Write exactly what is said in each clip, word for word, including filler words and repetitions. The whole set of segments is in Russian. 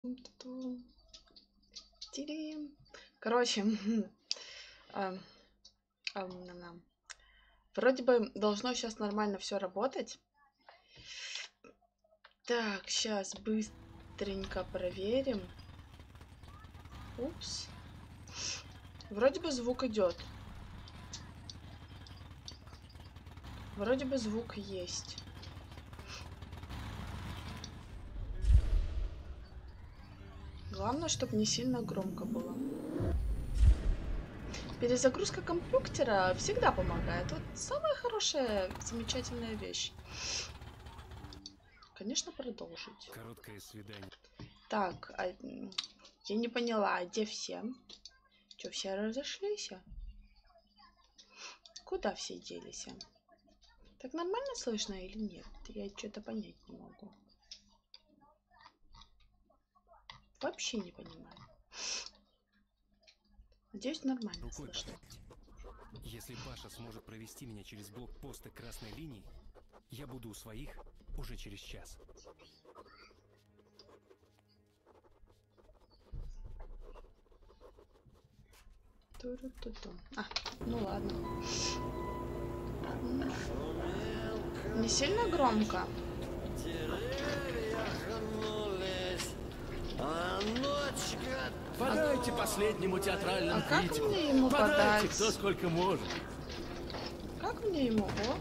Короче, а, а, вроде бы должно сейчас нормально все работать. Так, сейчас быстренько проверим. Упс. Вроде бы звук идет. Вроде бы звук есть. Главное, чтобы не сильно громко было. Перезагрузка компьютера всегда помогает. Вот самая хорошая, замечательная вещь. Конечно, продолжить. Короткое свидание. Так, а, я не поняла, а где все? Че, все разошлись? Куда все делись? Так нормально слышно или нет? Я что-то понять не могу. Вообще не понимаю. Надеюсь, нормально Рукой слышно. подать. Если Паша сможет провести меня через блокпосты красной линии, я буду у своих уже через час. Ту-ру-ту-ту. А, ну ладно. Не сильно громко? Подайте последнему театральному А как критику. мне ему Подайте, подать? кто сколько может. Как мне ему? О?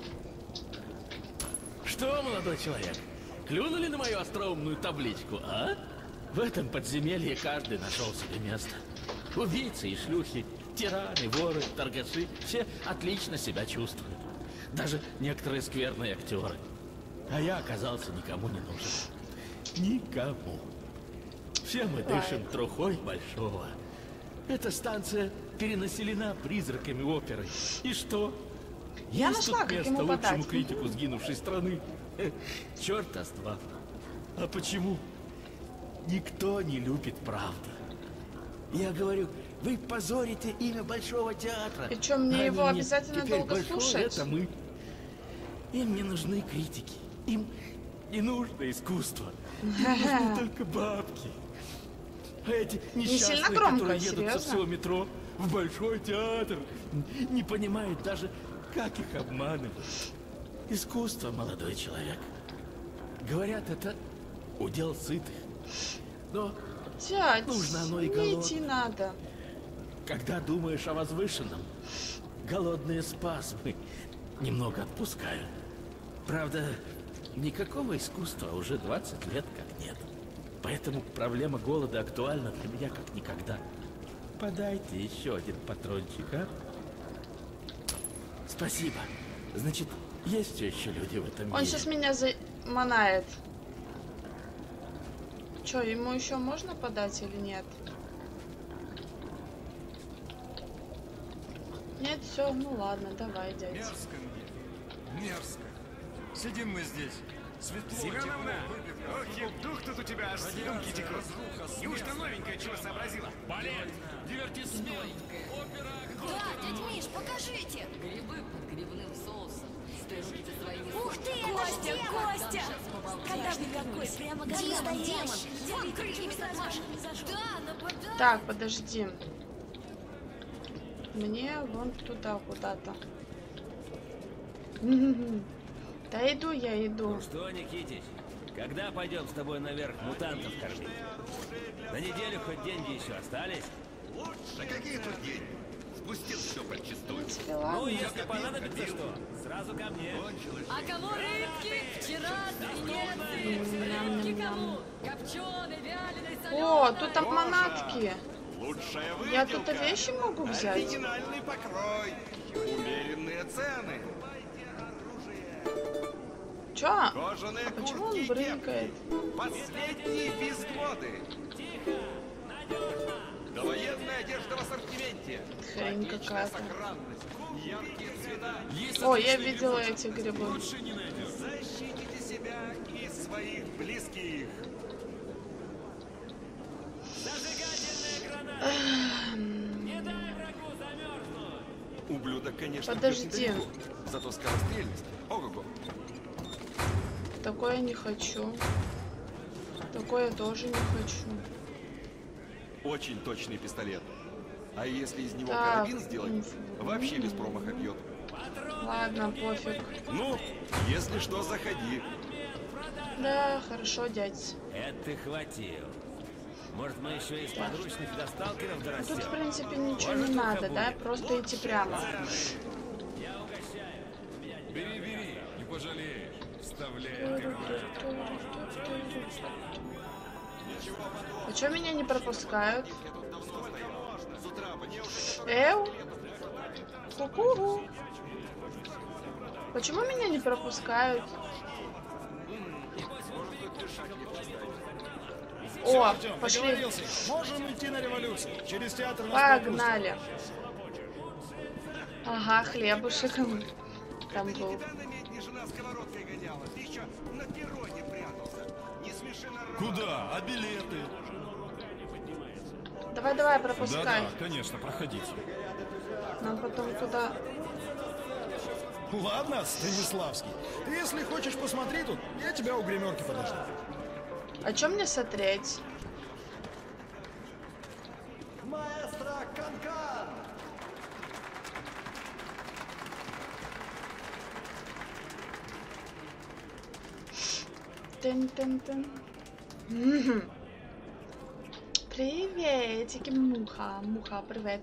Что, молодой человек, клюнули на мою остроумную табличку, а? В этом подземелье каждый нашел себе место. Убийцы и шлюхи, тираны, воры, торгаши — все отлично себя чувствуют. Даже некоторые скверные актеры. А я оказался никому не нужен. Никому. Все мы дышим трухой большого. Эта станция перенаселена призраками оперы. И что? Я Есть нашла, тут как место ему лучшему подать. критику сгинувшей страны. Э, Черта с два. А почему? Никто не любит правды. Я говорю, вы позорите имя Большого театра. И чё, мне А его они обязательно теперь долго Большой — слушать? это мы. Им не нужны критики. Им не нужно искусство. Им нужны только бабки. А эти несчастные, сильно громко, которые едут со серьезно? всего метро в Большой театр, не понимают даже, как их обманывают. Искусство, молодой человек. Говорят, это удел сытых. Но Дядь, нужно оно и мне голодным. идти надо. Когда думаешь о возвышенном, голодные спазмы немного отпускают. Правда, никакого искусства уже двадцать лет как нет. Поэтому проблема голода актуальна для меня как никогда. Подайте еще один патрончик, а? Спасибо. Значит, есть все еще люди в этом Он мире. сейчас меня заманает. Чё, ему еще можно подать или нет? Нет, все, ну ладно, давай, дядь. Мерзко мне. Мерзко. Сидим мы здесь. Светло, Семеновна, тепло, ох, и дух тут у тебя, аж слюнки текут. Неужто новенькое чего сообразила? Балет, дивертисмент, опера, Да, дядь Миш, покажите! Грибы под грибным соусом. Стырните свои Ух ты, Костя, Костя! Когда какой, прямо горит стоящий. Да, нападай! Так, подожди. Мне вон туда куда-то. Да иду я, иду. Ну что, Никитич, когда пойдем с тобой наверх мутантов кормить? На неделю хоть деньги еще остались? Да какие тут деньги? Спустил все В подчистую. принципе, Ну, ладно. если понадобится что, сразу ко мне. А кому рыбки? Вчера свинец. Рыбки кому? Копченый, вяленый, соленый. О, тут там манатки. Лучшая Я выделка. тут вещи могу взять. Оригинальный покрой. Умеренные цены. Чё? Кожаные А почему куртки он и брынкает? кепки. Последние без моды. Довоенная одежда в ассортименте. Хрень Отличная какая-то. сохранность. Яркие цвета. О, я видела эти грибы. Защитите себя и своих близких. Зажигательная граната! Не дай врагу замерзнуть! Ублюдок, конечно, Подожди. бьет недалеко, зато скорострельность. Ого-го. Такое не хочу. Такое я тоже не хочу. Очень точный пистолет. А если из него Так, карабин сделать, инфу. вообще без промаха бьет. Ладно, пофиг. Ну, если что, заходи. Да, хорошо, дядь. Это ты хватил. Может, мы еще из подручных до сталкеров Тут, дорастем? в принципе, ничего не надо, да? Просто идти прямо. Бери, бери, не пожалеешь. Вставляй, как А чё меня не пропускают? Эу? Ку-ку-ку. Почему меня не пропускают? О, пошли. Можем идти на революцию. Через театр нас Погнали. Ага, хлебушек там был. Куда? А билеты? Давай, давай, пропускай. Да-да, конечно, проходите. Нам потом туда... Ладно, Станиславский. Ты, если хочешь, посмотри тут. Я тебя у гримерки подожду. А чё мне смотреть? Маэстро Канкан! Тын-тын-тын. Мгм. Приветики, муха. Муха, привет.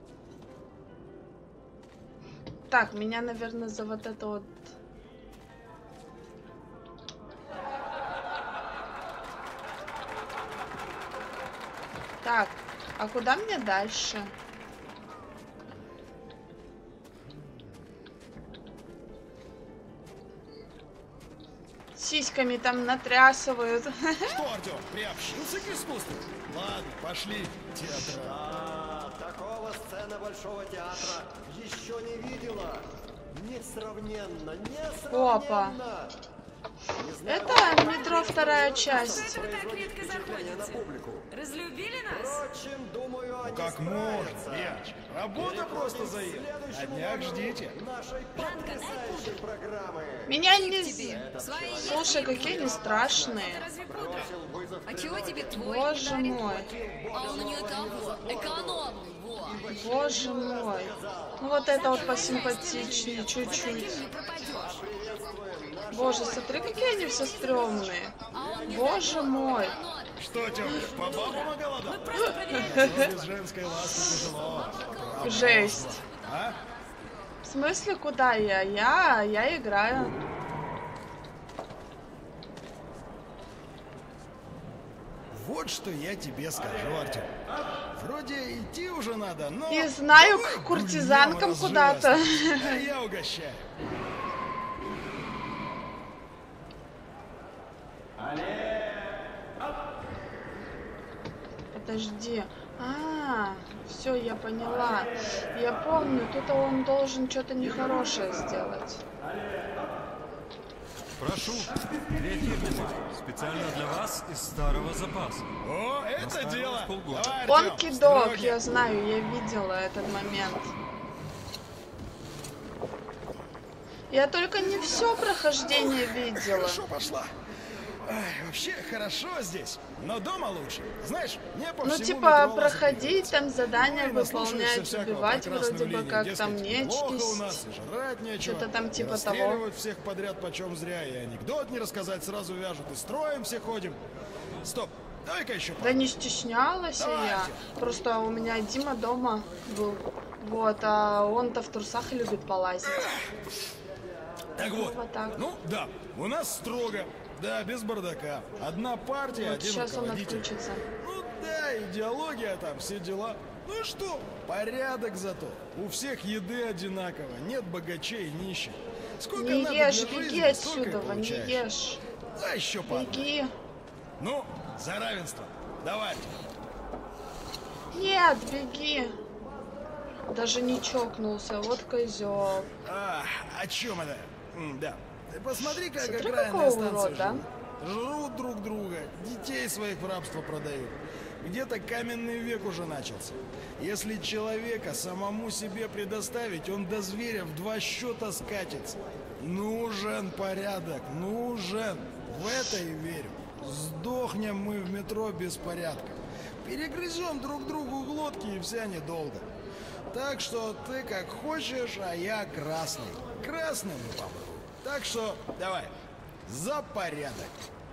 Так, меня, наверное, за вот это вот... Так, а куда мне дальше? Сиськами там натрясывают. Что, Артем, приобщился к искусству? Ладно, пошли. Театр. А, такого сцена Большого театра еще не видела. Несравненно, несравненно. Опа. Это метро вторая часть. Вы так редко заходите. Разлюбили нас? Впрочем, думаю, Ну они как справятся. можно, Яч? Работа просто заела. На днях ждите. Нашей потрясающей программы. Меня не... Свои Слушай, какие они страшные. разве пудра? А чего тебе твой Боже дарит? мой. А он у нее того, экономный, во. Боже мой. Ну вот это вот посимпатичнее чуть-чуть. Не пропадешь. Боже, смотри, какие они все стрёмные. Боже мой. Что, Тём, по бабам оголодал? Просто проверяем. Без женской ласки тяжело. Жесть. А? В смысле, куда я? Я, я играю. Вот что я тебе скажу, Артем. Вроде идти уже надо, но... И знаю, давай к куртизанкам гульнем куда-то. разживётся. А я угощаю. Подожди. А, все, я поняла. Я помню, тут он должен что-то нехорошее сделать. Прошу, креативнее. Специально для вас из старого запаса. О, это Настаивалось дело. полгода. Давай, Он Артём, кидок, строги. я знаю, я видела этот момент. Я только не все прохождение видела. Хорошо пошла. Ай, вообще хорошо здесь, но дома лучше. Знаешь, мне по Ну, всему типа, метро лазать проходить, там задания Ой, наслушаешься выполнять, всякого убивать про красную вроде бы линию. как Дескать, там плохо у нечисть. нас, и жрать нечего. Что-то там и типа того. расстреливают всех подряд почем зря, и анекдот не рассказать сразу вяжут, и строим все ходим. Стоп, давай-ка еще Да не стеснялась я. Просто у меня Дима дома был. Вот, а он-то в трусах и любит полазить. Так вот, вот так. ну да, у нас строго, да, без бардака. Одна партия, Вот один сейчас он руководитель. отключится. Ну да, идеология там, все дела. Ну и что, порядок зато. У всех еды одинаково, нет богачей и нищих. Сколько Не надо ешь, для беги жизни, столько и отсюда, не получаешь. ешь. Да еще по одной. Беги. Ну, за равенство. Давай. Нет, беги. Даже не чокнулся, вот козел. А, о чем это? М, да. Ты посмотри, как Смотри, окраинные какой станции урод, да? живут. Жрут друг друга, детей своих в рабство продают. Где-то каменный век уже начался. Если человека самому себе предоставить, он до зверя в два счета скатится. Нужен порядок, нужен. В это и верю. Сдохнем мы в метро без порядка. Перегрызем друг другу глотки, и вся недолго. Так что ты как хочешь, а я красный. Красным и помру. Так что давай, за порядок.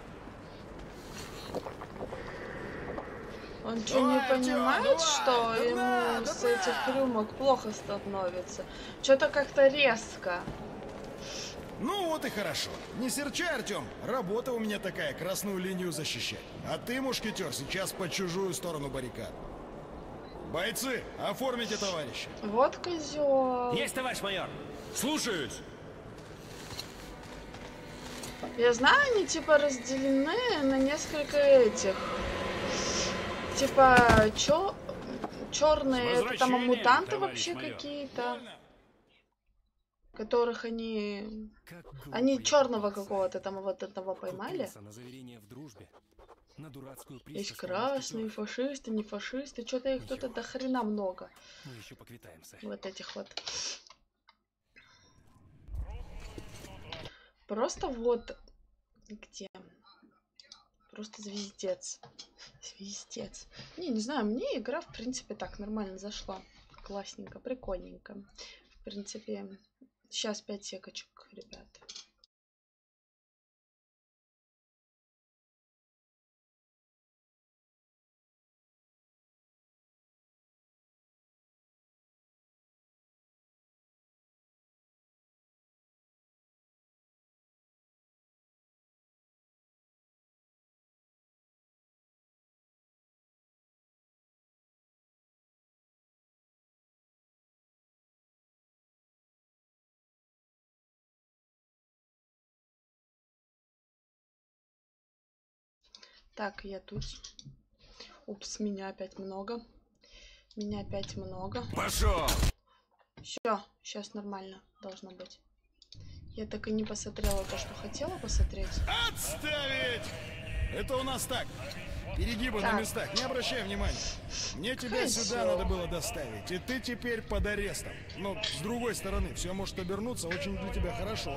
Он что, не понимает, что ему с этих рюмок плохо становится? Что-то как-то резко. Ну вот и хорошо. Не серчай, Артем. Работа у меня такая, красную линию защищать. А ты, мушкетер, сейчас по чужую сторону баррикад. Бойцы, оформите товарища. Вот козел. Есть, товарищ майор. Слушаюсь. Я знаю, они типа разделены на несколько этих. Типа, чё? Черные, это там мутанты вообще какие-то. Которых они... Они черного какого-то там вот этого поймали. Есть красные, фашисты, не фашисты. Что-то их тут до хрена много. Мы еще поквитаемся. Вот этих вот. Просто вот... Где? Просто звездец. Звездец. Не, не знаю, мне игра, в принципе, так нормально зашла. Классненько, прикольненько. В принципе... Сейчас пять секочек, ребят. Так, я тут. Упс, меня опять много. Меня опять много. Пошел! Все, сейчас нормально должно быть. Я так и не посмотрела то, что хотела посмотреть. Отставить! Это у нас так. Перегибы так. на местах, не обращай внимания. Мне тебя Хорошо. сюда надо было доставить, и ты теперь под арестом. Но с другой стороны, все может обернуться очень для тебя хорошо.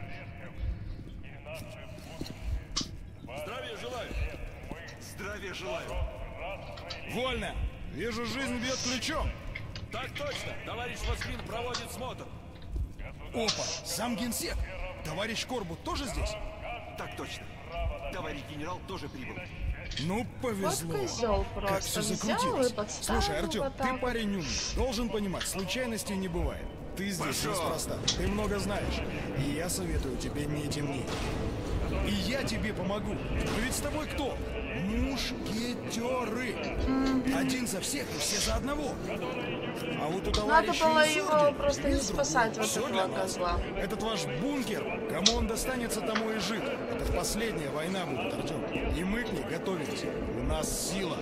Здравия желаю! Здравия желаю! Вольно! Вижу, жизнь бьет ключом. Так точно! Товарищ Москвин проводит смотр. Опа! Сам генсек! Товарищ Корбут тоже здесь? Так точно. Товарищ генерал тоже прибыл. Ну, повезло. Вот козел Как просто все взял закрутилось. и подставил Слушай, Артем, вот ты так. парень умный. Должен понимать, случайностей не бывает. Ты здесь Пошел. неспроста. Ты много знаешь. И я советую тебе не темнеть. И я тебе помогу. Но ведь с тобой кто? Мушкетеры. Один за всех и все за одного. А вот у Надо товарища было из его ордена просто не без другого. спасать вот Всё этого для нас. козла. Этот ваш бункер, кому он достанется, тому и жить. Это последняя война будет, Артем. И мы к ней готовимся. У нас сила.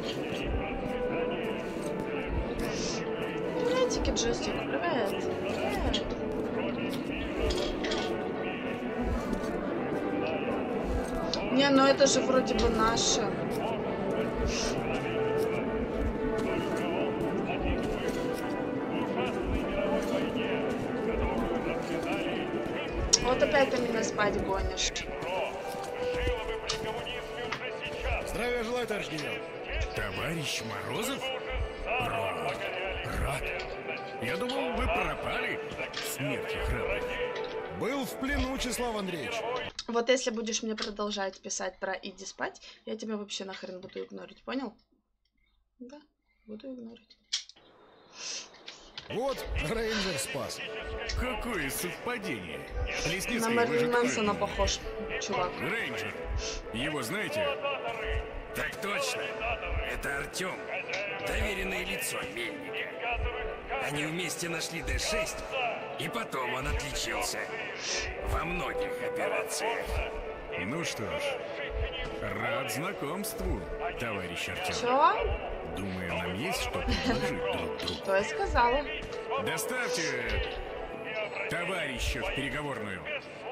Приветики, Джестик, привет. Привет. Не, ну это же вроде бы наши. Вот опять ты меня спать гонишь. Здравия желаю, товарищ генерал. Товарищ Морозов? Рад. Рад. Я думал, вы пропали. Смерть храбрых. Был в плену, Числав Андреевич. Вот если будешь мне продолжать писать про иди спать, я тебя вообще нахрен буду игнорить, понял? Да, буду игнорить. Вот, рейнджер спас. Какое совпадение. На Лесницкий, вы же Мэрилин тоже- Мэнсона похож, чувак. Рейнджер. Его знаете? Так точно. Это Артем, доверенное лицо Мельника. Они вместе нашли Д шесть, и потом он отличился во многих операциях. Ну что ж, рад знакомству, товарищ Артем. Чё? Думаю, нам есть что предложить друг другу. Что я сказала? Доставьте товарища в переговорную.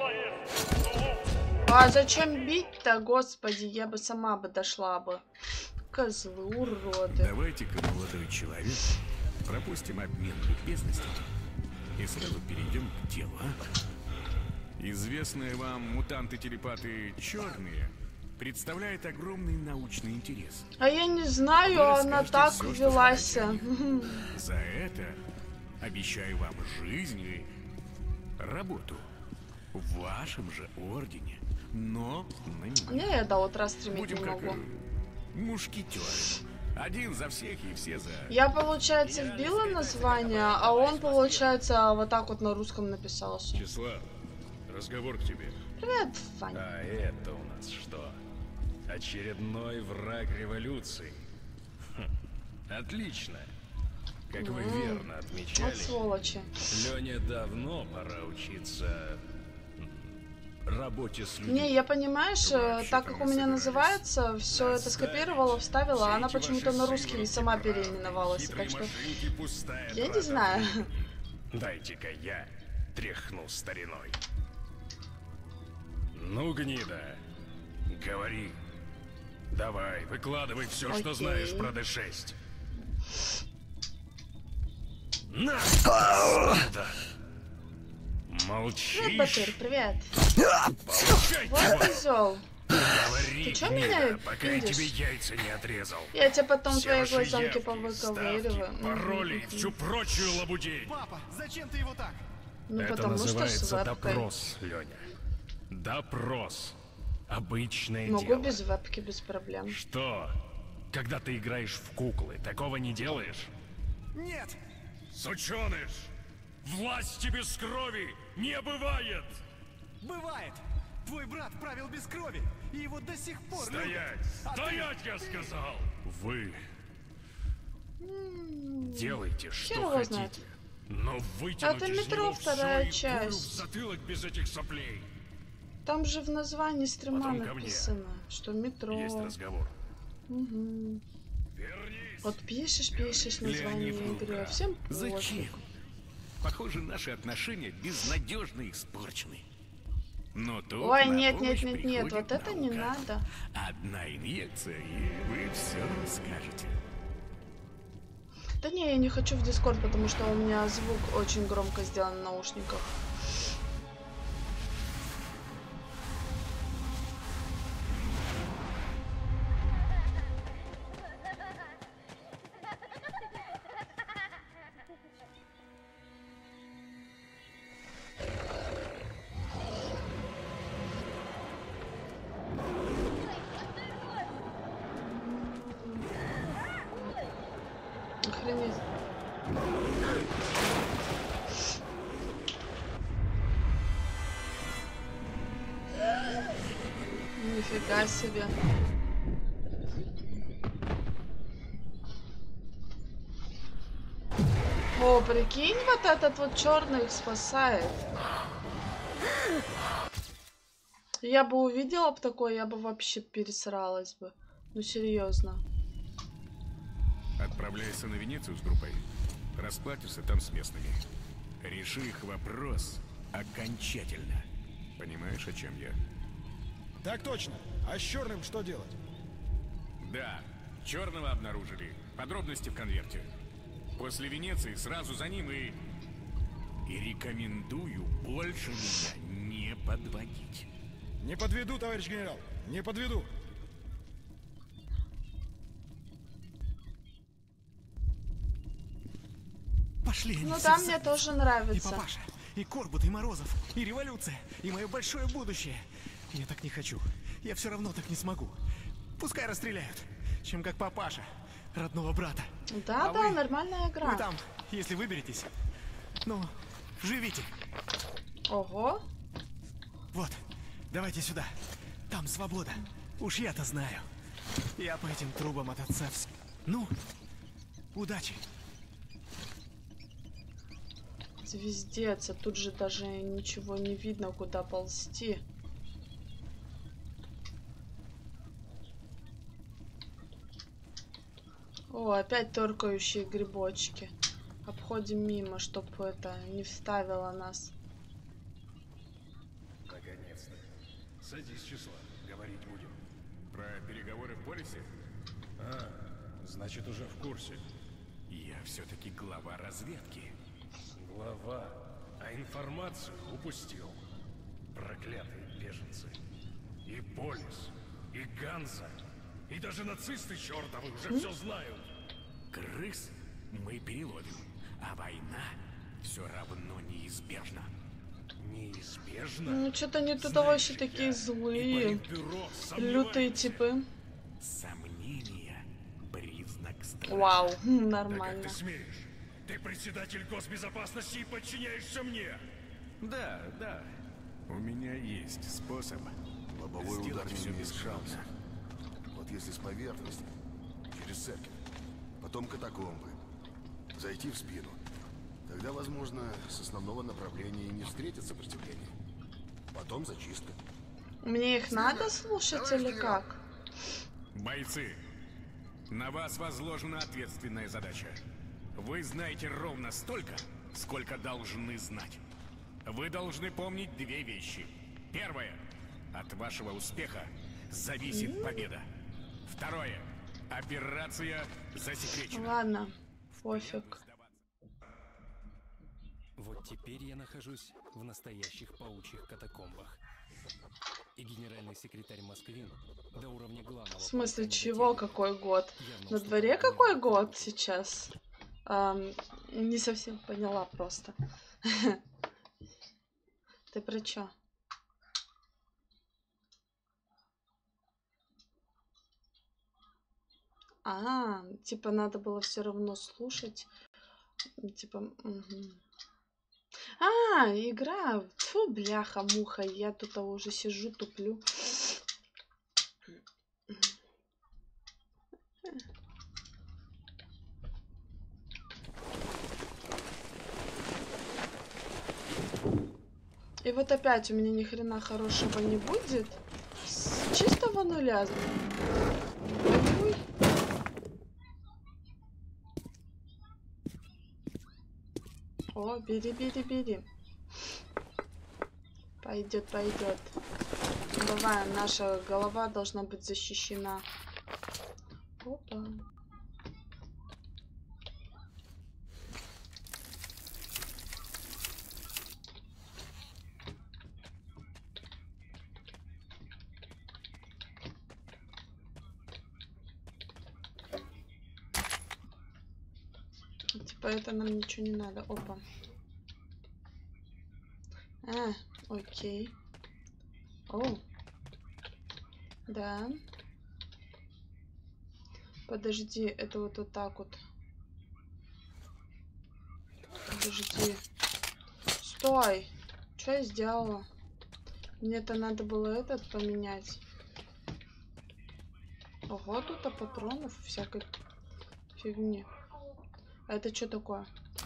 А зачем бить-то, господи, я бы сама бы дошла бы. Козлы, уроды. Давайте-ка, молодой человек, пропустим обмен любезностями и сразу перейдем к делу, а? Известные вам мутанты-телепаты черные представляет огромный научный интерес. А я не знаю, Вы она расскажете так всё, что велась. знаете. За это обещаю вам жизнь и работу в вашем же ордене, но на меня. Не, я до утра стримить Будем не как могу. э, мушкетеры. Один за всех и все за... Я, получается, вбила название, а он, получается, вот так вот на русском написался. Числав, разговор к тебе. Привет, Фань. А это у нас что? Очередной враг революции. Хм, отлично. Как вы М, верно отмечали, от сволочи. Лене давно пора учиться м, работе с людьми. Не, я понимаешь, э, так как у меня называется, все это скопировала, вставила, а она почему-то на русский сама переименовалась. Так что я не знаю. Дайте-ка я тряхну стариной. Ну, гнида, говори. Давай, выкладывай все, что Окей. знаешь про Д шесть. На! Да. Молчишь? Привет, Батыр, привет. Получайте Вот его. козел. Говори, Ты чё гнида, меня пока я видишь? тебе яйца не отрезал. Я тебе потом Все твои ваши глазанки явки, повыковыриваю. ставки, пароли и Мгм. всю прочую лабудень. Папа, зачем ты его так? Ну, Это потому что с называется вебкой. допрос, Леня. Допрос. Обычное Могу дело. без вебки, без проблем. Что? Когда ты играешь в куклы, такого не делаешь? Нет! Сученыш! Власти без крови не бывает! Бывает! Твой брат правил без крови, и его до сих пор Стоять! любят. А ты- Стоять, я сказал! Вы делайте, что Хер его хотите. знает. Но вытянуть Это из метро, него вторая всё и пулю в часть. затылок без этих соплей. Там же в названии стрима Потом ко мне. написано, что метро. Есть разговор. Угу. Вот пишешь, пишешь название Леонид игры, а Лука. всем Зачем? пофиг. Похоже, наши отношения безнадежно испорчены. Но тут Ой, на нет, нет, помощь нет, нет, приходит вот это не наука. надо. Одна инъекция, и вы все скажете. Да не, я не хочу в Дискорд, потому что у меня звук очень громко сделан в наушниках. Охренеть. Нифига себе. О, прикинь, вот этот вот черный их спасает. Я бы увидела бы такое, я бы вообще пересралась бы. Ну серьезно. Отправляйся на Венецию с группой. Расплатишься там с местными. Реши их вопрос окончательно. Понимаешь, о чем я? Так точно. А с черным что делать? Да, черного обнаружили. Подробности в конверте. После Венеции сразу за ним и... И рекомендую больше меня не подводить. Не подведу, товарищ генерал. Не подведу. Пошли, они Ну все да, в мне задницу. тоже И нравится. папаша, и Корбут, и Морозов, и революция, и мое большое будущее. Я так не хочу. Я все равно так не смогу. Пускай расстреляют, чем как папаша, родного брата. Да, А да, вы- нормальная игра. Вы там, если выберетесь, ну, живите. Ого. Вот, давайте сюда. Там свобода. Уж я-то знаю. Я по этим трубам от отца вс... Ну, удачи. Звездец, а тут же даже ничего не видно, куда ползти. О, опять торкающие грибочки. Обходим мимо, чтобы это не вставило нас. Наконец-то. Садись, Числав, говорить будем. Про переговоры в полисе? А, значит, уже в курсе. Я все-таки глава разведки. Глава, а информацию упустил. Проклятые беженцы. И полис. и Ганза, и даже нацисты чертовы уже все знают. Крыс мы переловим, а война все равно неизбежна. Неизбежно? Ну, что-то они туда вообще такие злые. Лютые типы. Сомнения — признак страха. Вау, Да нормально. как ты смеешь? Ты председатель госбезопасности и подчиняешься мне. Да, да. У меня есть способ Лобовой удар сделать не все имеет без шанса. шанса. Вот если с поверхности, через церковь, потом катакомбы, зайти в спину, тогда, возможно, с основного направления и не встретит сопротивление. Потом зачистка. Мне их надо слушать или как? Бойцы, на вас возложена ответственная задача. Вы знаете ровно столько, сколько должны знать. Вы должны помнить две вещи. Первое. От вашего успеха зависит победа. Второе. Операция засекречена. Ладно, пофиг. Вот теперь я нахожусь в настоящих паучьих катакомбах. И генеральный секретарь Москвин до уровня главного... В смысле, чего? Какой год? На дворе какой год сейчас? Эм, не совсем поняла просто. Ты про чё? А, типа надо было все равно слушать. Типа... Угу. А, игра. Фу, бляха-муха. Я тут уже сижу, туплю. И вот опять у меня ни хрена хорошего не будет. С чистого нуля. Ой. О, бери, бери, бери. Пойдет, пойдет. Давай, наша голова должна быть защищена. Опа. Типа это нам ничего не надо. Опа. А, окей. О. Да. Подожди, это вот вот так вот. Подожди. Стой. Что я сделала? Мне-то надо было этот поменять. Ого, тут а патронов всякой фигни. А это что такое?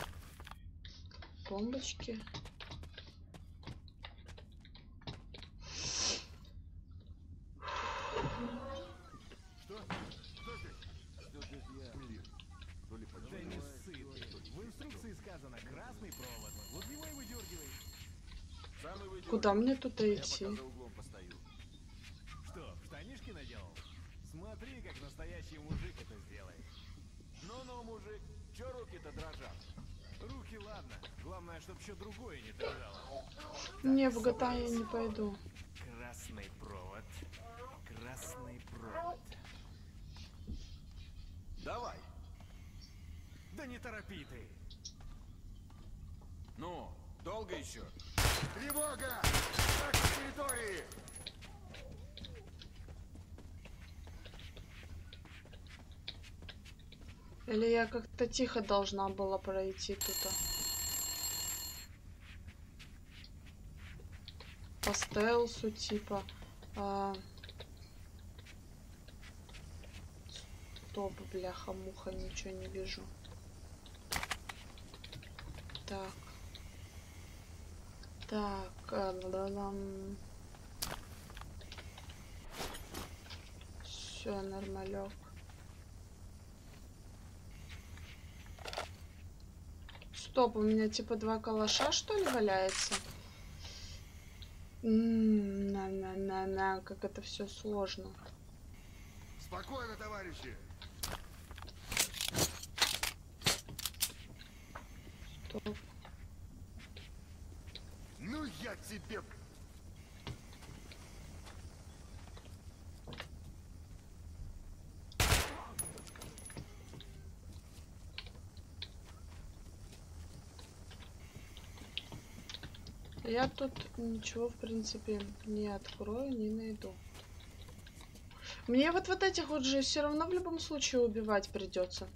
Бомбочки. Что? Что здесь? Что здесь я? То ли Да не ссы. В инструкции сказано красный провод. Вот его и выдергивай. Самый выдергивай. Куда мне тут Я идти? пока за углом постою. Что, штанишки наделал? Смотри, как настоящий мужик это сделает. Ну-ну, мужик, чё руки-то дрожат? Руки ладно. Главное, чтоб еще другое не дрожало. Не, в джи ти эй я не пойду. Красный провод. Красный провод. Давай. Да не торопи ты. Ну, долго еще? Тревога! Так, с территории! Или я как-то тихо должна была пройти тут? По стелсу, типа. А... Стоп, бляха-муха, ничего не вижу. Так. Так. Все, нормалек. Стоп, у меня типа два калаша, что ли, валяется? На-на-на-на, как это все сложно. Спокойно, товарищи. Стоп. Ну я тебе... Я тут ничего, в принципе, не открою, не найду. Мне вот, вот этих вот же все равно в любом случае убивать придется.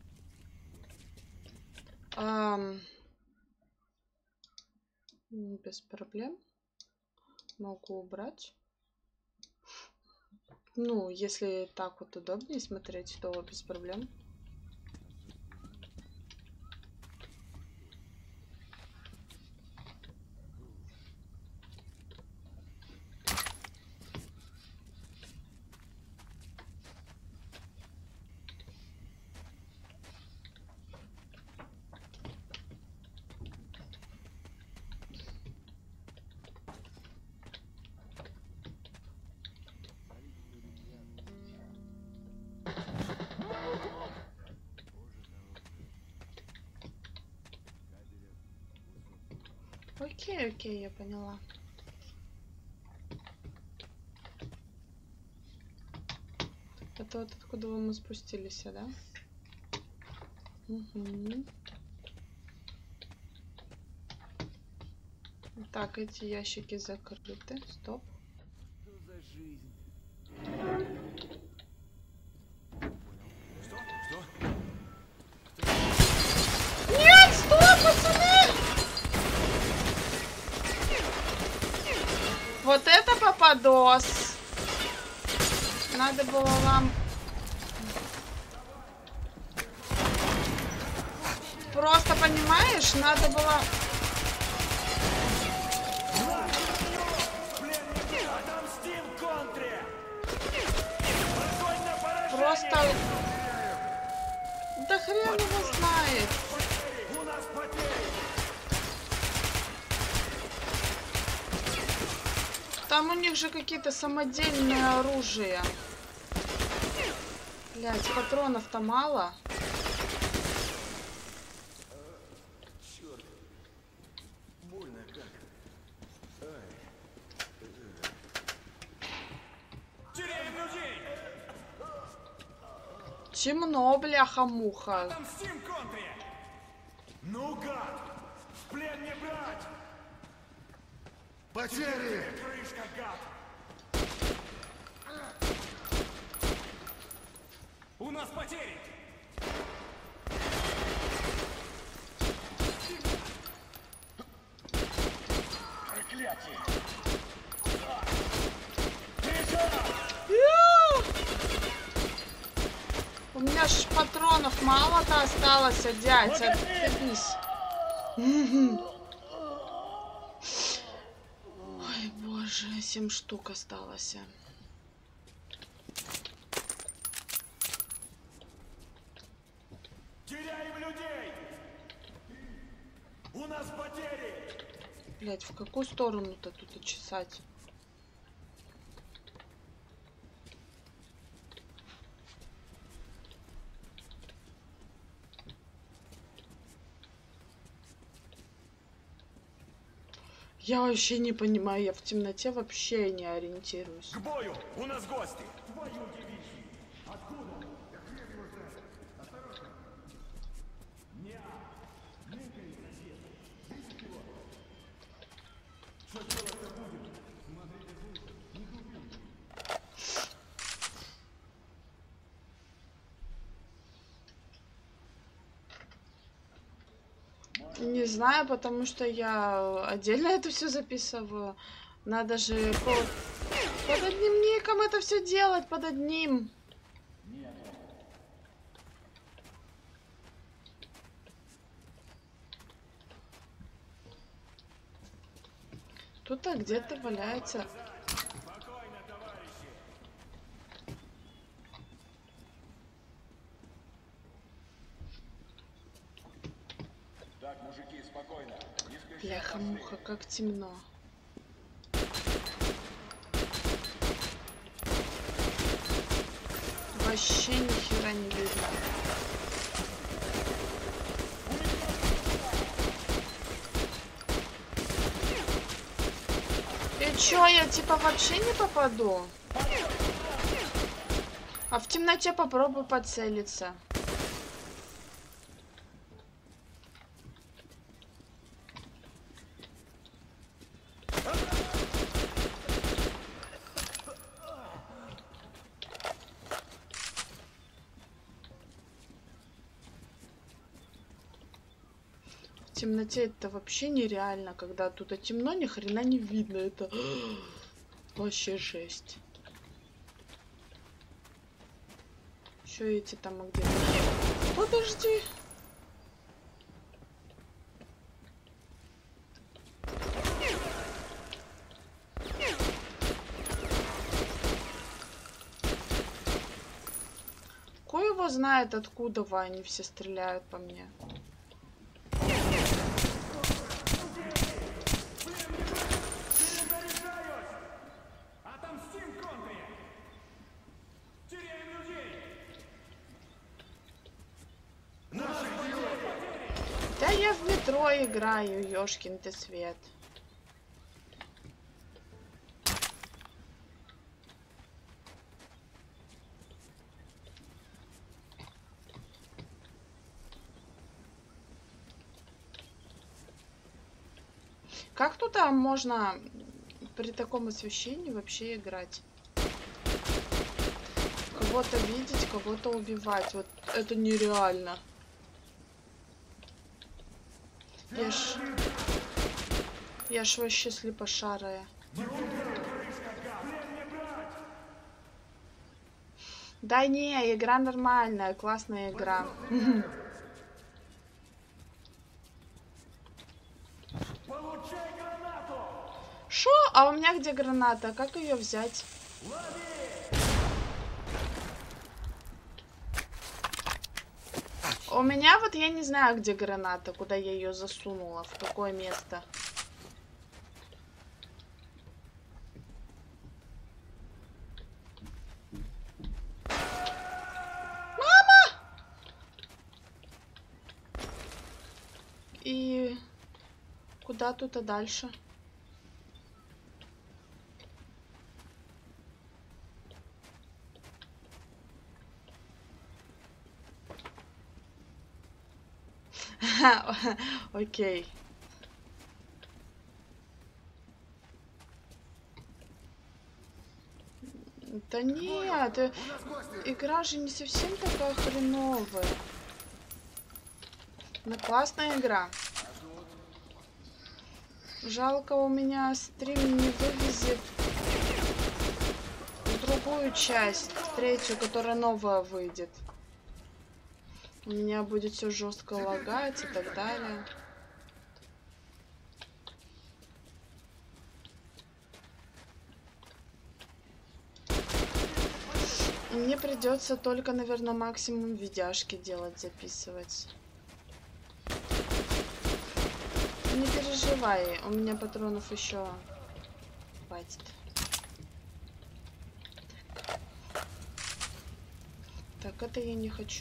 Ам... Без проблем. Могу убрать. Ну, если так вот удобнее смотреть, то без проблем. Окей, окей, я поняла. Это вот откуда мы спустились, да? Угу. Так, эти ящики закрыты. Стоп. Что за жизнь? Что? Что? Нет, стоп, пацаны! Вот это попадос. Надо было вам просто, понимаешь, надо было просто, да хрен его знает. Там у них же какие-то самодельные оружия. Блять, патронов-то мало. Черт. Больно как. Ай. Теряем людей! Темно, бляха-муха. Отомстим контре! Ну, гад! В плен не брать! Потери! Крышка, гад! У нас потери! Проклятие! У меня ж патронов мало-то осталось, дядь, отъебись. Ой, боже, семь штук осталось. Теряем людей! У нас потери! Блять, в какую сторону-то тут и чесать? Я вообще не понимаю, я в темноте вообще не ориентируюсь. К бою! У нас гости! Твою дивизию! Откуда? Я хрен его знает. Осторожно. Не, ныкай сосед. Видите его? Что делать-то будем? Смотрите выход. Не губи. Не знаю, потому что я отдельно это все записываю. Надо же по... под одним ником это все делать, под одним. Тут-то где-то валяется. Спокойно, товарищи. Так, мужики, спокойно. Не спешите. Бляха-муха, как темно. Вообще ни хера не видно. И чё, я типа вообще не попаду? А в темноте попробую поцелиться. темноте это вообще нереально, когда тут темно, ни хрена не видно. Это вообще жесть. Еще эти там где-то. Подожди. Кто его знает, откуда они все стреляют по мне? Да я в метро играю, ёшкин ты свет. Как туда можно при таком освещении вообще играть? Кого-то видеть, кого-то убивать. Вот это нереально. Я ж... Я ж вообще слепошарая. Да не, игра нормальная, классная игра. Шо? А у меня где граната? Как ее взять? У меня вот я не знаю, где граната, куда я ее засунула, в какое место. Мама! И куда тут а дальше? Окей. Да нет, игра же не совсем такая хреновая. Ну, классная игра. Жалко, у меня стрим не вывезет в другую часть, в третью, которая новая выйдет. У меня будет все жестко лагать и так далее. Мне придется только, наверное, максимум видяшки делать, записывать. Не переживай, у меня патронов еще хватит. Так, это я не хочу.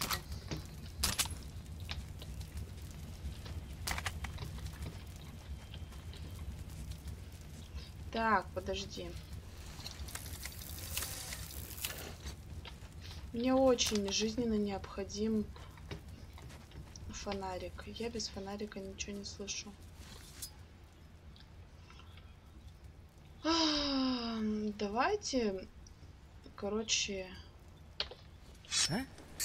Так, подожди. Мне очень жизненно необходим фонарик. Я без фонарика ничего не слышу. А, давайте, короче... А?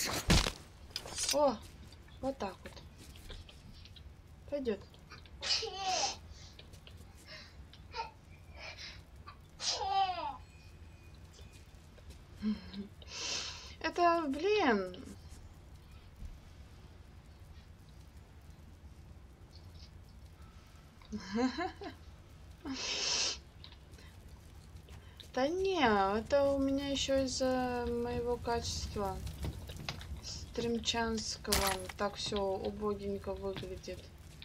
О, вот так вот. Пойдет. Это, блин. Да не, это у меня еще из-за моего качества стримчанского так все убогенько выглядит.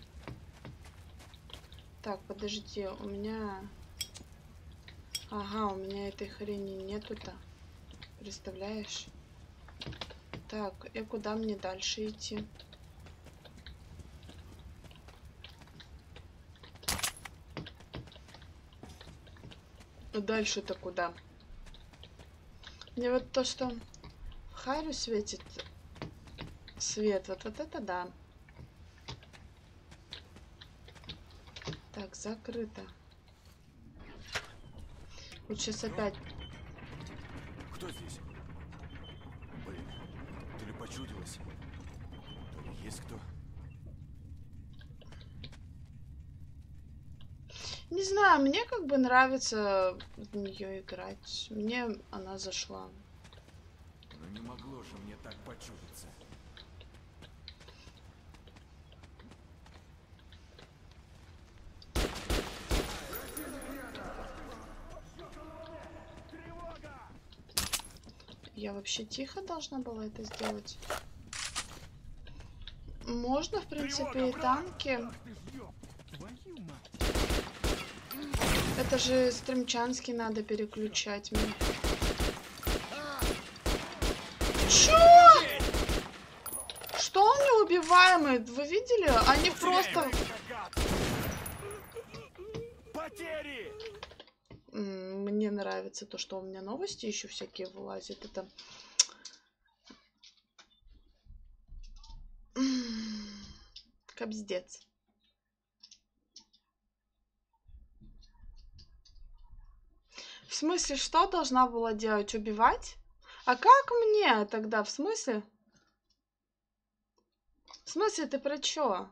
Так, подожди, у меня... Ага, у меня этой хрени нету-то. Представляешь? Так, и куда мне дальше идти? А дальше-то куда? Мне вот то, что в Харю светит свет, вот, вот это да. Так, закрыто. Вот сейчас опять... Кто здесь? Блин, то ли почудилось, то ли есть кто. Не знаю, мне как бы нравится в нее играть. Мне она зашла. Ну не могло же мне так почудиться. Я вообще тихо должна была это сделать. Можно, в принципе, и танки. Это же стримчанский надо переключать мне. Чё? Что он неубиваемый? Вы видели? Они просто... Потери! Мне нравится то, что у меня новости еще всякие вылазят. Это... Капздец. В смысле, что должна была делать? Убивать? А как мне тогда? В смысле? В смысле, ты про чё?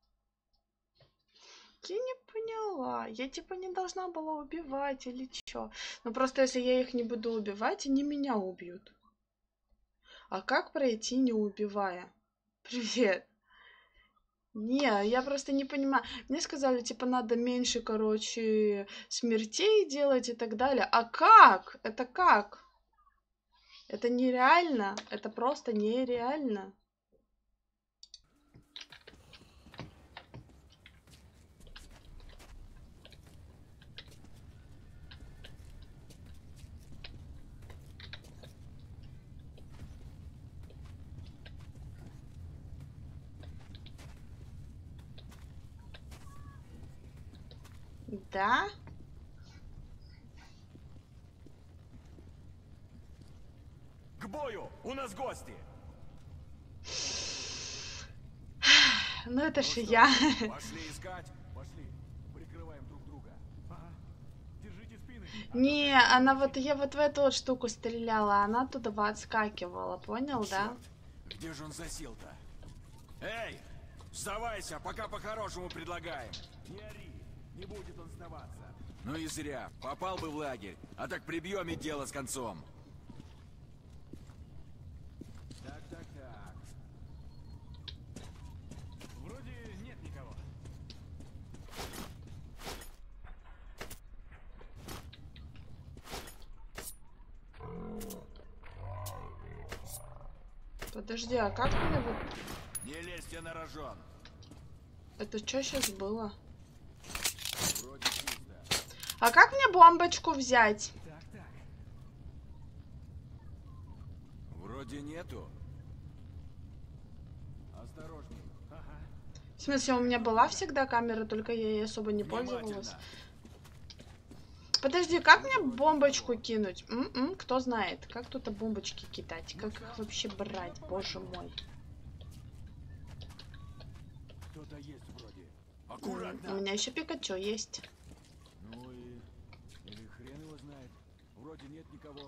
Я не поняла. Я типа не должна была убивать или чё? Ну просто если я их не буду убивать, они меня убьют. А как пройти, не убивая? Привет. Не, я просто не понимаю. Мне сказали, типа, надо меньше, короче, смертей делать и так далее. А как? Это как? Это нереально. Это просто нереально. Да? К бою! У нас гости! Ну это ж я. Пошли искать. Пошли. Прикрываем друг друга. Ага. Держите спины. Не, она вот, я вот в эту вот штуку стреляла, она туда отскакивала, понял, да? Где же он засел-то? Эй! Сдавайся, пока по-хорошему предлагаем. Не ори, не будет он сдаваться. Ну и зря. Попал бы в лагерь, а так прибьем и дело с концом. Так, так, так. Вроде нет никого. Подожди, а как мне вот... Не лезьте на рожон. Это что сейчас было? Вроде чисто. А как мне бомбочку взять? Так, так. Вроде нету. Осторожней. Ага. В смысле, у меня была всегда камера, только я ей особо не пользовалась. Подожди, как мне бомбочку кинуть? М-м, кто знает, как тут бомбочки кидать? Как их вообще брать, боже мой. Кто-то есть вроде. У Аккуратно. меня еще Пикачу есть. Ну и... Или хрен его знает. Вроде нет никого.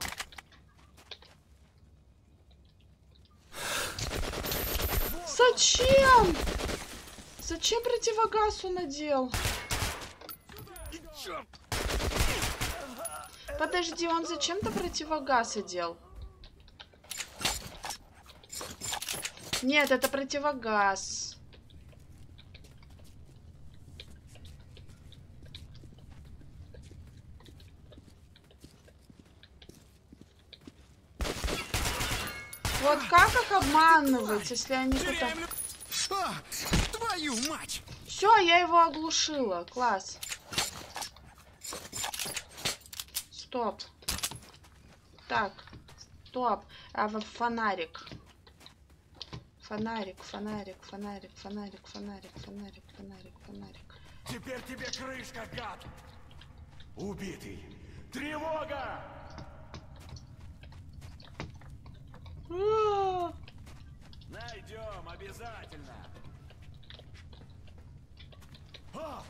Зачем? Зачем противогаз он надел? Подожди, он зачем-то противогаз одел? Нет, это противогаз. Вот как их обманывать, если они тут... А, твою мать! Все, я его оглушила. Класс. Стоп. Так, стоп. А вот фонарик. Фонарик, фонарик, фонарик, фонарик, фонарик, фонарик, фонарик, фонарик. Теперь тебе крышка, гад! Убитый! Тревога! А-а-а! Найдем обязательно! А!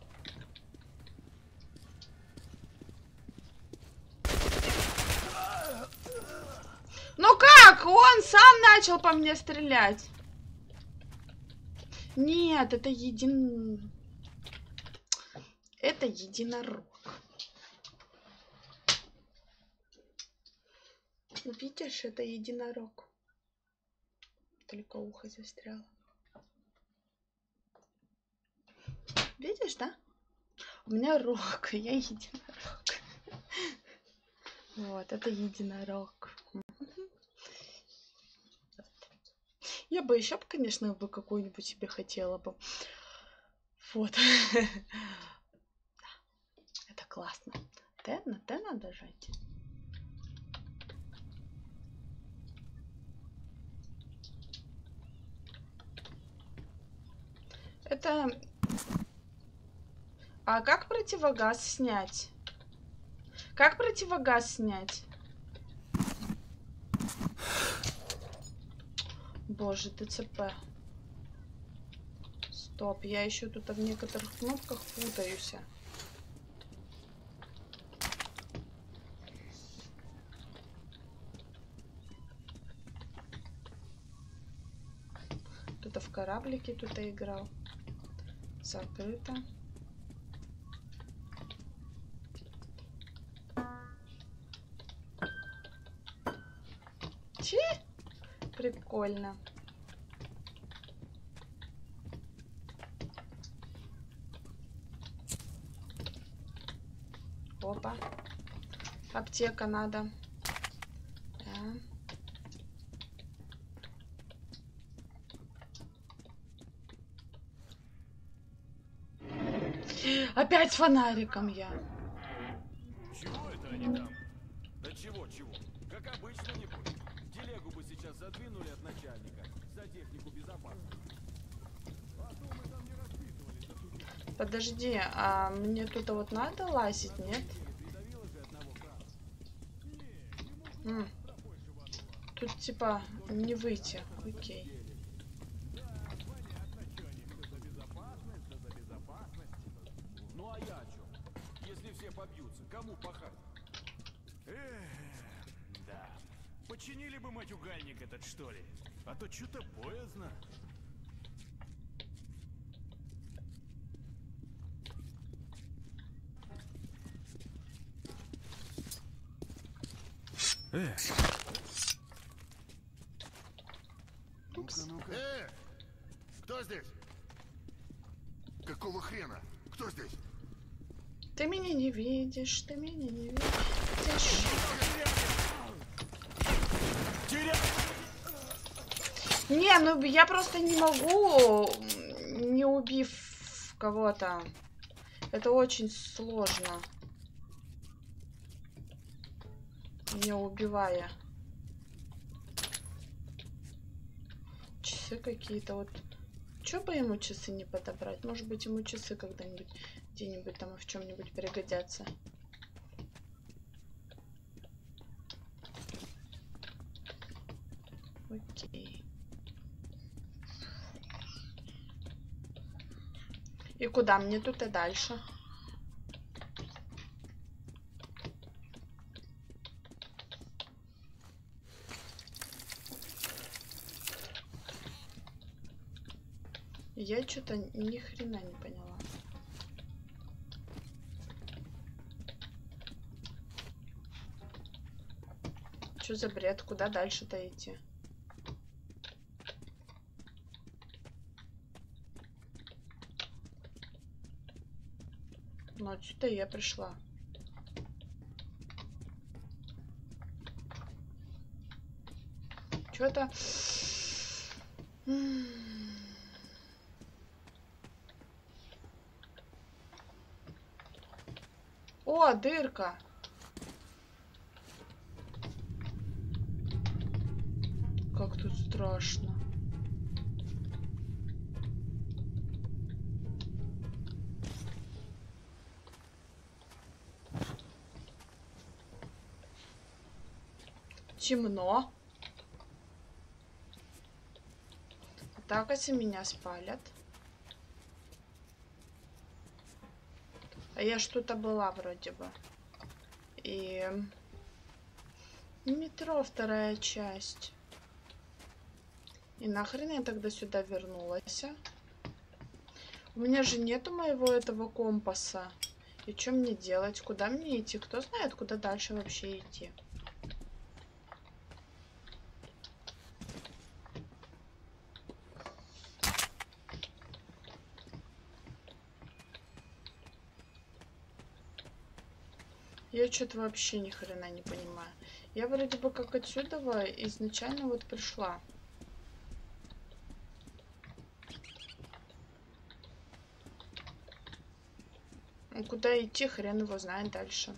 Ну как? Он сам начал по мне стрелять. Нет, это един... Это единорог. Ну, видишь, это единорог. Только ухо застряло. Видишь, да? У меня рог, я единорог. Вот, это единорог. Я бы еще, конечно, бы какую-нибудь себе хотела бы. Вот. Это классно. Т на Т надо жать. Это... А как противогаз снять? Как противогаз снять? Боже, ДЦП. Стоп, я еще тут в некоторых кнопках путаюсь. Тут в кораблике тут и играл. Закрыто. Чи? Прикольно. Опа. Аптека надо. Да. Опять с фонариком я. Чего это они там? Да чего, чего? Как обычно не будет. Телегу бы сейчас задвинули от начальника за технику безопасности. А то мы там не расписывались за судью. Подожди, а мне тут вот надо лазить, нет? М. Тут типа не выйти. Окей. Ну а я о чем? Если все побьются, кому пахать? Эх, да. Починили бы матюгальник этот, что ли? А то что-то поздно. Эх. Ну-ка, ну-ка. Э! Кто здесь? Какого хрена? Кто здесь? Ты меня не видишь, ты меня не видишь. Не, ну я просто не могу, не убив кого-то. Это очень сложно. Не убивая. Часы какие-то вот. Чё бы ему часы не подобрать? Может быть, ему часы когда-нибудь где-нибудь там в чем-нибудь пригодятся. Окей. И куда мне тут и дальше? Я что-то ни хрена не поняла. Что за бред? Куда дальше-то идти? Ну, отсюда я пришла. Что-то... О, дырка. Как тут страшно. Темно. Так, если меня спалят. А я что-то была вроде бы. И... Метро, вторая часть. И нахрен я тогда сюда вернулась? У меня же нету моего этого компаса. И что мне делать? Куда мне идти? Кто знает, куда дальше вообще идти? Я что-то вообще ни хрена не понимаю. Я вроде бы как отсюда изначально вот пришла. Ну, куда идти, хрен его знает дальше.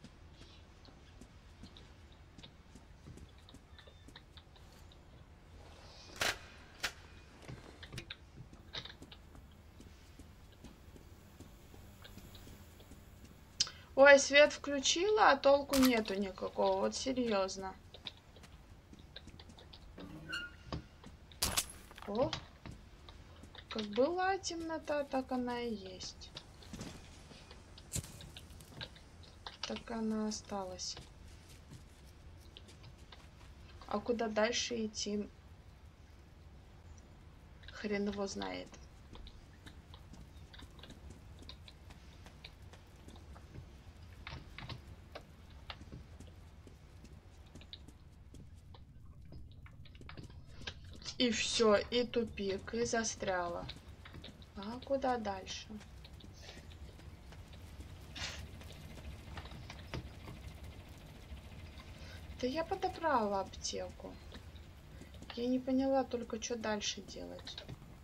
Ой, свет включила, а толку нету никакого. Вот серьезно. О, как была темнота, так она и есть. Так она осталась. А куда дальше идти? Хрен его знает. И все, и тупик, и застряла. А куда дальше? Да я подобрала аптеку. Я не поняла только, что дальше делать.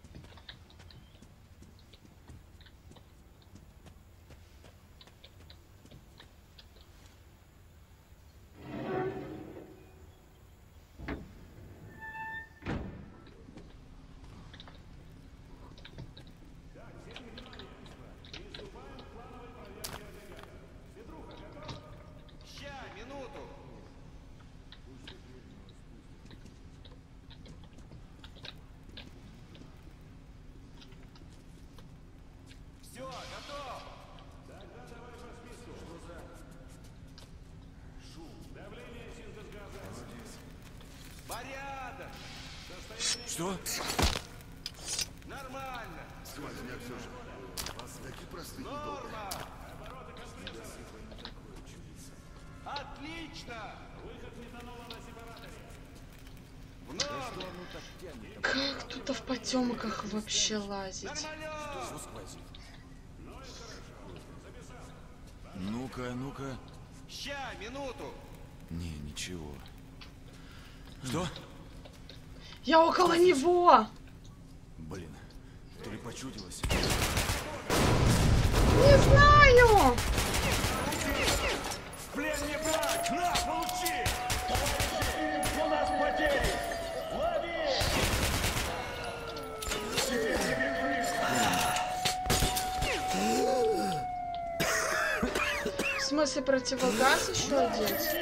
Что? Нормально. Сквозняк все же. Такие простые. Норма. Отлично. Выход метанола на сепараторе. В норме. Как тут в потемках вообще лазить? Ну-ка, ну-ка. Ща, минуту. Не, ничего. Что? Я около него! Блин, то ли почудилось? Не знаю! В плен не брать! На, получи! У нас потери! Лови! Теперь тебе крышка! В смысле, противогаз еще одеть?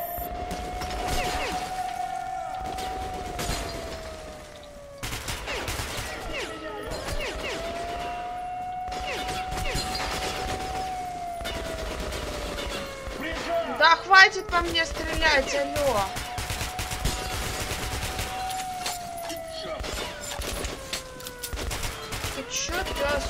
Да хватит по мне стрелять, алло. Ты чё, пёс?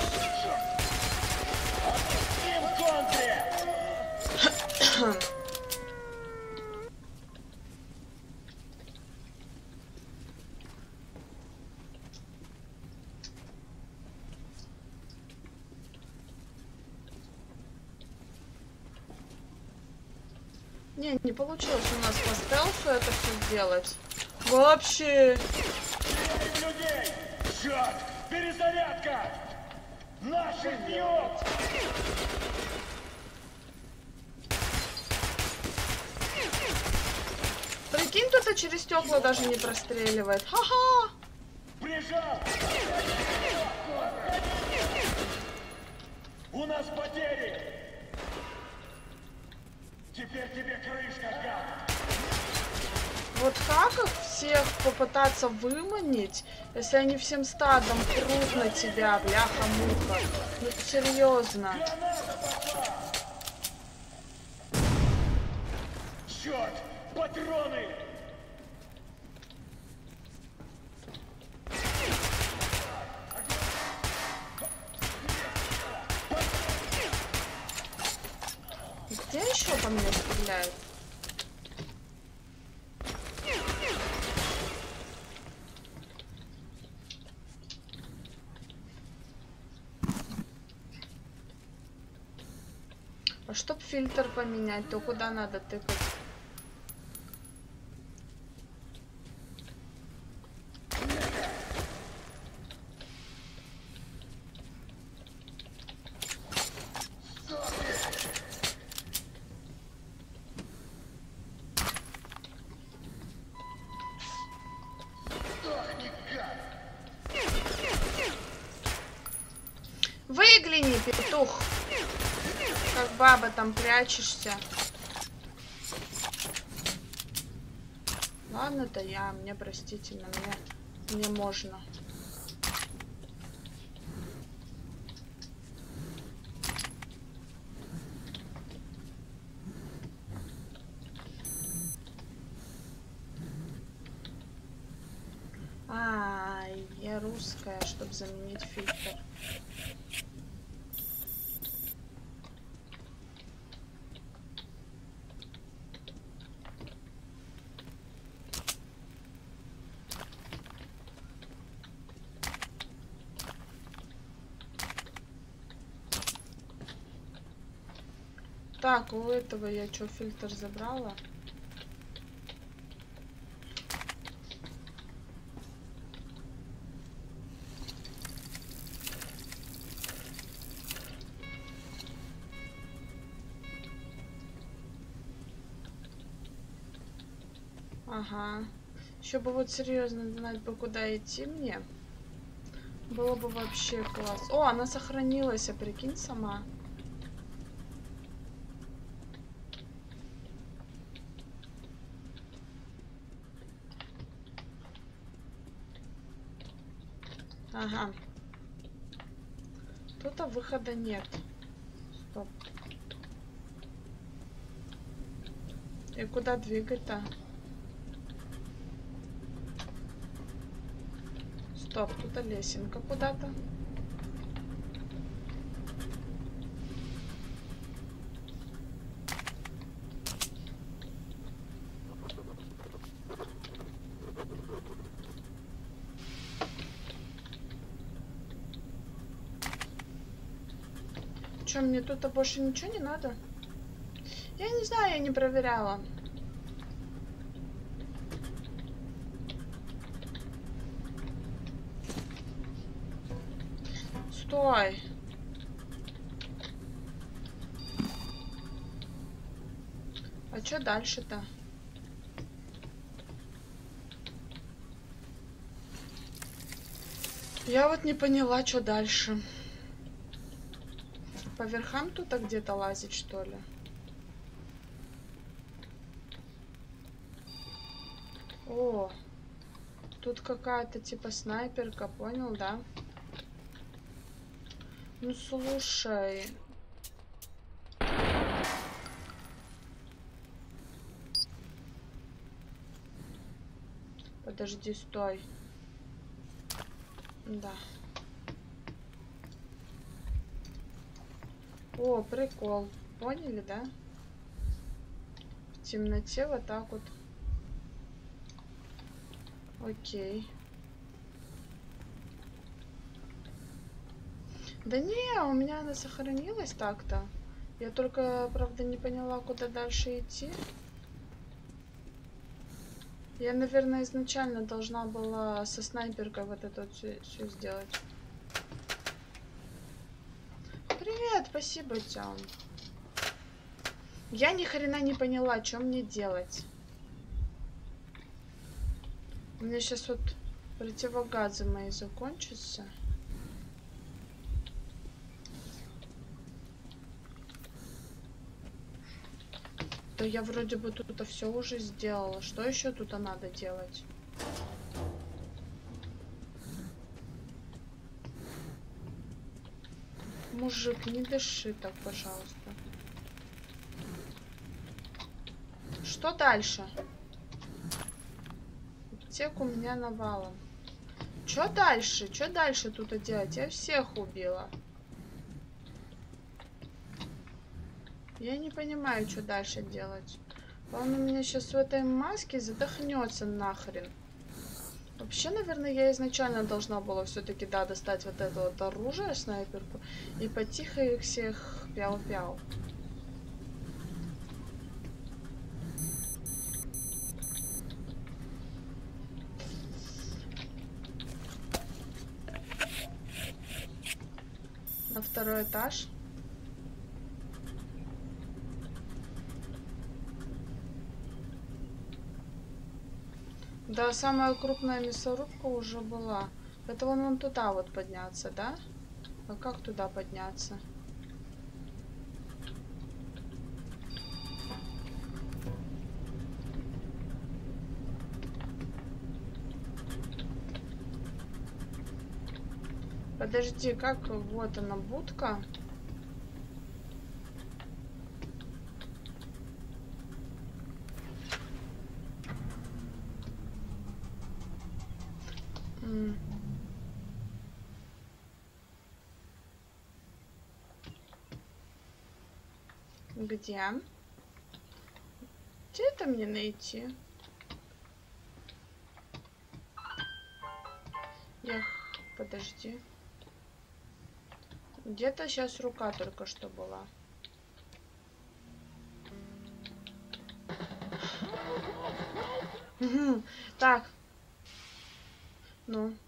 Не, не получилось у нас по стелсу это все сделать. Вообще. Людей! Черт! Перезарядка! Наши бьют! Прикинь, кто-то через стекла даже не простреливает. Ха-ха! Прижал! У нас потери! Теперь тебе крышка, гад! Вот как их всех попытаться выманить, если они всем стадом прут на тебя, бляха-муха? Ну серьезно. Черт! Патроны! по мне стреляют. А чтоб фильтр поменять, то куда надо тыкать? Выгляни, петух! Как баба там прячешься. Ладно-то я, мне простительно, мне, мне можно. А, я русская, чтобы заменить фильтр. Так, у этого я что, фильтр забрала? Ага. Еще бы вот серьезно знать бы, куда идти мне. Было бы вообще класс. О, она сохранилась, а прикинь, сама. Ага. Тут-то выхода нет. Стоп. И куда двигать-то? Стоп, тут лесенка куда-то. Че, мне тут-то больше ничего не надо? Я не знаю, я не проверяла. Стой. А что дальше-то? Я вот не поняла, что дальше. По верхам тут где-то лазить, что ли? О, тут какая-то типа снайперка, понял, да? Ну слушай. Подожди, стой. Да. О, прикол. Поняли, да? В темноте вот так вот. Окей. Да не, у меня она сохранилась так-то. Я только, правда, не поняла, куда дальше идти. Я, наверное, изначально должна была со снайперкой вот это вот все, все сделать. Привет, спасибо, Тём. Я ни хрена не поняла, что мне делать. У меня сейчас вот противогазы мои закончатся. Да я вроде бы тут все уже сделала. Что еще тут надо делать? Мужик, не дыши так, пожалуйста. Что дальше? Аптек у меня навалом. Что дальше? Что дальше тут делать? Я всех убила. Я не понимаю, что дальше делать. Он у меня сейчас в этой маске задохнется нахрен. Вообще, наверное, я изначально должна была все-таки, да, достать вот это вот оружие, снайперку, и потихо их всех пяу-пяу. На второй этаж. Да, самая крупная мясорубка уже была. Это вон, вон туда вот подняться, да? А как туда подняться? Подожди, как? Вот она, будка. М. Где? Где это мне найти? Эх, подожди. Где-то сейчас рука только что была. Так. Ну.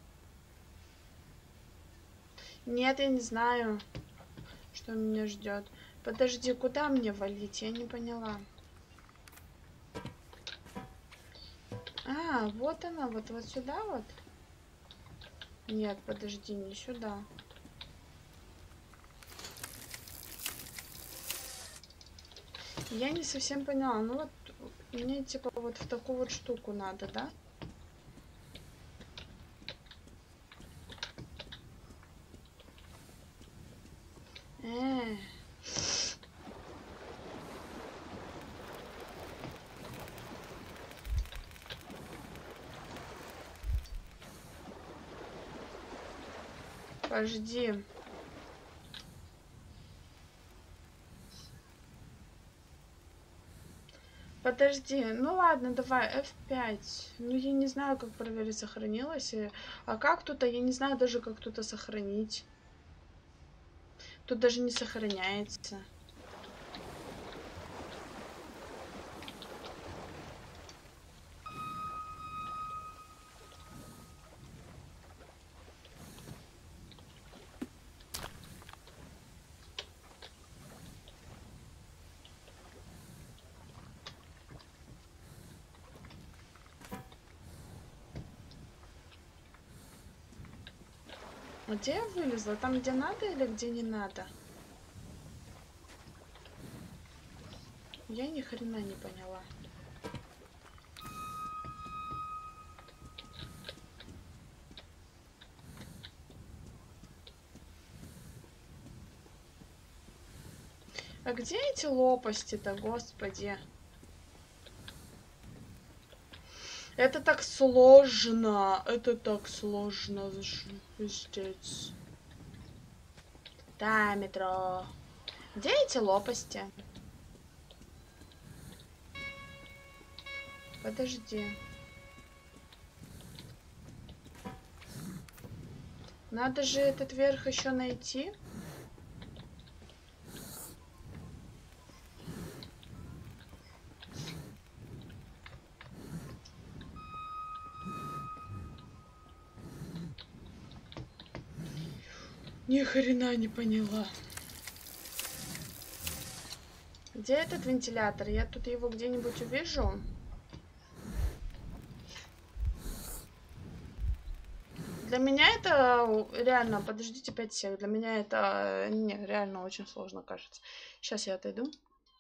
Нет, я не знаю, что меня ждет. Подожди, куда мне валить? Я не поняла. А, вот она, вот, вот сюда вот. Нет, подожди, не сюда. Я не совсем поняла. Ну вот, мне типа вот в такую вот штуку надо, да? Э. Подожди. Подожди, ну ладно, давай, эф пять. Ну, я не знаю, как проверить, сохранилось. А как тут, а я не знаю даже, как тут сохранить. Тут даже не сохраняется. Где я вылезла? Там, где надо или где не надо? Я ни хрена не поняла. А где эти лопасти-то, господи? Это так сложно. Это так сложно. Пиздец. Да, метро. Где эти лопасти? Подожди. Надо же этот верх еще найти. Ни хрена не поняла. Где этот вентилятор? Я тут его где-нибудь увижу. Для меня это реально... Подождите пять секунд. Для меня это не, реально очень сложно кажется. Сейчас я отойду.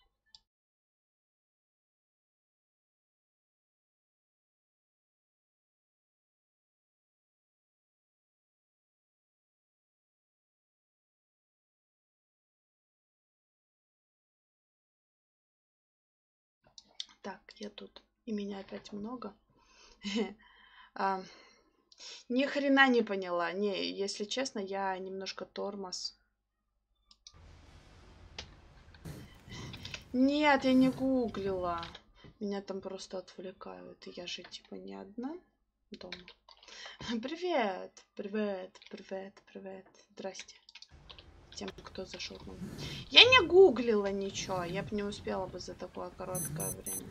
Так, я тут. И меня опять много. а, ни хрена не поняла. Не, если честно, я немножко тормоз. Нет, я не гуглила. Меня там просто отвлекают. И я же типа не одна дома. Привет, привет, привет, привет. Здрасте. Тем, кто зашел. Я не гуглила ничего. Я бы не успела бы за такое короткое время.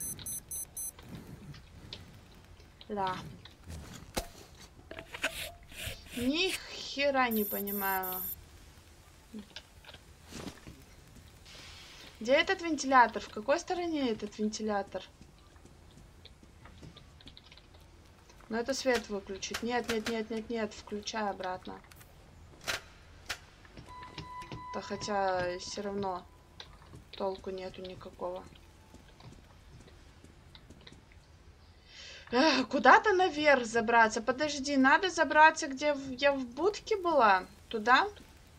Да. Ни хера не понимаю. Где этот вентилятор? В какой стороне этот вентилятор? Ну это свет выключить. Нет, нет, нет, нет, нет. Включай обратно. Да хотя все равно толку нету никакого. Куда-то наверх забраться. Подожди, надо забраться, где я в будке была. Туда?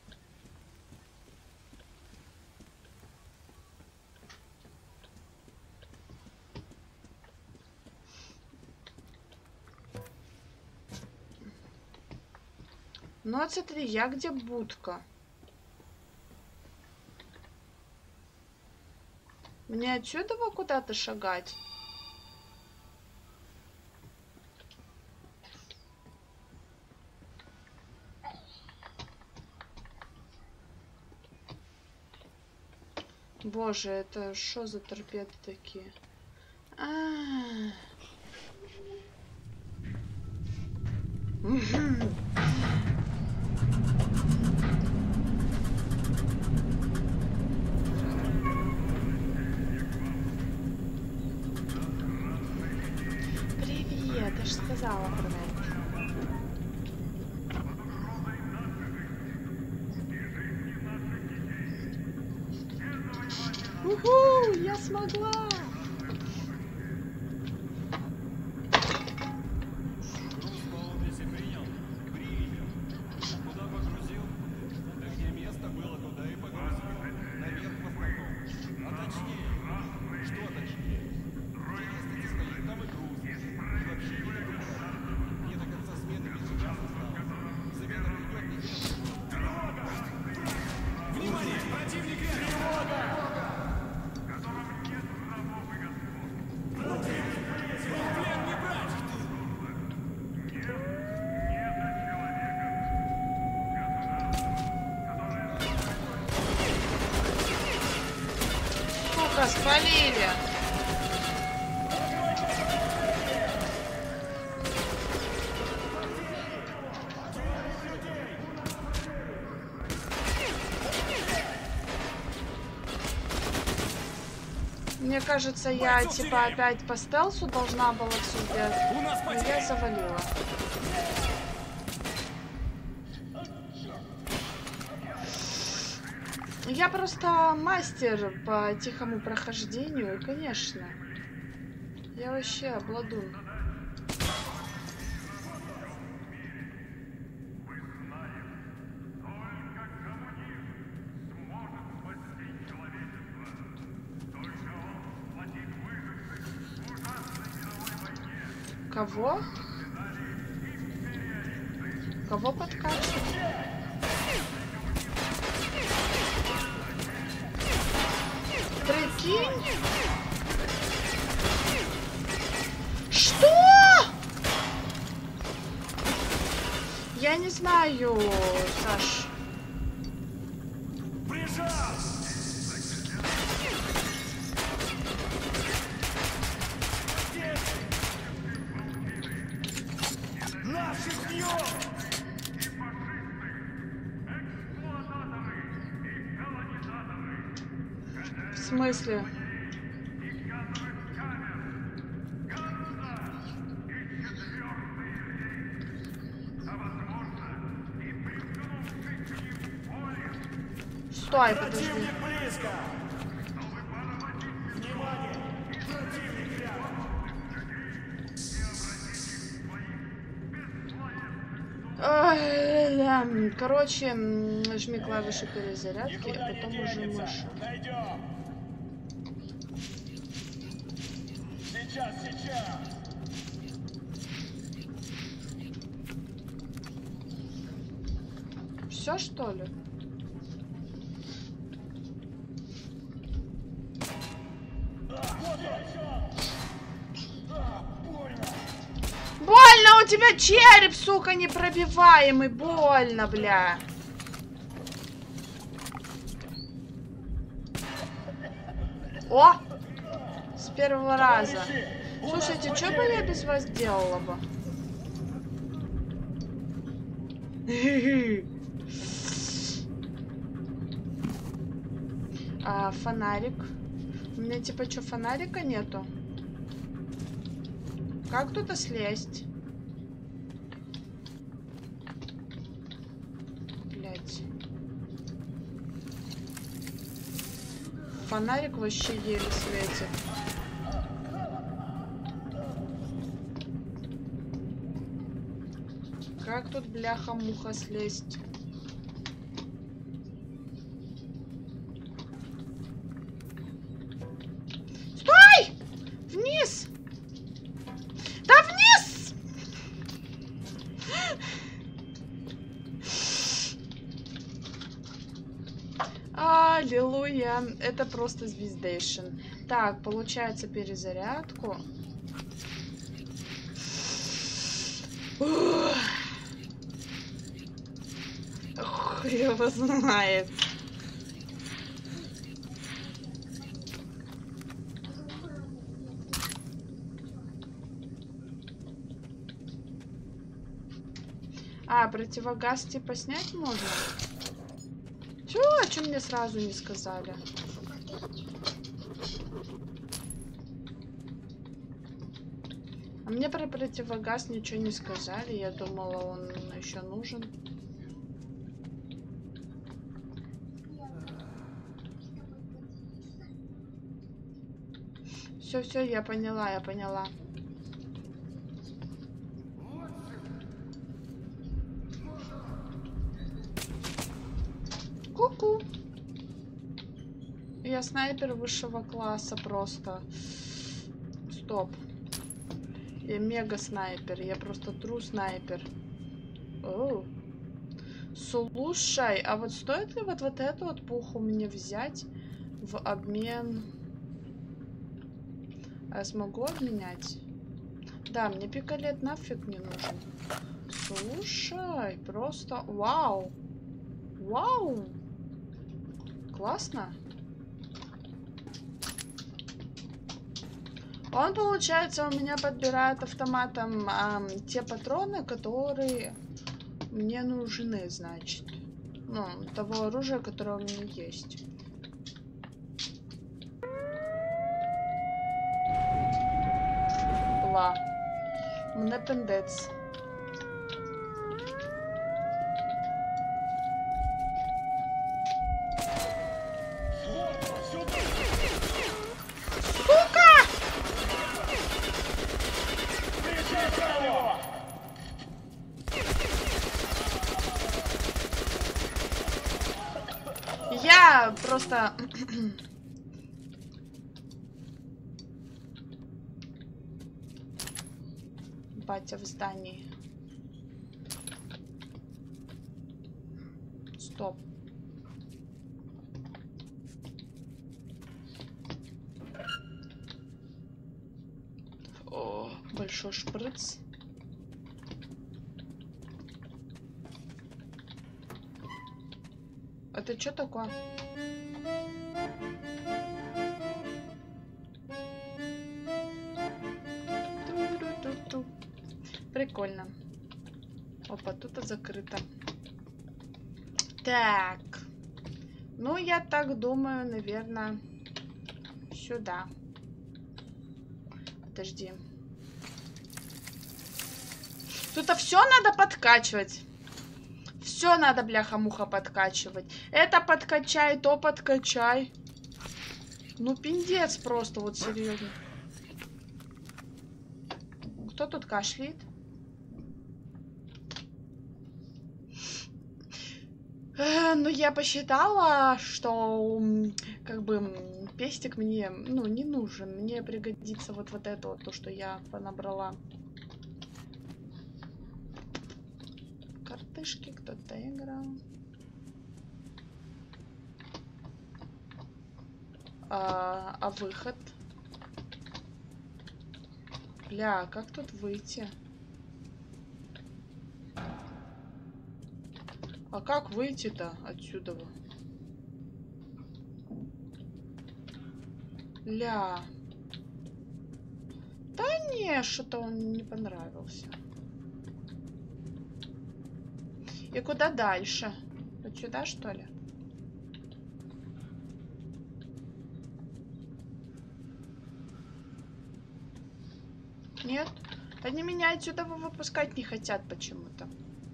Ну вот смотри, я где будка? Мне отсюда куда-то шагать? Боже, это что за торпеды такие? А-а-а. Привет, я же сказала про это. Уху, я смогла! Спалили. Мне кажется, я типа опять по стелсу должна была все сделать, но я завалила. Я просто мастер по тихому прохождению, конечно. Я вообще обладун. Кого? Кого подкачивать? Прикинь? Что? Я не знаю, Саш. В смысле? Стой, подожди. Короче, жми клавиши перезарядки, а потом уже мышь. Сейчас, сейчас. Все, что ли? у тебя череп, сука, непробиваемый. Больно, бля. О! С первого раза. Слушайте, что бы я без вас делала бы? А, фонарик. У меня типа что, фонарика нету? Как туда слезть? Блять. Фонарик вообще еле светит. Как тут бляха-муха слезть? Стой! Вниз! Да вниз! Аллилуйя! Это просто звездейшн. Так, получается перезарядку. Ух. Хуй его знает. А, противогаз типа снять можно? Чё? О чем мне сразу не сказали? А мне про противогаз ничего не сказали. Я думала, он еще нужен. Все, все, я поняла, я поняла. Ку-ку. Я снайпер высшего класса просто. Стоп. Я мега снайпер. Я просто тру снайпер. Оу. Слушай, а вот стоит ли вот, вот эту вот пуху мне взять в обмен? А я смогу обменять? Да, мне пикалет нафиг не нужен. Слушай, просто вау. Вау. Классно. Он, получается, у меня подбирает автоматом а, те патроны, которые мне нужны, значит. Ну, того оружия, которое у меня есть. Ла. Мне пендец. Я просто... Батя в здании. Стоп. О, большой шприц. Это что такое? Ту-ду-ду-ду. Прикольно. Опа, тут закрыто. Так. Ну, я так думаю, наверное, сюда. Подожди. Тут все надо подкачивать. Все надо, бляха-муха, подкачивать. Это подкачай, то подкачай. Ну, пиндец просто, вот серьезно. Кто тут кашляет? Э, ну, я посчитала, что как бы пестик мне, ну, не нужен. Мне пригодится вот, вот это вот, то, что я понабрала. Картышки кто-то играл. А, а выход? Бля, как тут выйти? А как выйти-то отсюда? Ля. Да не, что-то он не понравился. И куда дальше? Вот сюда, что ли? Нет? Они меня отсюда выпускать не хотят почему-то.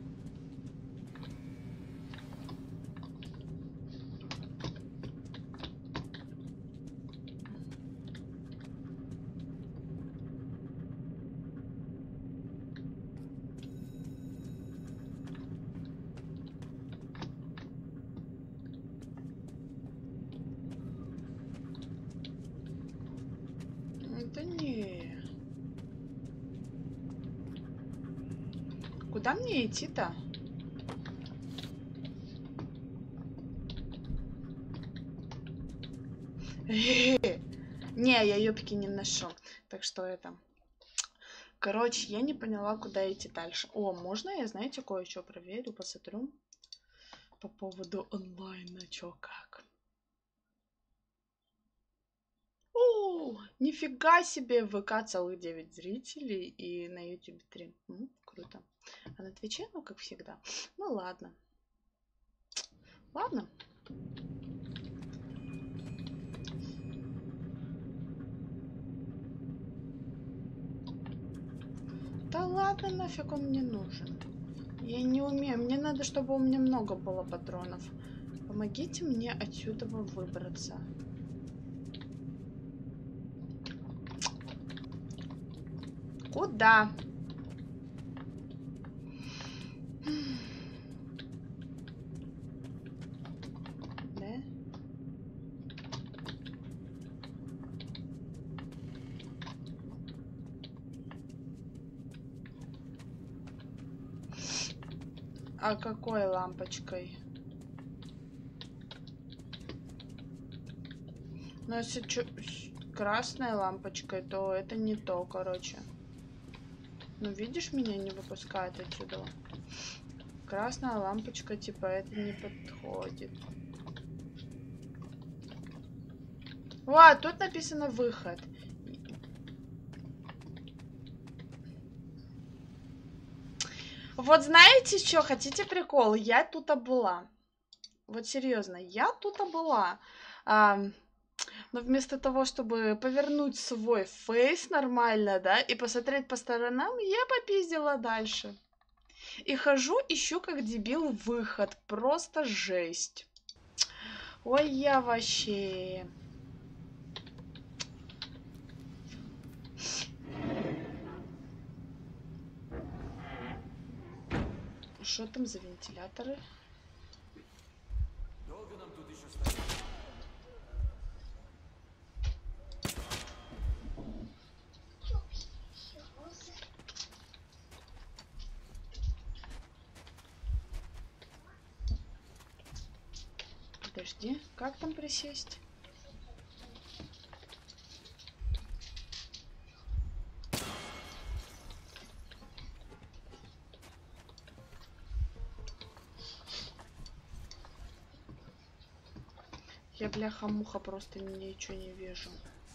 Да не. Куда мне идти-то? Не, я юбки не ношу. Так что это... Короче, я не поняла, куда идти дальше. О, можно я, знаете, кое-что проверю, посмотрю по поводу онлайна, чё как. О, нифига себе, в ВК целых девять зрителей и на ютубе три. М, круто. А на Твиче, ну, как всегда. Ну, ладно. Ладно. Да ладно, нафиг он мне нужен. Я не умею. Мне надо, чтобы у меня много было патронов. Помогите мне отсюда выбраться. Куда? Да? А какой лампочкой? Ну, если чё, красной лампочкой, то это не то, короче. Ну, видишь, меня не выпускает отсюда. Красная лампочка, типа, это не подходит. О, тут написано выход. Вот знаете что, хотите прикол? Я тут была. Вот серьезно, я тут была. А, но вместо того, чтобы повернуть свой фейс нормально, да, и посмотреть по сторонам, я попиздила дальше. И хожу, ищу как дебил выход. Просто жесть. Ой, я вообще... Что там за вентиляторы? Долго нам тут еще стоять? Подожди, как там присесть? Я, бляха-муха, просто ничего не вижу.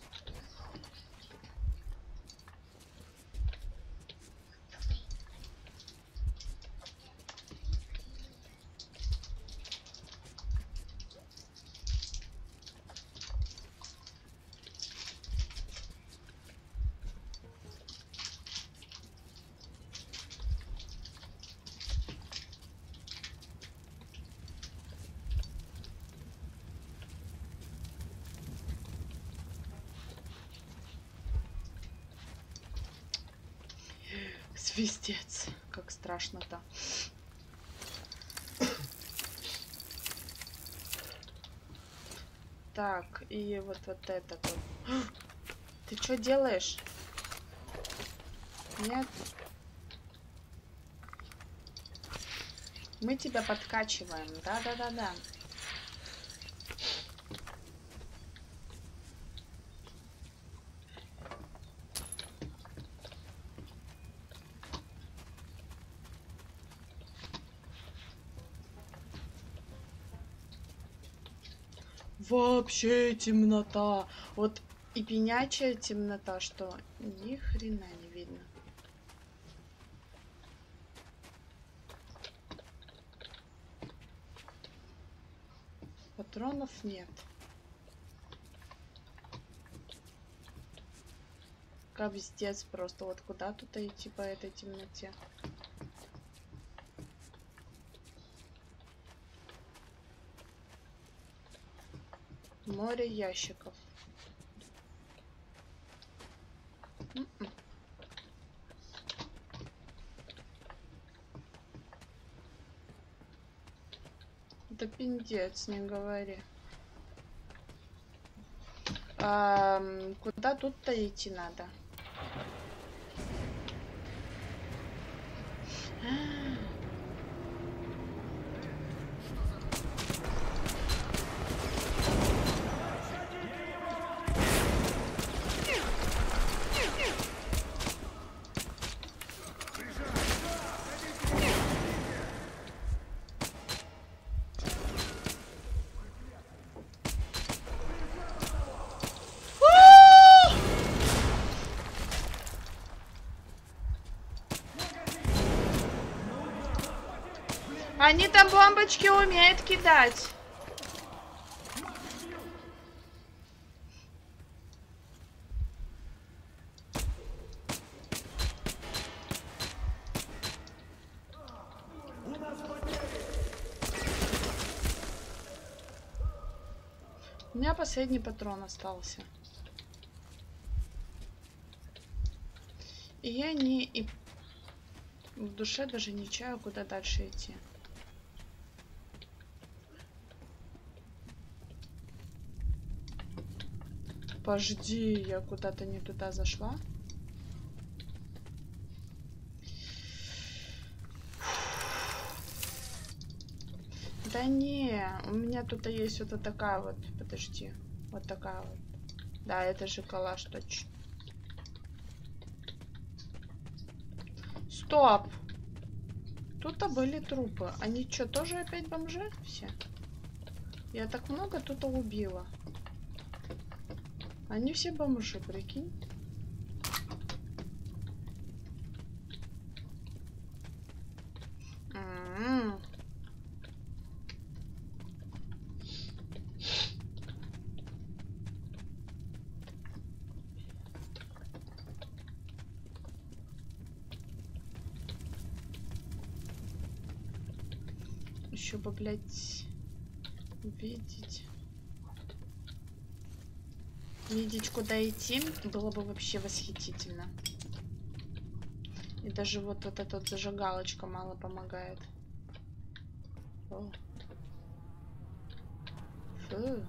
Свистец, как страшно-то. Так, и вот, вот это вот. Ты что делаешь? Нет? Мы тебя подкачиваем. Да-да-да-да. Вообще темнота. Вот и пенячая темнота, что ни хрена не видно. Патронов нет. Капздец просто. Вот куда тут идти по этой темноте? Море ящиков. М-м. Да пиндец, не говори. А, куда тут-то идти надо? Они там бомбочки умеют кидать. У меня последний патрон остался. И я не... И в душе даже не чаю, куда дальше идти. Подожди, я куда-то не туда зашла. Да не, у меня тут есть вот такая вот, подожди, вот такая вот. Да, это же калаш точно. Стоп! Тут-то были трупы. Они что, тоже опять бомжи все? Я так много тут убила. Они все бомжи, прикинь. М-м-м. Еще бы, блядь, увидеть. Видеть, куда идти, было бы вообще восхитительно. И даже вот, вот эта вот зажигалочка мало помогает. О. Фу.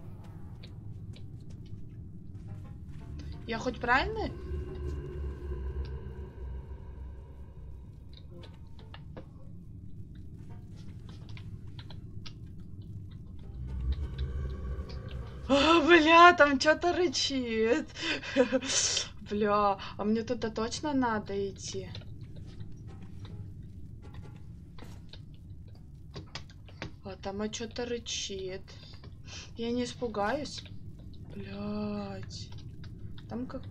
Я хоть правильно? О, бля, там что-то рычит. Бля, а мне туда точно надо идти. А там а что-то рычит. Я не испугаюсь. Блядь. Там как...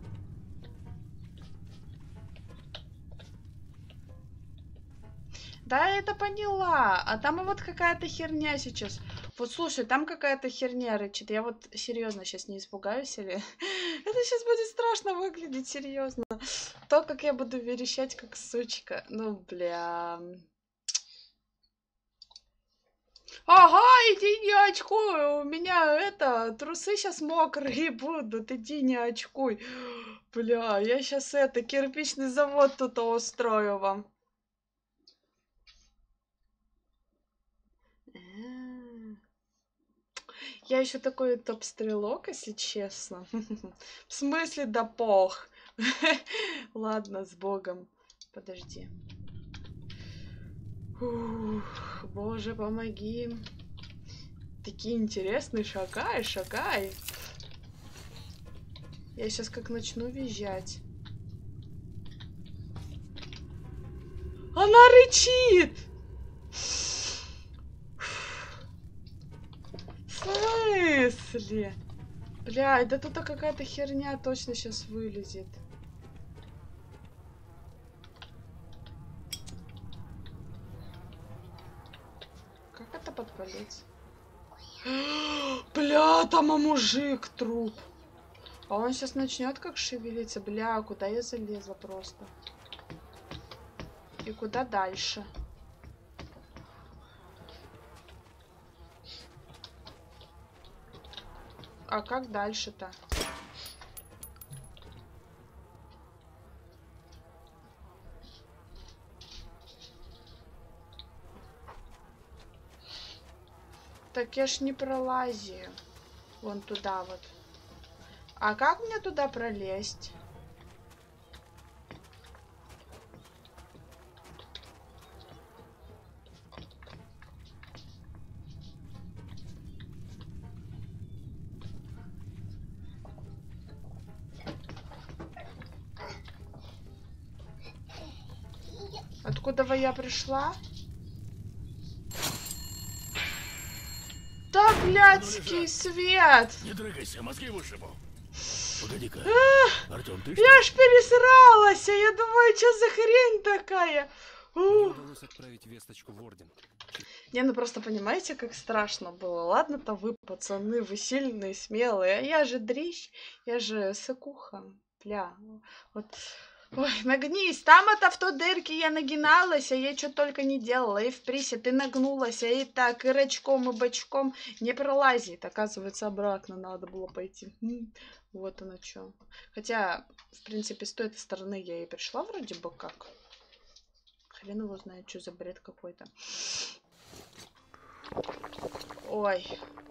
Да, я это поняла. А там и вот какая-то херня сейчас. Вот слушай, там какая-то херня рычит. Я вот серьезно сейчас не испугаюсь или... Это сейчас будет страшно выглядеть, серьезно. То, как я буду верещать, как сучка. Ну, бля. Ага, иди не очкуй. У меня это, трусы сейчас мокрые будут. Иди не очкуй. Бля, я сейчас это, кирпичный завод тут устрою вам. Я еще такой топ-стрелок, если честно. В смысле, да пох. Ладно, с Богом. Подожди. Ух, боже, помоги. Такие интересные, шагай, шагай. Я сейчас как начну визжать. Она рычит! В смысле? Блядь, да тут какая-то херня точно сейчас вылезет. Как это подпалить? Бля, там мужик труп. А он сейчас начнет как шевелиться. Бля, куда я залезла просто? И куда дальше? А как дальше-то? Так я ж не пролазию. Вон туда вот. А как мне туда пролезть? Откуда я пришла? Да, блядский свет! Не дрыгайся, мозги вышибу. Погоди-ка. Артём, ты что? Я ж пересралась! Я думаю, что за хрень такая? Мне удалось отправить весточку в Орден. Не, ну просто понимаете, как страшно было. Ладно-то вы, пацаны, вы сильные, смелые. А я же дрищ, я же сыкуха. Бля, вот... Ой, нагнись, там-то в той дырке я нагиналась, а я что только не делала. И в присе ты нагнулась, а и так, и рачком, и бочком не пролазит. Оказывается, обратно надо было пойти. Вот оно что. Хотя, в принципе, с той стороны я и пришла вроде бы как. Хрен его знает, что за бред какой-то. Ой.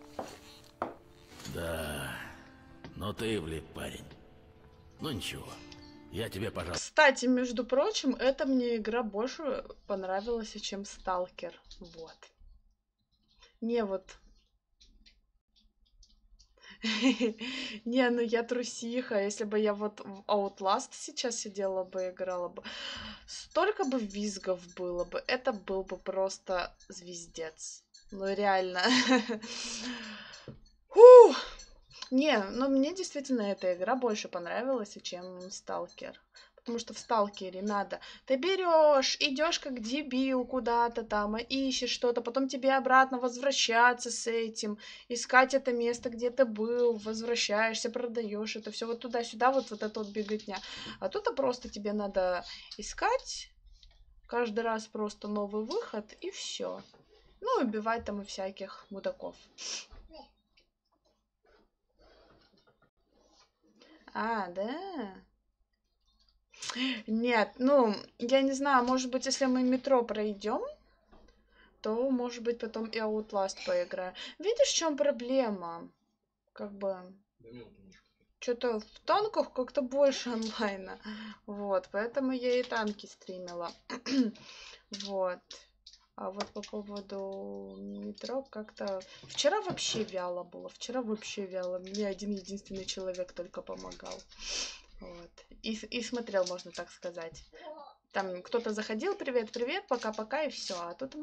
Да, но ты влип, парень. Ну ничего. Я тебе, пожалуйста. Кстати, между прочим, эта мне игра больше понравилась, чем Сталкер. Вот. Не, вот. Не, ну я трусиха. Если бы я вот в Outlast сейчас сидела бы, играла бы, столько бы визгов было бы. Это был бы просто звездец. Ну реально. Фух. Не, ну мне действительно эта игра больше понравилась, чем Сталкер. Потому что в Сталкере надо... Ты берешь, идешь как дебил куда-то там, ищешь что-то, потом тебе обратно возвращаться с этим, искать это место, где ты был, возвращаешься, продаешь это все вот туда-сюда, вот, вот это вот беготня. А тут просто тебе надо искать, каждый раз просто новый выход, и все. Ну, убивать там и всяких мудаков. А, да? Нет, ну, я не знаю, может быть, если мы метро пройдем, то, может быть, потом и Outlast поиграю. Видишь, в чем проблема? Как бы... Что-то в танках как-то больше онлайна. Вот, поэтому я и танки стримила. Вот. А вот по поводу метро как-то... Вчера вообще вяло было. Вчера вообще вяло. Мне один единственный человек только помогал. Вот. И, и смотрел, можно так сказать. Там кто-то заходил, привет, привет, пока-пока, и все. А тут...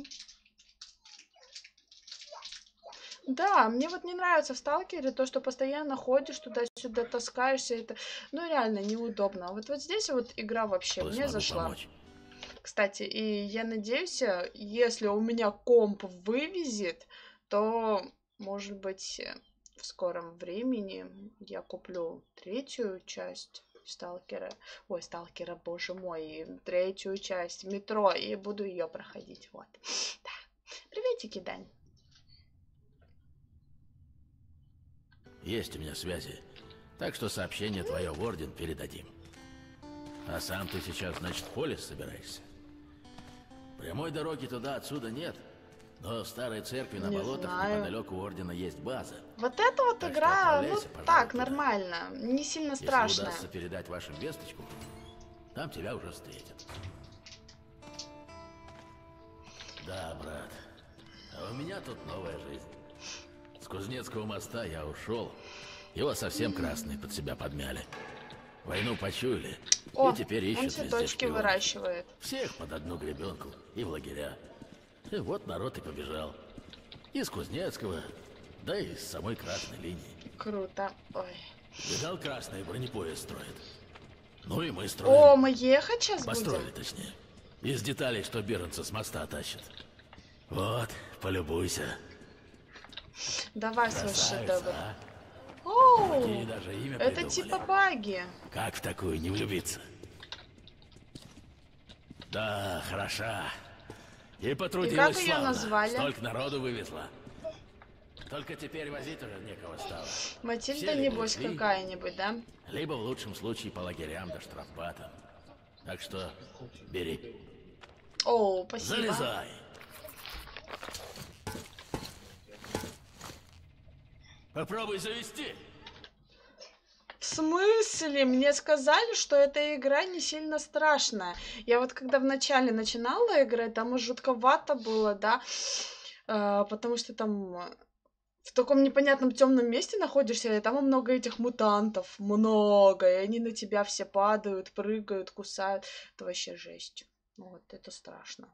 Да, мне вот не нравится в Сталкере то, что постоянно ходишь туда-сюда, таскаешься. Это, ну, реально неудобно. А вот, вот здесь вот игра вообще Пусть мне могу зашла. помочь. Кстати, и я надеюсь, если у меня комп вывезет, то, может быть, в скором времени я куплю третью часть Сталкера. Ой, Сталкера, боже мой, третью часть метро, и буду ее проходить. Вот. Да. Приветики, Дань. Есть у меня связи. Так что сообщение твое в Орден передадим. А сам ты сейчас, значит, в Полис собираешься? Прямой дороги туда отсюда нет. Но в старой церкви на Не болотах знаю. неподалеку Ордена есть база. Вот эта вот Так что игра, ну отправляйся, пожалуй, так, туда. нормально, не сильно Если страшная. удастся передать вашу весточку, там тебя уже встретят. Да, брат. А у меня тут новая жизнь. С Кузнецкого моста я ушел. Его совсем красные под себя подмяли. Войну почуяли. О, и теперь ищут он везде цветочки шпионов. выращивает. Всех под одну гребенку и в лагеря. И вот народ и побежал. Из Кузнецкого, да и с самой красной линии. Круто. Ой. Видал, красные бронепоезд строят. Ну и мы строим. О, мы ехать сейчас будем? Построили, точнее. Из деталей, что Бернса с моста тащит. Вот, полюбуйся. Давай свой шедевр. А? Оу, Такие даже имя это придумали. типа баги. Как в такую не влюбиться? Да, хороша. И потрудилась И как ее славно. назвали? Столько народу вывезла. Только теперь возить уже некого стало. Матильда, Все либо небось, ушли, какая-нибудь, да? либо в лучшем случае по лагерям да штрафбатам. Так что бери. О, спасибо. Залезай. Попробуй завести. В смысле? Мне сказали, что эта игра не сильно страшная. Я вот когда вначале начинала играть, там уж жутковато было, да, а, потому что там в таком непонятном темном месте находишься, и там много этих мутантов, много, и они на тебя все падают, прыгают, кусают. Это вообще жесть. Вот, это страшно.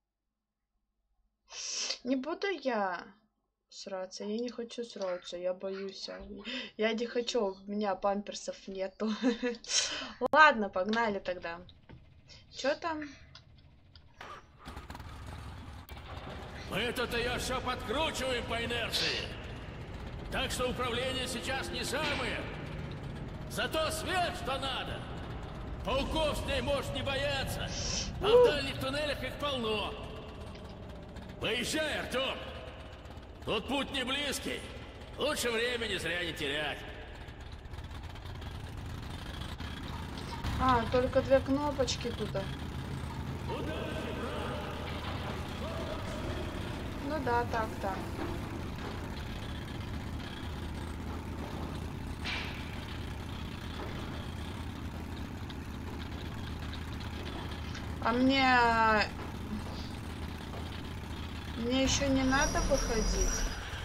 Не буду я сраться, я не хочу сраться, я боюсь. Я не хочу, у меня памперсов нету. Ладно, погнали тогда. Чё там? Мы-то-то я все подкручиваем по инерции. Так что управление сейчас не самое. Зато свет, что надо. Пауков с ней можешь не бояться. А в дальних туннелях их полно. Поезжай, Артем. Тут путь не близкий. Лучше времени зря не терять. А, только две кнопочки тут. Ну да, так-то. А мне... Мне еще не надо выходить.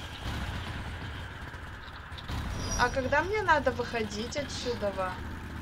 А когда мне надо выходить отсюда? Во?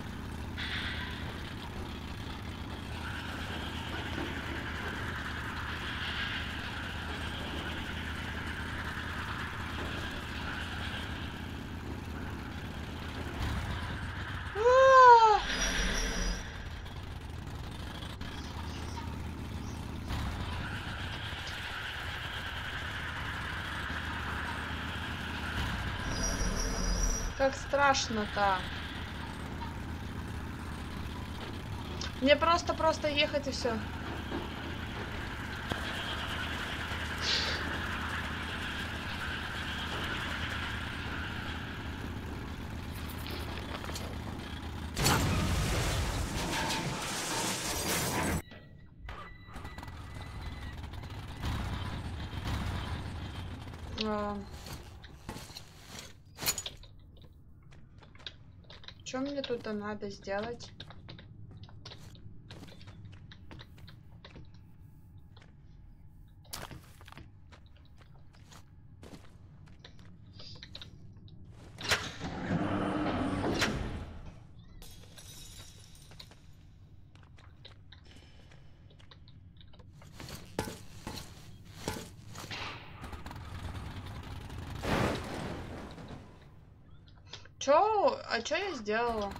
Как страшно-то. Мне просто-просто ехать и все. А... Что мне тут надо сделать? Чё? А чё я сделала?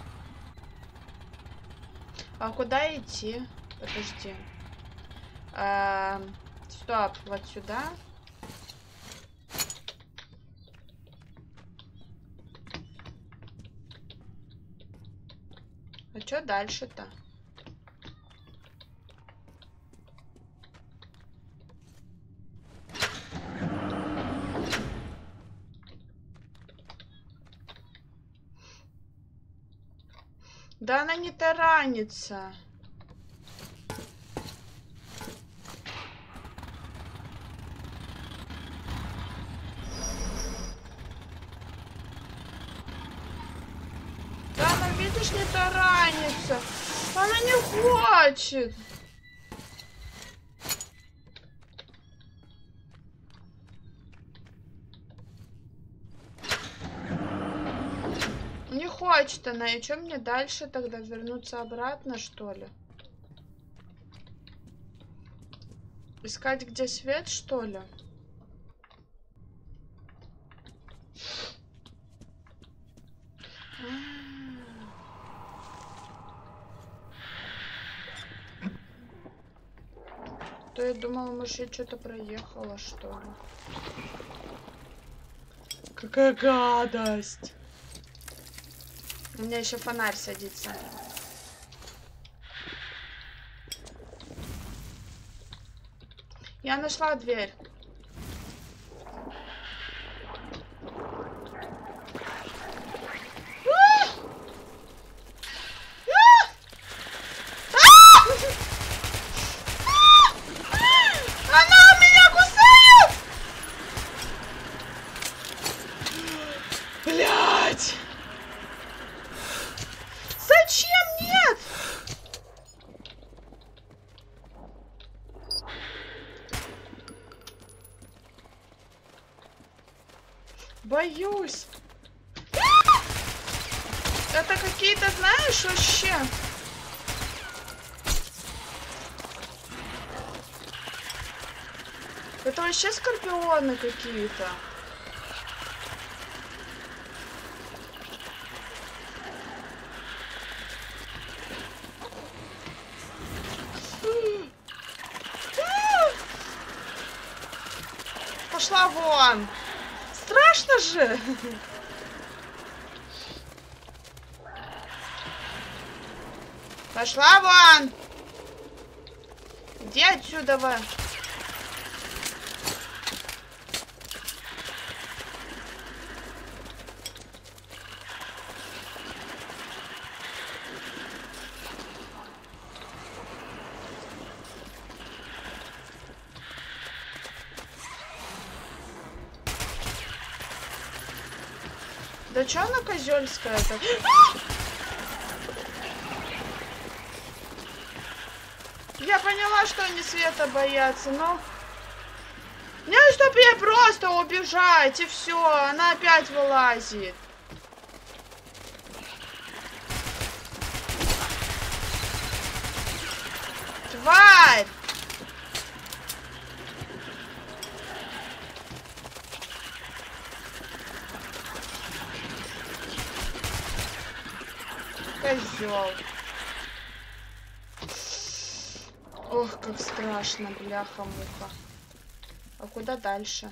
А куда идти? Подожди. А, стоп, вот сюда. А чё дальше-то? Да она не таранится. Да она, видишь, не таранится. Она не хочет. Не хочет она. И что мне дальше тогда? Вернуться обратно, что ли? Искать, где свет, что ли? То я думала, может, я что-то проехала, что ли. Какая гадость! У меня еще фонарь садится. Я нашла дверь. Боюсь. Это какие-то, знаешь, вообще. Это вообще скорпионы какие-то. Пошла вон. Страшно же! Пошла вон! Иди отсюда, вы! Да чё она козёльская-то? Я поняла, что они света боятся, но... Не, чтобы ей просто убежать, и все, она опять вылазит. Тварь! Козёл. Ох, как страшно, бляха-муха. А куда дальше?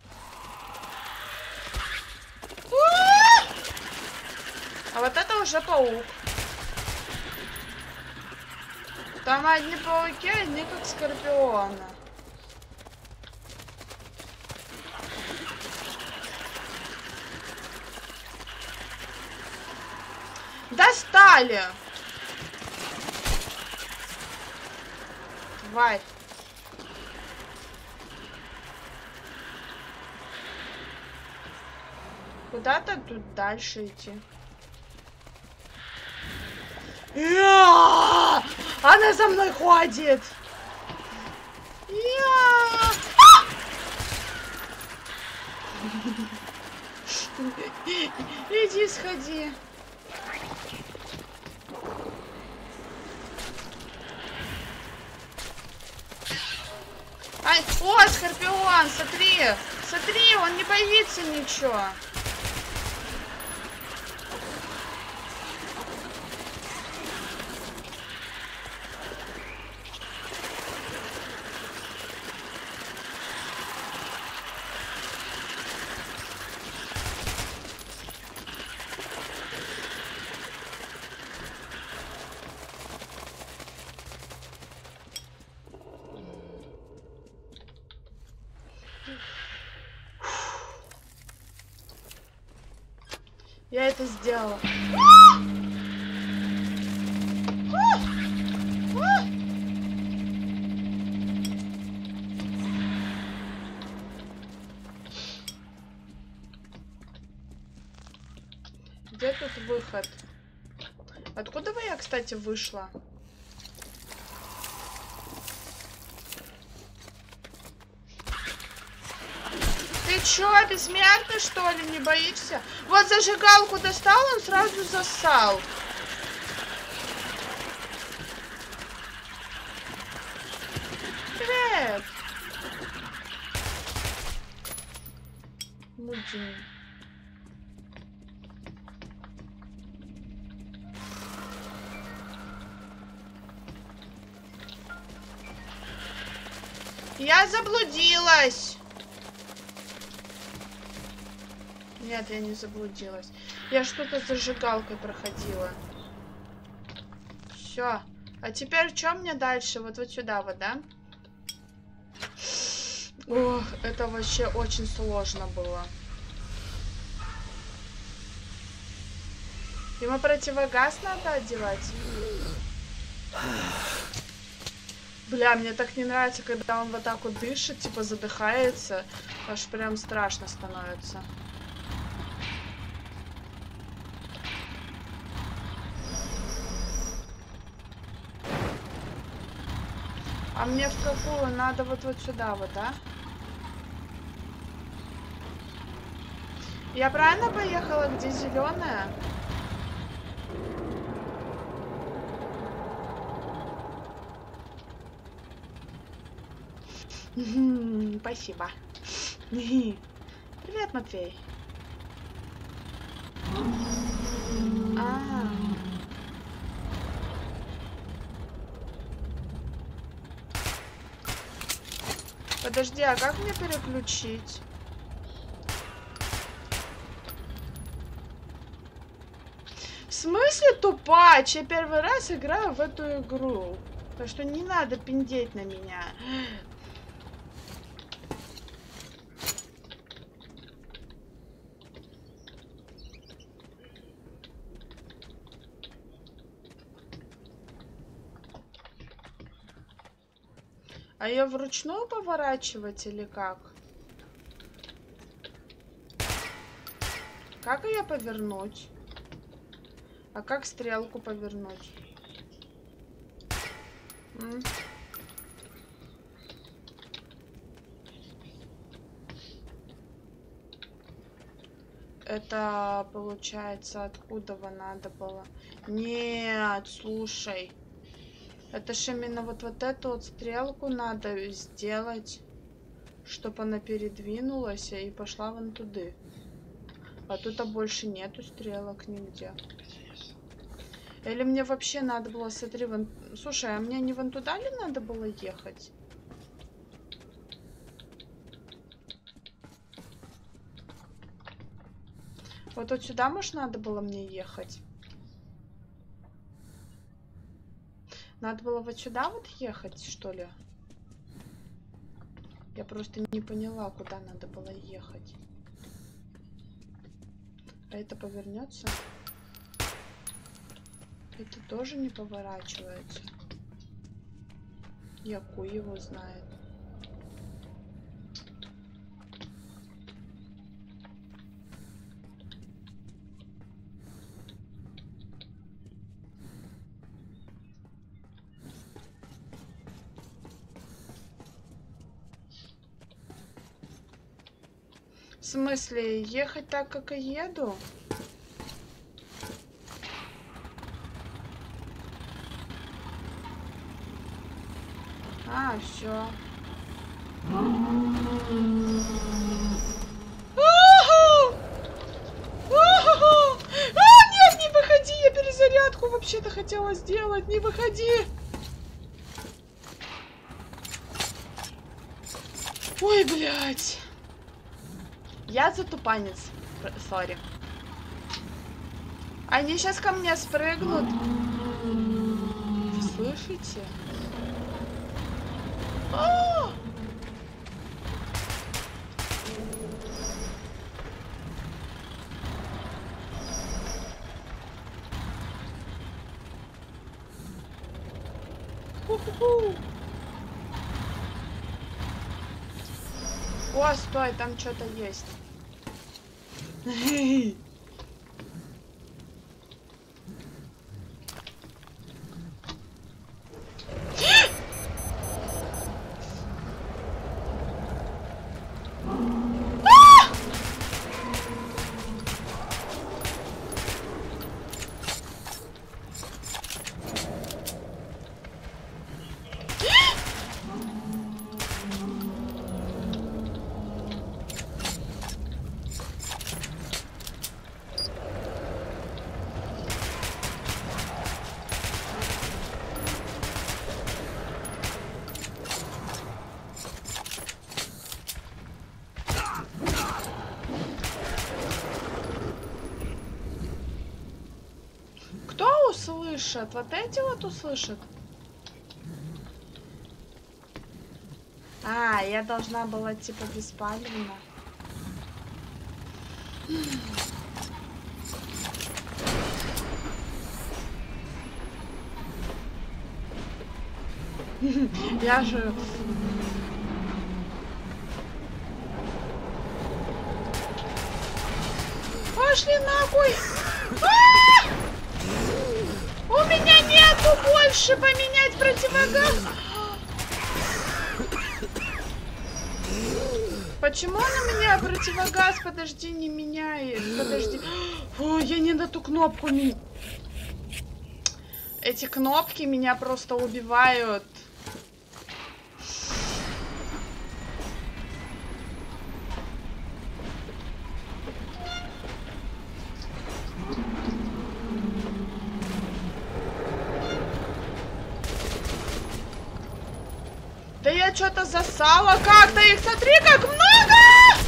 А вот это уже паук. Там одни пауки, одни как скорпионы. Достали! Тварь. Куда-то тут дальше идти. Я! Она за мной ходит! Я! Иди, сходи. Ай, о, скорпион, смотри, смотри, он не боится ничего. Я это сделала. Где тут выход? Откуда бы я, кстати, вышла? Ты чё, бессмертный, что ли, не боишься? Вот зажигалку достал, он сразу зассал. Привет. Мудин. Я заблудилась. Нет, я не заблудилась. Я что-то с зажигалкой проходила. Все. А теперь что мне дальше? Вот вот сюда вот, да? Ох, это вообще очень сложно было. Ему противогаз надо одевать? Бля, мне так не нравится, когда он вот так вот дышит, типа задыхается. Аж прям страшно становится. А мне в какую? Надо вот вот сюда вот, да? Я правильно поехала, где зеленая? Спасибо. Привет, Матвей. А. Подожди, а как мне переключить? В смысле тупач? Я первый раз играю в эту игру. Так что не надо пиндеть на меня. А ее вручную поворачивать или как? Как ее повернуть? А как стрелку повернуть? М? Это получается откуда надо было? Нет, слушай. Это ж именно вот, вот эту вот стрелку надо сделать, чтобы она передвинулась и пошла вон туда. А тут -то больше нету стрелок нигде. Или мне вообще надо было, смотри, вон... Слушай, а мне не вон туда ли надо было ехать? Вот вот сюда, может, надо было мне ехать? Надо было вот сюда вот ехать, что ли? Я просто не поняла, куда надо было ехать. А это повернется? Это тоже не поворачивается. Яку его знает. В смысле, ехать так, как и еду? А, все. А, нет, не выходи, я перезарядку вообще-то хотела сделать, не выходи. Ой, блядь. Я затупанец. Сори. Они сейчас ко мне спрыгнут. Вы слышите? А! Ху-ху-ху. О, стой, там что-то есть. услышат? Вот эти вот услышат? А, я должна была типа беспалевно. Я же... Пошли нахуй! А! У меня нету больше поменять противогаз! Почему он у меня противогаз? Подожди, не меняет. Подожди. О, я не на ту кнопку. Не... Эти кнопки меня просто убивают. Да я что-то засала как-то их. Смотри, как много!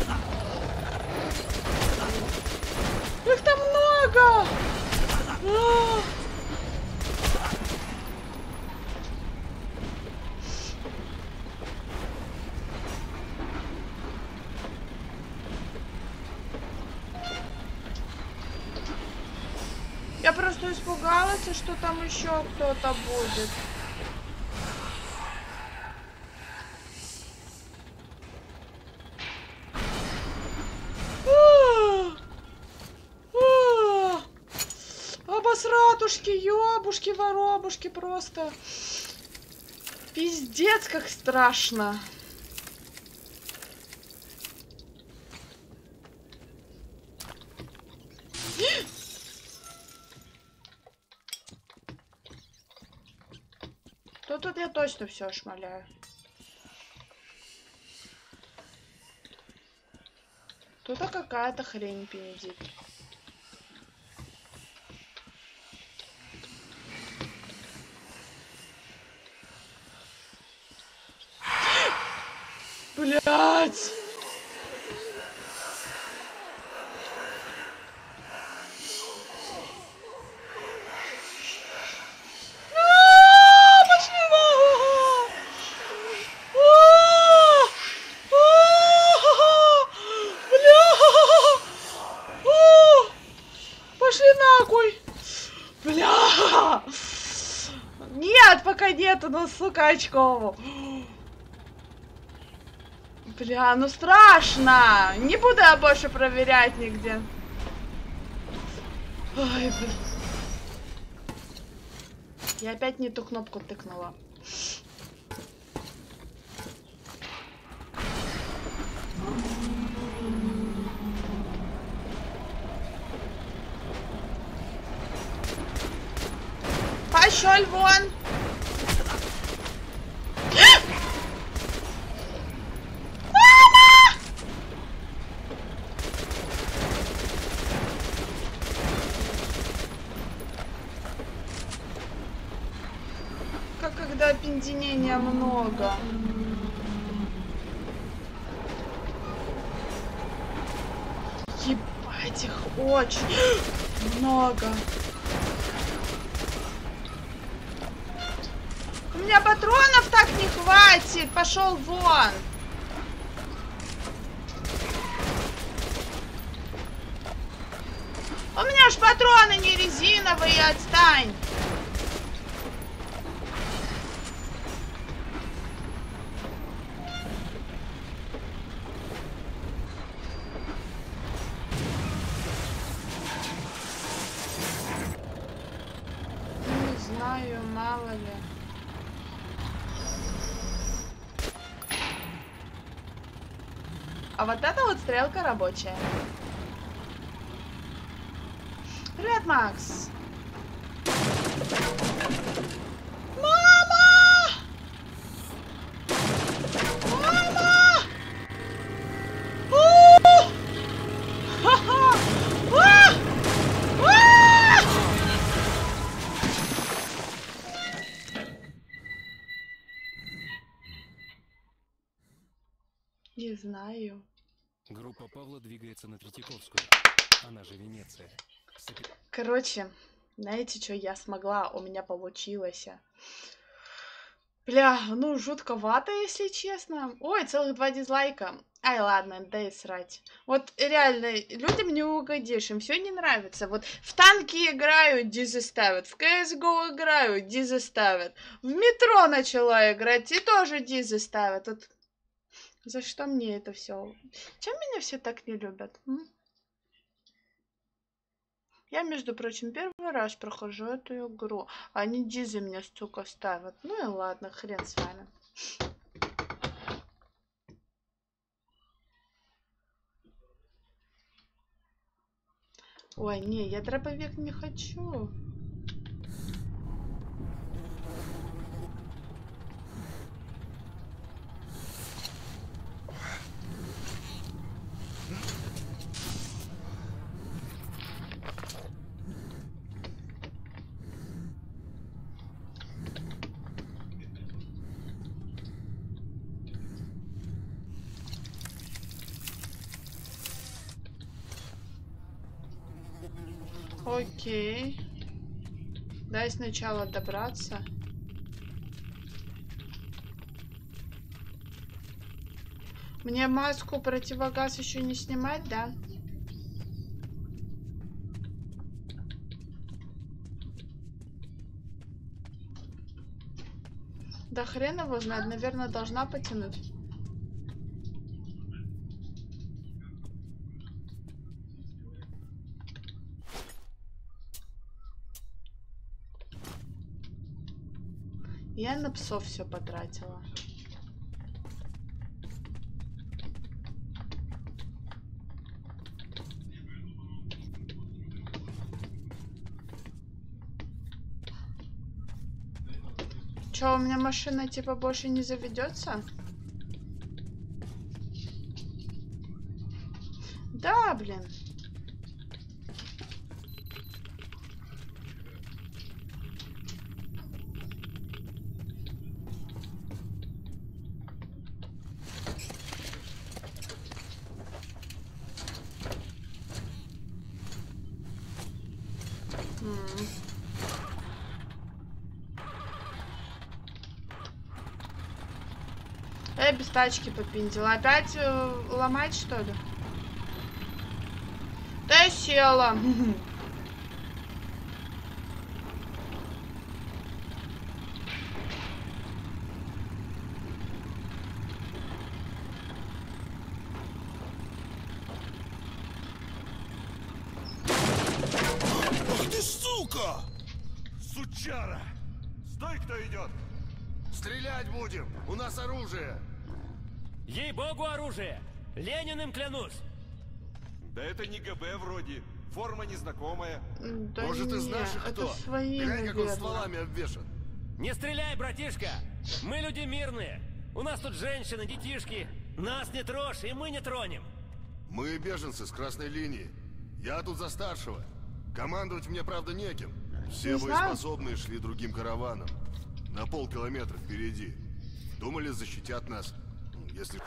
Их там много! А! Я просто испугалась, что там еще кто-то будет. Обосратушки, ёбушки, воробушки, просто. Пиздец, как страшно. То тут я точно все шмаляю. Тут какая-то хрень пиндит. Блять! Нет, пока нету, ну, сука, очков. Бля, ну страшно. Не буду я больше проверять нигде. Ой, блин. Я опять не ту кнопку тыкнула. Пошёл вон! Мама! Как когда пиндинения много. Ебать, их очень много. У меня патронов так не хватит. Пошел вон. У меня ж патроны не резиновые, отстань. Не знаю, мало ли. А вот эта вот стрелка рабочая. Привет, Макс. Мама! Мама! У! Ха-ха! А! А! Не знаю. Группа Павла двигается на Третьяковскую. Она же Венеция. Короче, Знаете, что я смогла? У меня получилось. Бля, ну жутковато, если честно. Ой, целых два дизлайка. Ай, ладно, да и срать. Вот реально, людям не угодишь, им все не нравится. Вот в танки играю, дизы ставят. В си эс го играю, дизы ставят. В метро начала играть, и тоже дизы ставят. Вот за что мне это все? Чем меня все так не любят? М? Я, между прочим, первый раз прохожу эту игру. А они дизы мне, сука, ставят. Ну и ладно, хрен с вами. Ой, не, я дробовик не хочу. Окей. Дай сначала добраться. Мне маску противогаз еще не снимать, да? Да хрен его знает, наверное, должна потянуть. Я на псов все потратила. Че, у меня машина типа больше не заведется? Да, блин. Эй, без тачки попиндила. Опять э, ломать, что ли? Да я села. Ах ты, сука! Сучара! Стой, кто идет! Стрелять будем! У нас оружие! Ей-богу, оружие! Лениным клянусь! Да это не ГБ вроде. Форма незнакомая. Да Может, не, из наших это кто? свои, Глянь, как он наверное. стволами обвешан. Не стреляй, братишка! Мы люди мирные. У нас тут женщины, детишки. Нас не трожь, и мы не тронем. Мы беженцы с красной линии. Я тут за старшего. Командовать мне, правда, неким. Все Не знаю. боеспособные шли другим караваном. На полкилометра впереди. Думали, защитят нас. Если...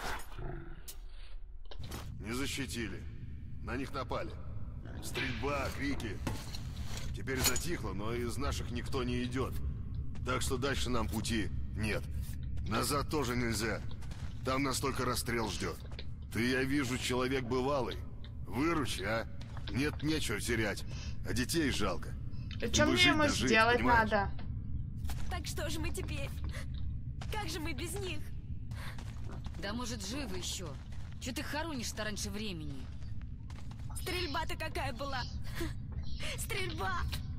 Не защитили. На них напали. Стрельба, крики. Теперь затихло, но из наших никто не идет. Так что дальше нам пути нет. Назад тоже нельзя. Там нас только расстрел ждет. Ты, я вижу, человек бывалый. Выручи, а? Нет, нечего терять. А детей жалко. И что мне ему дожить, сделать понимаешь? надо? Так что же мы теперь? Как же мы без них? Да может, живы еще? Че ты хоронишь-то раньше времени? Стрельба-то какая была? Стрельба!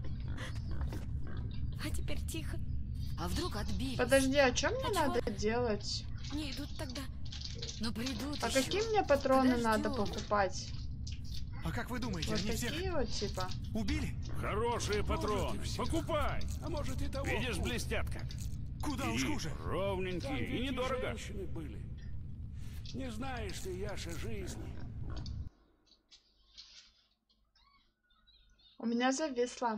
А теперь тихо. А вдруг отбились? Подожди, а что мне А надо чего? делать? Не идут тогда. Ну придут А еще. какие мне патроны Подождем. надо покупать? А как вы думаете, Вот они такие всех вот типа. убили? Хорошие патроны. Покупай. А может и того. Видишь, хуже. блестят как. Куда И уж хуже. Там ровненькие, ведь и и недорого. женщины были. Не знаешь ты, Яша, жизни. У меня зависла.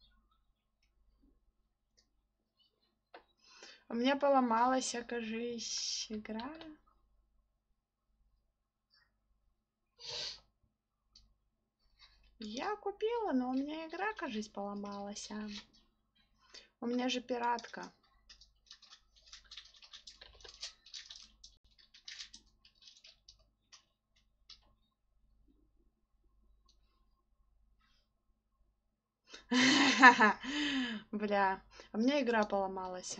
У меня поломалась, окажись, игра. Я купила, но у меня игра, кажется, поломалась. А. У меня же пиратка. Бля, а у меня игра поломалась.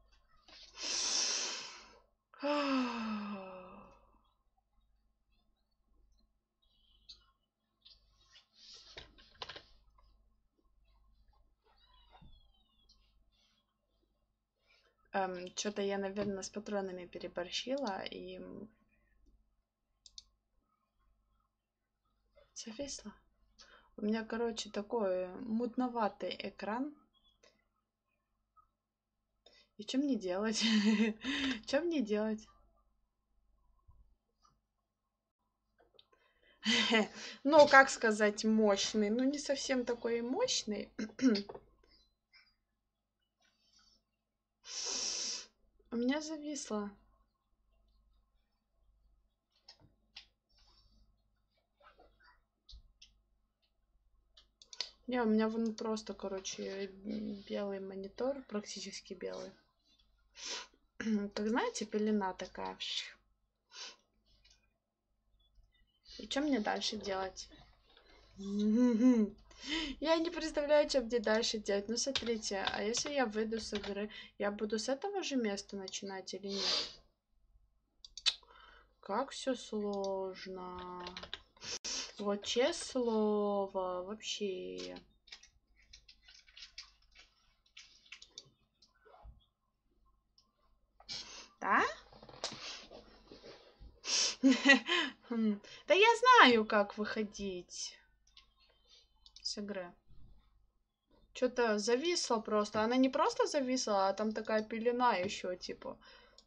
Эм, что-то я, наверное, с патронами переборщила и зависла. У меня, короче, такой мутноватый экран. И что мне делать? Что мне делать? Ну, как сказать, мощный. Ну, не совсем такой мощный. У меня зависло. Не, у меня вон просто, короче, белый монитор, практически белый. Как знаете, пелена такая. И что мне дальше делать? Я не представляю, что мне дальше делать. Ну, смотрите, а если я выйду с игры, я буду с этого же места начинать или нет? Как все сложно. Вот честное слово, вообще. Да? Да я знаю, как выходить с игры. Что-то зависло просто. Она не просто зависла, а там такая пелена еще, типа.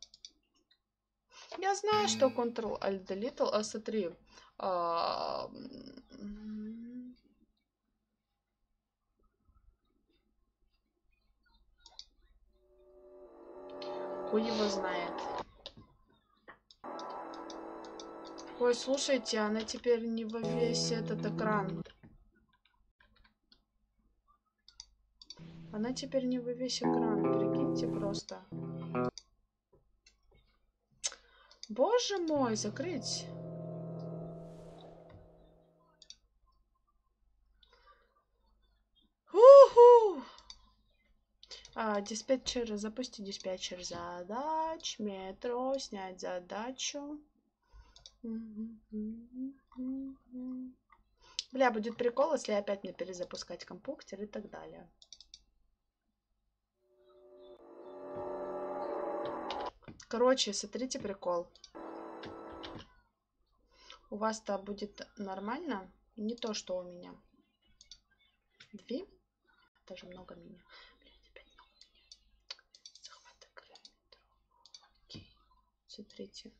Я знаю, что Ctrl-Alt-Delete, а смотри. А... Хуй его знает. Ой, слушайте, она теперь не во весь этот экран. Она теперь не во весь экран. Прикиньте просто. Боже мой, закрыть. Уху! А, диспетчер, запусти диспетчер задач. Метро, снять задачу. Бля, будет прикол, если опять мне перезапускать компьютер и так далее. Короче, смотрите прикол. У вас-то будет нормально. Не то, что у меня. Две. Даже много меня. Блядь, опять много меня. Захват игры. Окей. Смотрите.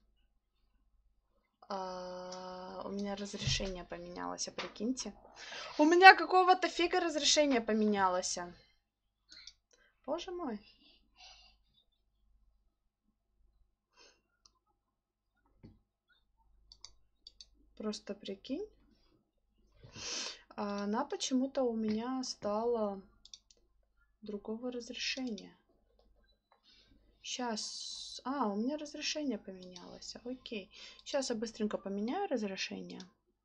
А, у меня разрешение поменялось, а прикиньте. У меня какого-то фига разрешение поменялось. Боже мой. Просто прикинь. А она почему-то у меня стала другого разрешения. Сейчас. А, у меня разрешение поменялось. Окей. Сейчас я быстренько поменяю разрешение.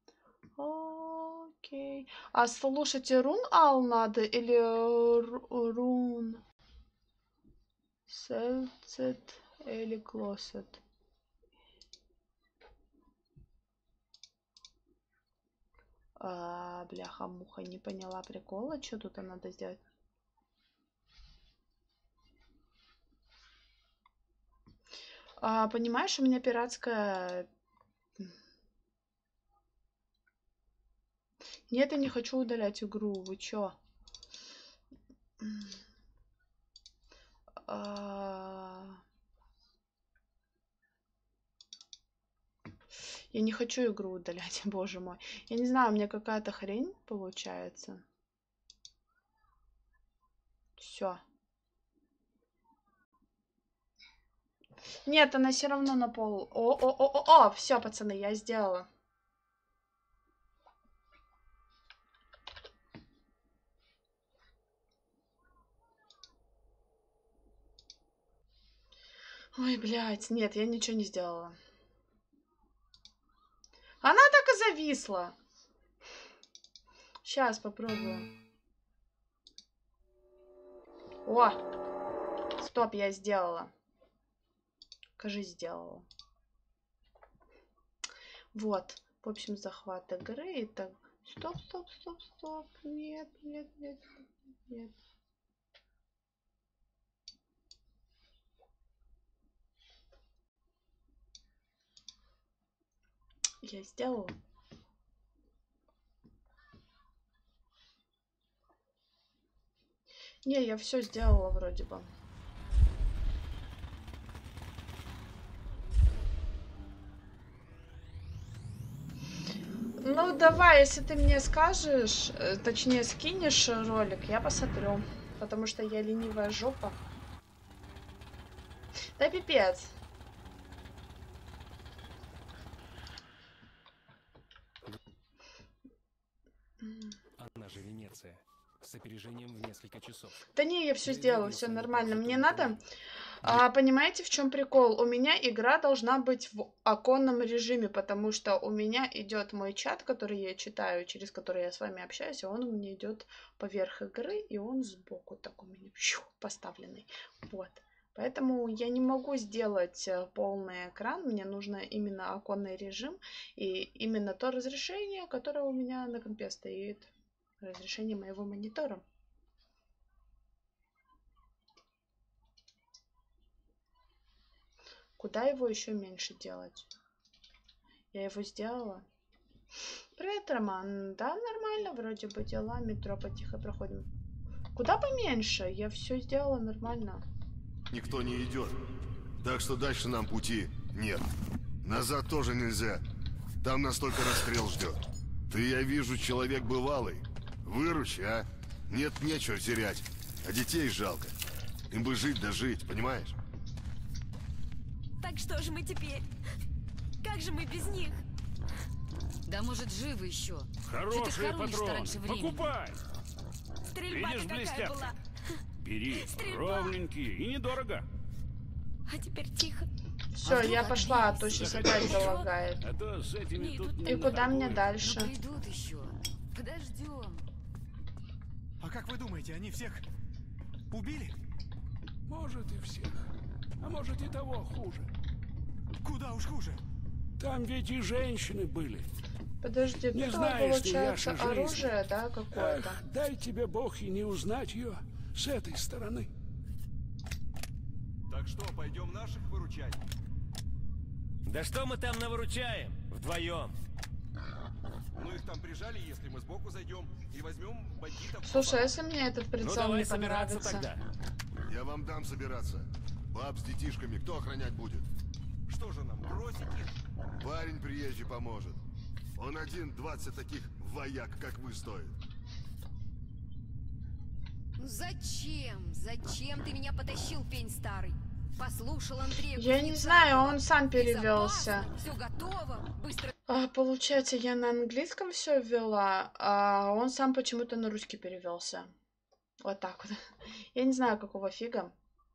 Окей. А слушайте, рун ал надо или рун селцет или клосет? А, бляха-муха, не поняла прикола. Что тут надо сделать? А, понимаешь, у меня пиратская... Нет, я не хочу удалять игру. Вы чё? А... Я не хочу игру удалять, боже мой. Я не знаю, у меня какая-то хрень получается. Все. Нет, она все равно на пол. О-о-о-о-о! Все, пацаны, я сделала. Ой, блядь, нет, я ничего не сделала. Она так и зависла. Сейчас попробую. О! Стоп, я сделала. Кажись, сделала. Вот. В общем, захват игры. И так. Стоп, стоп, стоп, стоп. Нет, нет, нет, нет. Я сделала. Не, я все сделала вроде бы. Ну давай, если ты мне скажешь, точнее скинешь ролик, я посмотрю. Потому что я ленивая жопа. Да пипец. Она же Венеция. С опережением в несколько часов. Да не, я все сделала, все нормально. Мне надо... А, понимаете, в чем прикол? У меня игра должна быть в оконном режиме, потому что у меня идет мой чат, который я читаю, через который я с вами общаюсь, и он у меня идет поверх игры, и он сбоку так у меня поставленный. Вот. Поэтому я не могу сделать полный экран, мне нужно именно оконный режим, и именно то разрешение, которое у меня на компе стоит. Разрешение моего монитора. Куда его еще меньше делать? Я его сделала. Привет, Роман. Да, нормально вроде бы дела. Метро потихо проходим. Куда поменьше? Я все сделала нормально. Никто не идет. Так что дальше нам пути нет. Назад тоже нельзя. Там нас только расстрел ждет. Ты, я вижу, человек бывалый. Выручи, а? Нет, нечего терять. А детей жалко. Им бы жить да жить, понимаешь? Так что же мы теперь? Как же мы без них? Да может, живы еще. Хороший патрон. Покупай. Стрельба-то какая была. Бери. Стрельба. Ровненькие и недорого. А теперь тихо. Все, а я пошла, а то сейчас опять залагает. А то с этими тут И куда мне дальше? Ну, придут еще. Подождем. А как вы думаете, они всех убили? Может и всех. А может и того хуже. Куда уж хуже? Там ведь и женщины были. Подожди, не тут знаешь получается ты, Яша, оружие, жизни. да, какое-то? Эх, дай тебе Бог и не узнать ее с этой стороны. Так что, пойдем наших выручать? Да что мы там навыручаем? Вдвоем. Ну их там прижали, если мы сбоку зайдем и возьмем бандитов. Слушай, а если мне этот прицел ну, не понравится? Тогда. Я вам дам собираться. Баб с детишками кто охранять будет? Что же нам, бросить их? Парень приезжий поможет. Он один двадцать таких вояк, как вы, стоит. Ну зачем? Зачем ты меня потащил, пень старый? Послушал Андрея. Я не знаю, он сам перевелся. Все готово. Быстро. А, получается, я на английском все ввела, а он сам почему-то на русский перевелся. Вот так вот. Я не знаю, какого фига.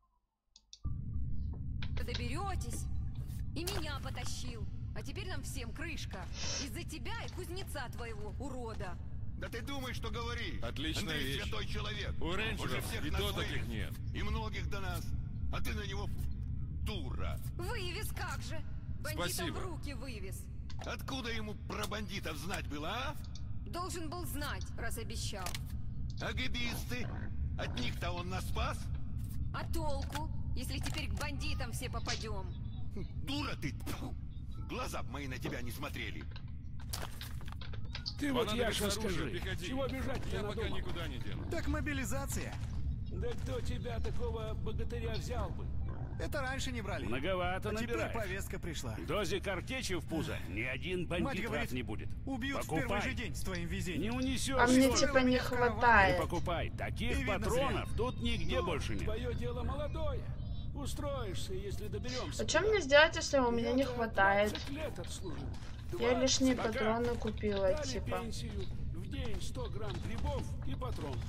Доберетесь. И меня потащил. А теперь нам всем крышка. Из-за тебя и кузнеца твоего, урода. Да ты думаешь, что говоришь? Отличная Андрей вещь. святой человек. У рейнджеров всех и нас то таких вывез. нет. И многих до нас. А ты на него дура. Вывез как же? Бандитов Спасибо. в руки вывез. Откуда ему про бандитов знать было, а? Должен был знать, раз обещал. А гибисты? От них-то он нас спас? А толку, если теперь к бандитам все попадем? Дура ты! Тьфу. Глаза б мои на тебя не смотрели. Ты вот, Понадобится Яша, оружие, скажи, приходи. чего бежать-то Я пока надумал? никуда не дену. Так мобилизация. Да кто тебя, такого богатыря, взял бы? Это раньше не брали. Многовато а теперь набираешь. повестка пришла. Дозе картечи в пузо ни один Мать бандит говорит, рад не будет. убьют Покупай. в первый же день с твоим везением. Не унесешь. А мне что ли? типа не Не хватает. покупай. Таких И видно патронов зря. тут нигде Ну, больше нет. Твое дело молодое. Устроишься, если доберемся. А что мне сделать, если у меня не Я-то хватает? двадцать лет отслужил. Я лишние Пока патроны купила, дали типа. пенсию, в день сто грамм грибов и патрон.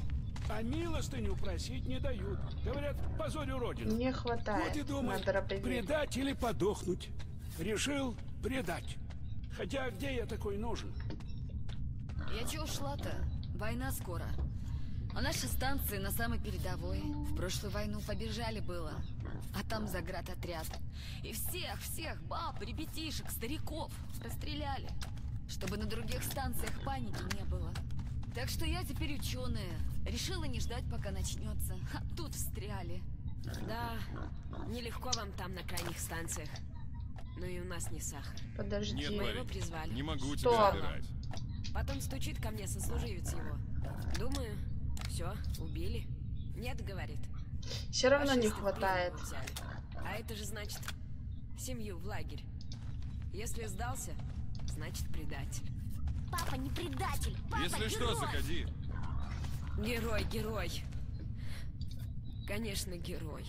А милостыню просить не дают. Говорят, позорю родину. Не хватает. Вот и думай, предать или подохнуть. Решил предать. Хотя где я такой нужен? Я че ушла-то? Война скоро. А наши станции на самой передовой. В прошлую войну побежали было. А там заградотряд. И всех, всех, баб, ребятишек, стариков расстреляли. Чтобы на других станциях паники не было. Так что я теперь ученая. Решила не ждать, пока начнется. А тут встряли. Да, нелегко вам там на крайних станциях. Но и у нас не сахар. Подожди. Нет, Мы парень, его призвали. не могу Что? тебя забирать. Потом стучит ко мне сослуживец его. Думаю, все, убили. Нет, говорит. Все равно не Фашисты в плен хватает. его взяли. А это же значит семью в лагерь. Если сдался, значит предатель. Папа не предатель. Папа Если герой. что, заходи. Герой, герой. Конечно, герой.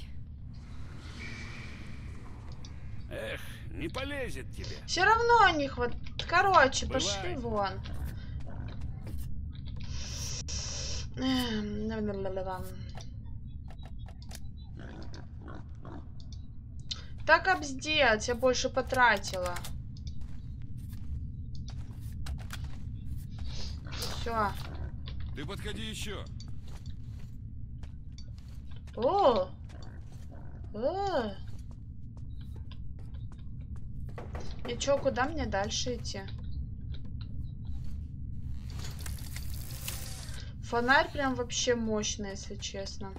Эх, не полезет тебе. Все равно не хватает. Короче, Бывает. пошли вон. Эм, ла-ла-ла-ла. Так обздец, я больше потратила. Все. Ты подходи еще. О! О! И чё, куда мне дальше идти? Фонарь прям вообще мощный, если честно.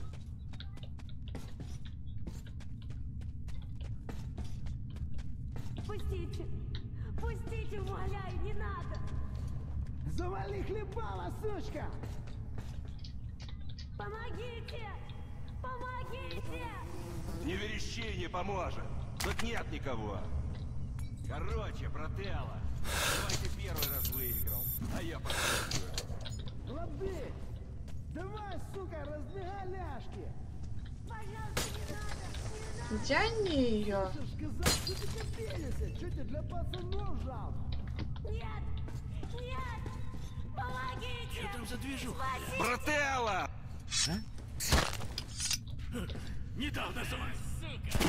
Пустите. Пустите, умоляю, не надо. Завали хлебала, сучка! Помогите! Помогите! Не верещи, не поможет. Тут нет никого. Короче, брателла, давайте первый раз выиграл, а я послушаю. Лады! Давай, сука, раздвигай ляжки! Пожалуйста, не надо! Тяни ее. Сказал, что ты копелися, что тебе для пацанов жалко? Нет! Нет! Помогите! Что там за движуха? Брателла! Не дал называть, сука!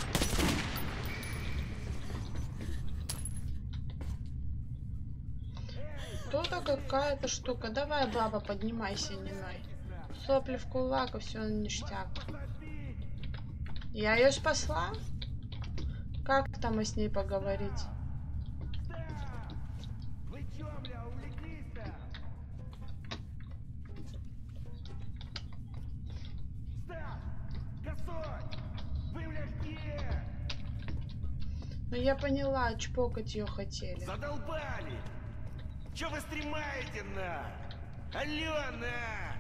Кто-то какая-то штука. Давай, баба, поднимайся, не ной. Сопли в кулак, и все ништяк. Я ее спасла? Как там и с ней поговорить? Вы чё, бля, увлеклись-то? Стас! Косой! Вы, бля, где? Ну я поняла, чпокать ее хотели. Задолбали! Чё вы стремаете на? Алена!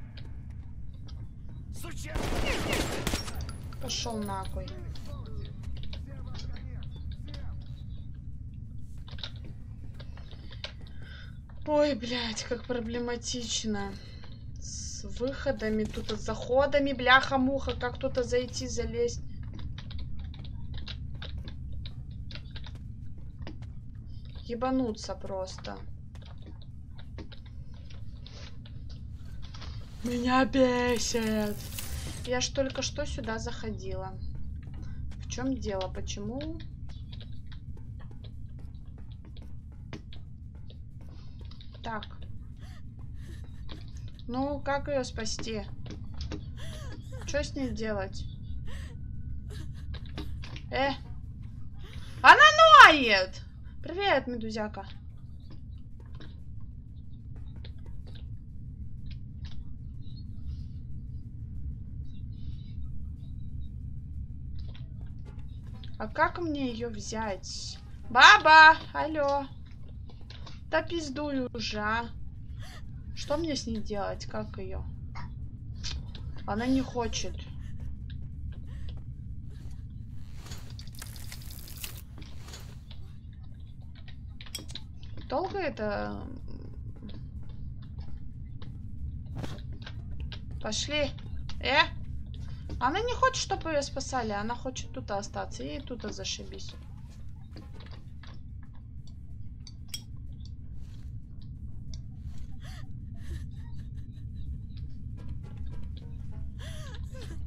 Суча! Пошел нахуй. Ой, блядь, как проблематично. С выходами, тут с заходами, бляха-муха, как тут зайти, залезть. Ебануться просто. Меня бесит. Я ж только что сюда заходила. В чем дело? Почему? Так. Ну, как ее спасти? Что с ней делать? Э! Она ноет! Привет, медузяка. А как мне ее взять? Баба! Алло! Да пиздую уже, а. Что мне с ней делать? Как ее? Она не хочет. Долго это? Пошли. Э? Она не хочет, чтобы ее спасали. Она хочет тут остаться. И тут зашибись.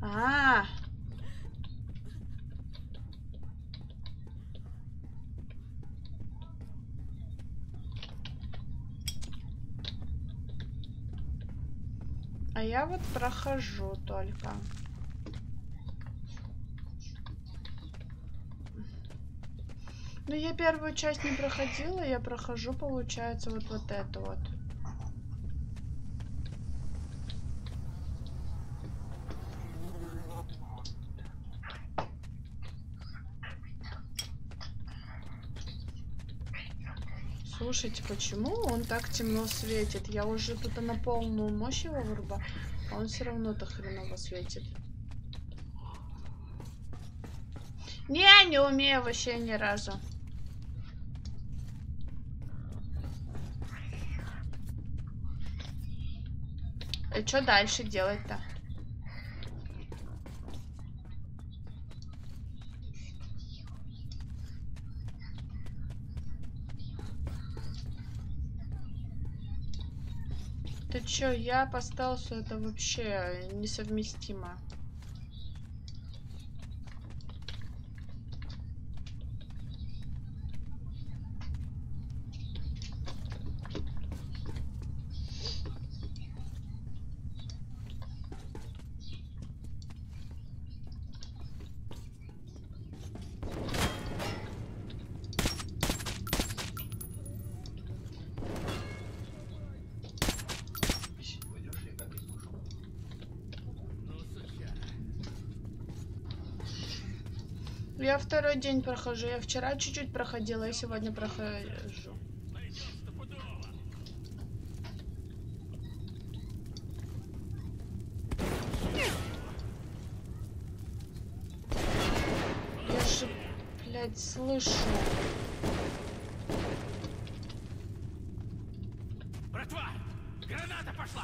А. А я вот прохожу только. Ну, я первую часть не проходила, я прохожу, получается, вот, вот это вот. Слушайте, почему он так темно светит? Я уже тут на полную мощь его вырубаю, а он все равно так хреново светит. Не, не умею вообще ни разу. И что дальше делать-то? Ты чё, я поставил, что это вообще несовместимо. Я второй день прохожу. Я вчера чуть-чуть проходила, и сегодня прохожу. Я же, блядь, слышу. Братва! Граната пошла!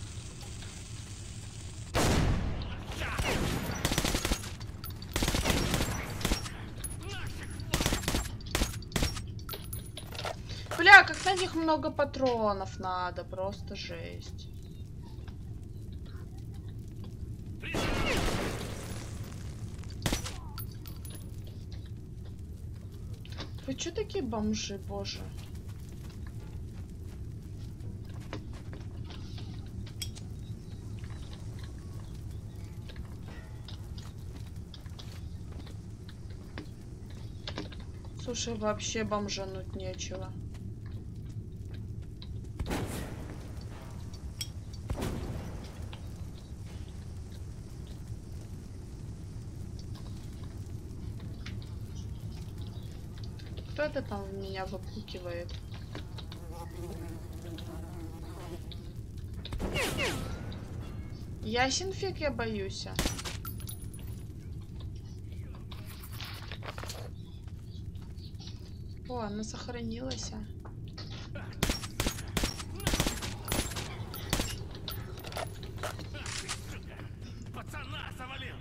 Бля, как на них много патронов надо, просто жесть. Вы чё такие бомжи, боже? Слушай, вообще бомжануть нечего. Кто это там в меня выпукивает? Ясен фиг, я боюсь. О, она сохранилась. Пацана завалил!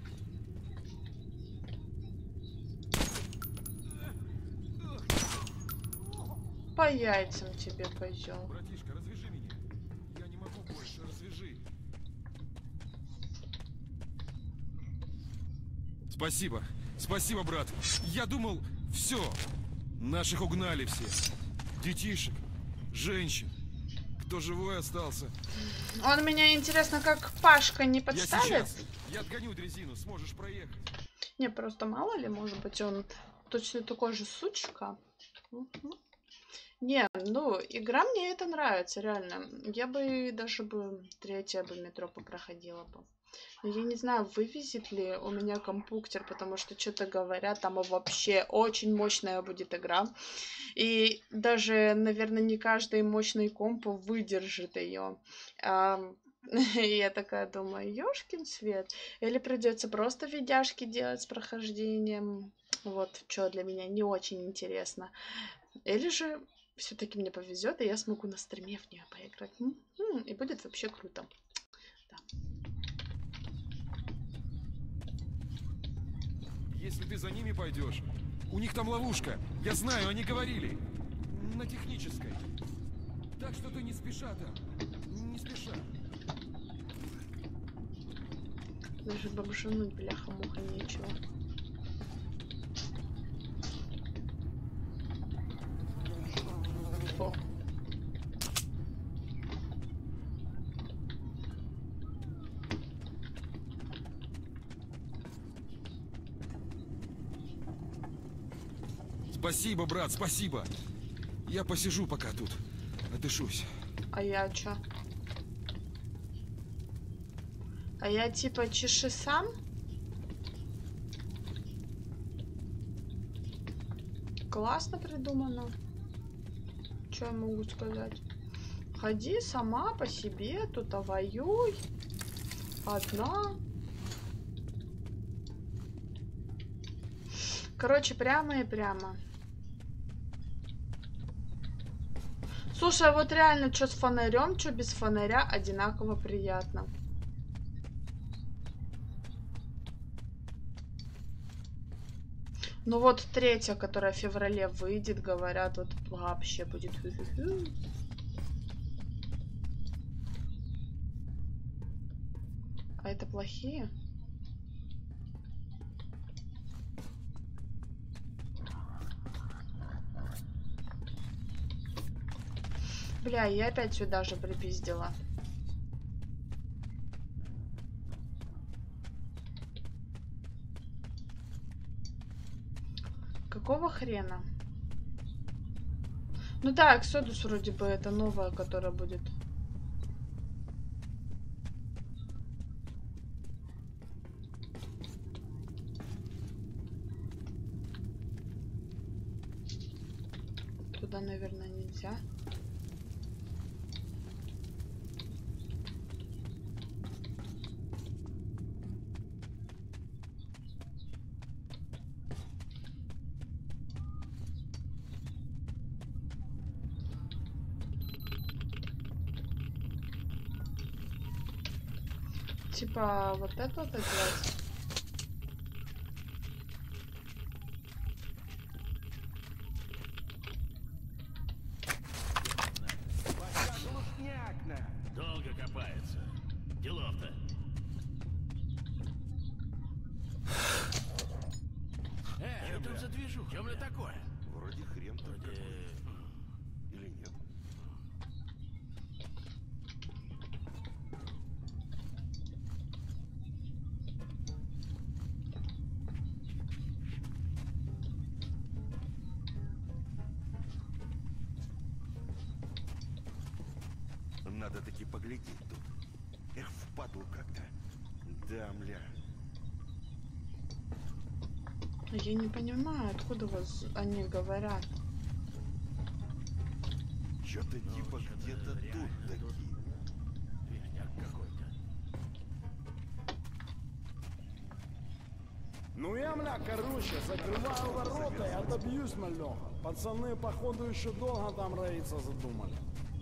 По яйцам тебе, козел. Братишка, развяжи меня. Я не могу больше, развяжи. Спасибо. Спасибо, брат. Я думал, все. Наших угнали все. Детишек, женщин. Кто живой остался? Он меня, интересно, как Пашка не подставит? Я сейчас. Я отгоню дрезину, сможешь проехать. Не, просто мало ли, может быть, он точно такой же сучка. Угу. Не, ну, игра мне это нравится, реально. Я бы даже бы третье бы метро попроходила бы. Но я не знаю, вывезет ли у меня компьютер, потому что что-то говорят, там вообще очень мощная будет игра. И даже, наверное, не каждый мощный комп выдержит ее. И я такая думаю, ёшкин свет. Или придется просто видяшки делать с прохождением. Вот, что для меня не очень интересно. Или же все-таки мне повезет, и я смогу на стриме в нее поиграть. М-м, и будет вообще круто. Да. Если ты за ними пойдешь, у них там ловушка. Я знаю, они говорили. На технической. Так что ты не спеша там. Не спеша. Даже бомжануть, бляха-муха, нечего. О. Спасибо, брат, спасибо. Я посижу пока тут, отдышусь. А я чё? А я типа чеши сам? Классно придумано. Что я могу сказать? Ходи сама по себе, тут а воюй. Одна. Короче, прямо и прямо. Слушай, а вот реально, что с фонарем, что без фонаря, одинаково приятно. Ну вот третья, которая в феврале выйдет, говорят, вот вообще будет. А это плохие? Бля, я опять сюда же припиздила. Какого хрена? Ну да, Exodus вроде бы это новая, которая будет. Туда, наверное, нельзя. Типа вот это вот делать. Долго копается. Делов-то. Э, что там за движуха? Чем ли такое? Вроде хрен там какой-то. Или нет? Надо таки поглядеть тут. Эх, впадлу как-то. Да, мля. Я не понимаю, откуда вот они говорят. Что-то типа где-то тут такие. Какой-то. Ну я, мля, короче, закрываю ворота и отобьюсь, малёха. Пацаны, походу, еще долго там роиться задумали.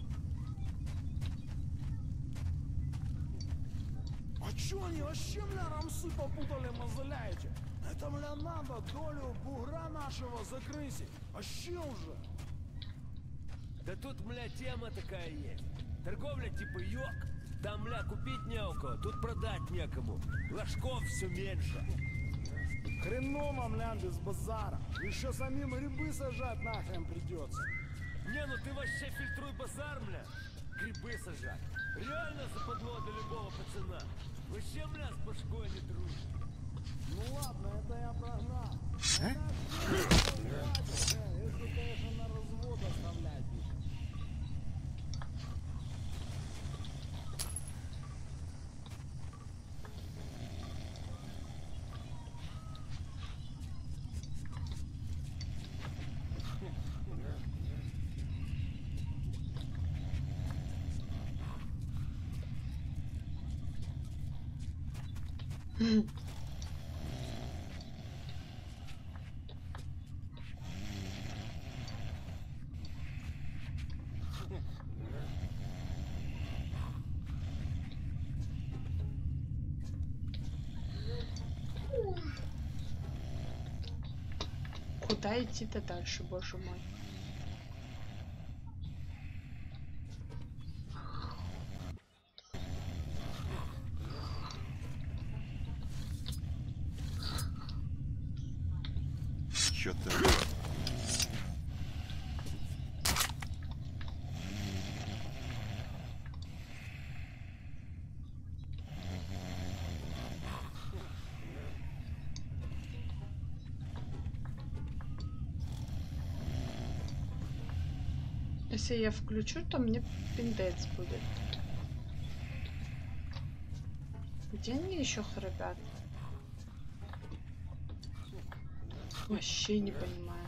А чё они вообще, мля, рамсы попутали, мозоляете? Это, мля, надо долю бугра нашего закрысить. А че уже? Да тут, мля, тема такая есть. Торговля типа йог. Там, мля, купить не у кого, тут продать некому. Ложков все меньше. Хреново, мля, без базара. Еще самим грибы сажать нахрен придется. Не, ну ты вообще фильтруй базар, мля. Грибы сажать. Реально западло до любого пацана. Вообще, мля, с башкой не дружит. Ну ладно, это я прогнал. А? Если, конечно, на развод оставлять будешь. Куда идти-то дальше, боже мой? Чё-то... Если я включу, то мне пиндец будет. Где они еще храпят? Вообще не понимаю.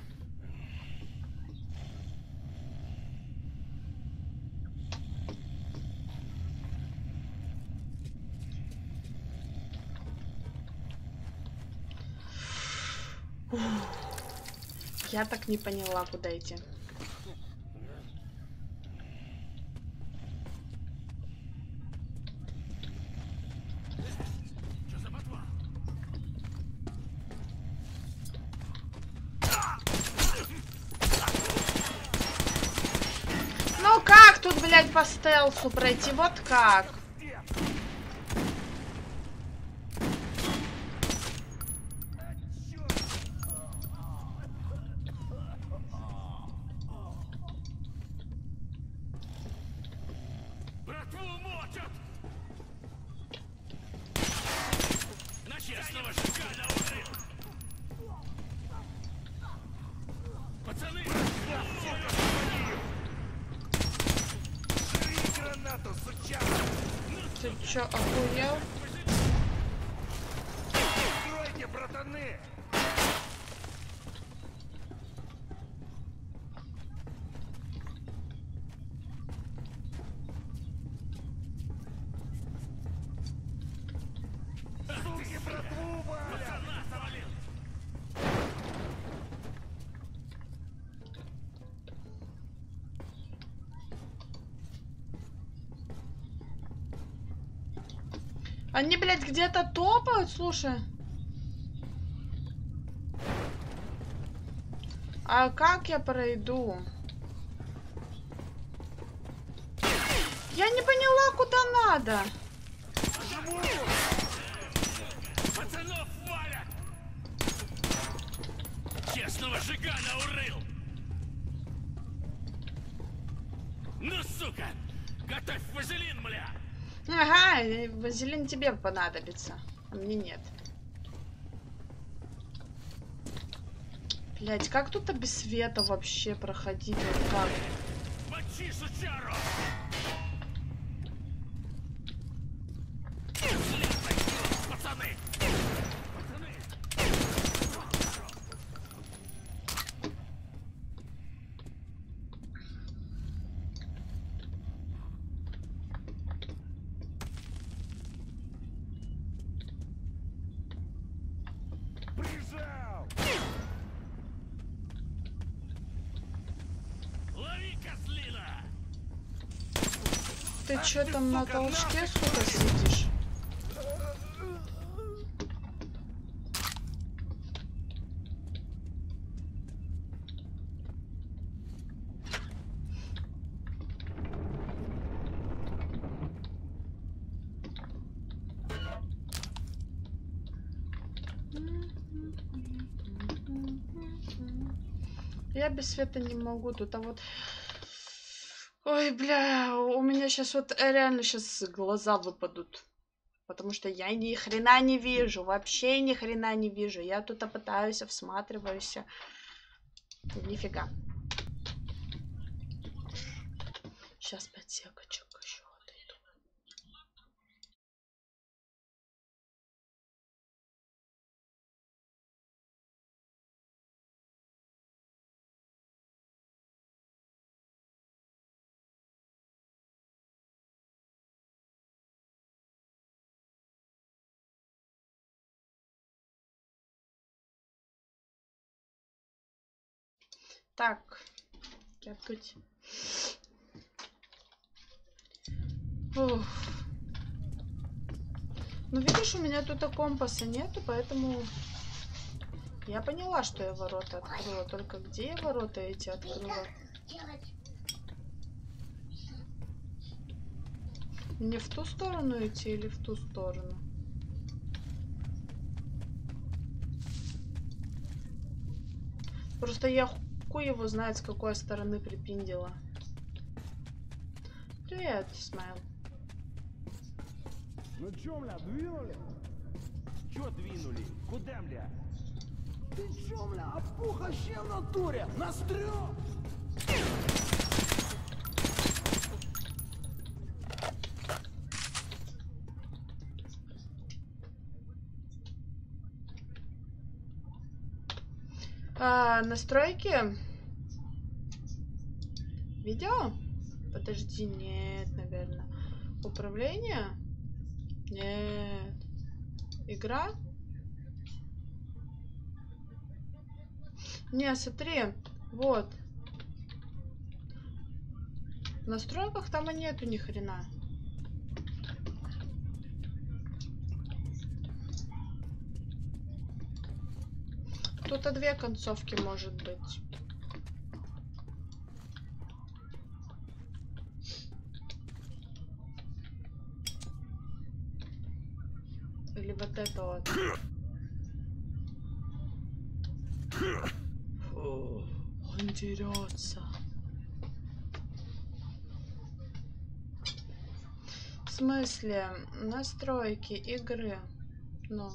Ух. Я так не поняла, куда идти. Ну как тут, блядь, по стелсу пройти? Вот как? Ты чё, охуел? Откройте, братаны! Суки, братву, бля! Они, блядь, где-то топают, слушай. А как я пройду? Я не поняла, куда надо. Пацанов валят! Честного жигана урыл! Ну, сука! Готовь вазелин, бля! Ага, вазелин тебе понадобится, а мне нет. Блять, как тут без света вообще проходить? Вот как? Мочи сучару! Пацаны! Прижал! Лови, козлина! Ты чё там на толчке, сука, сидишь? Я без света не могу тут, а вот... Ой, бля, у меня сейчас вот реально сейчас глаза выпадут. Потому что я ни хрена не вижу, вообще ни хрена не вижу. Я тут пытаюсь, всматриваюсь. Нифига. Сейчас пять секочек еще отойду. Так, как тут? Ух. Ну, видишь, у меня тут компаса нету, поэтому я поняла, что я ворота открыла. Только где я ворота эти открыла? Мне в ту сторону идти или в ту сторону? Просто я хуй его знает, с какой стороны припиндила. Привет, Смайл. Ну чё, бля, двинули? Чё двинули? Куда, бля? Ты чё, бля, опуха вообще в натуре? Настрём! А, настройки? Видео? Подожди, нет, наверное. Управление? Нет. Игра? Не, смотри. Вот. В настройках там и нету ни хрена. Тут две концовки может быть. Или вот это вот. Фу, он дерется. В смысле? Настройки игры. Ну.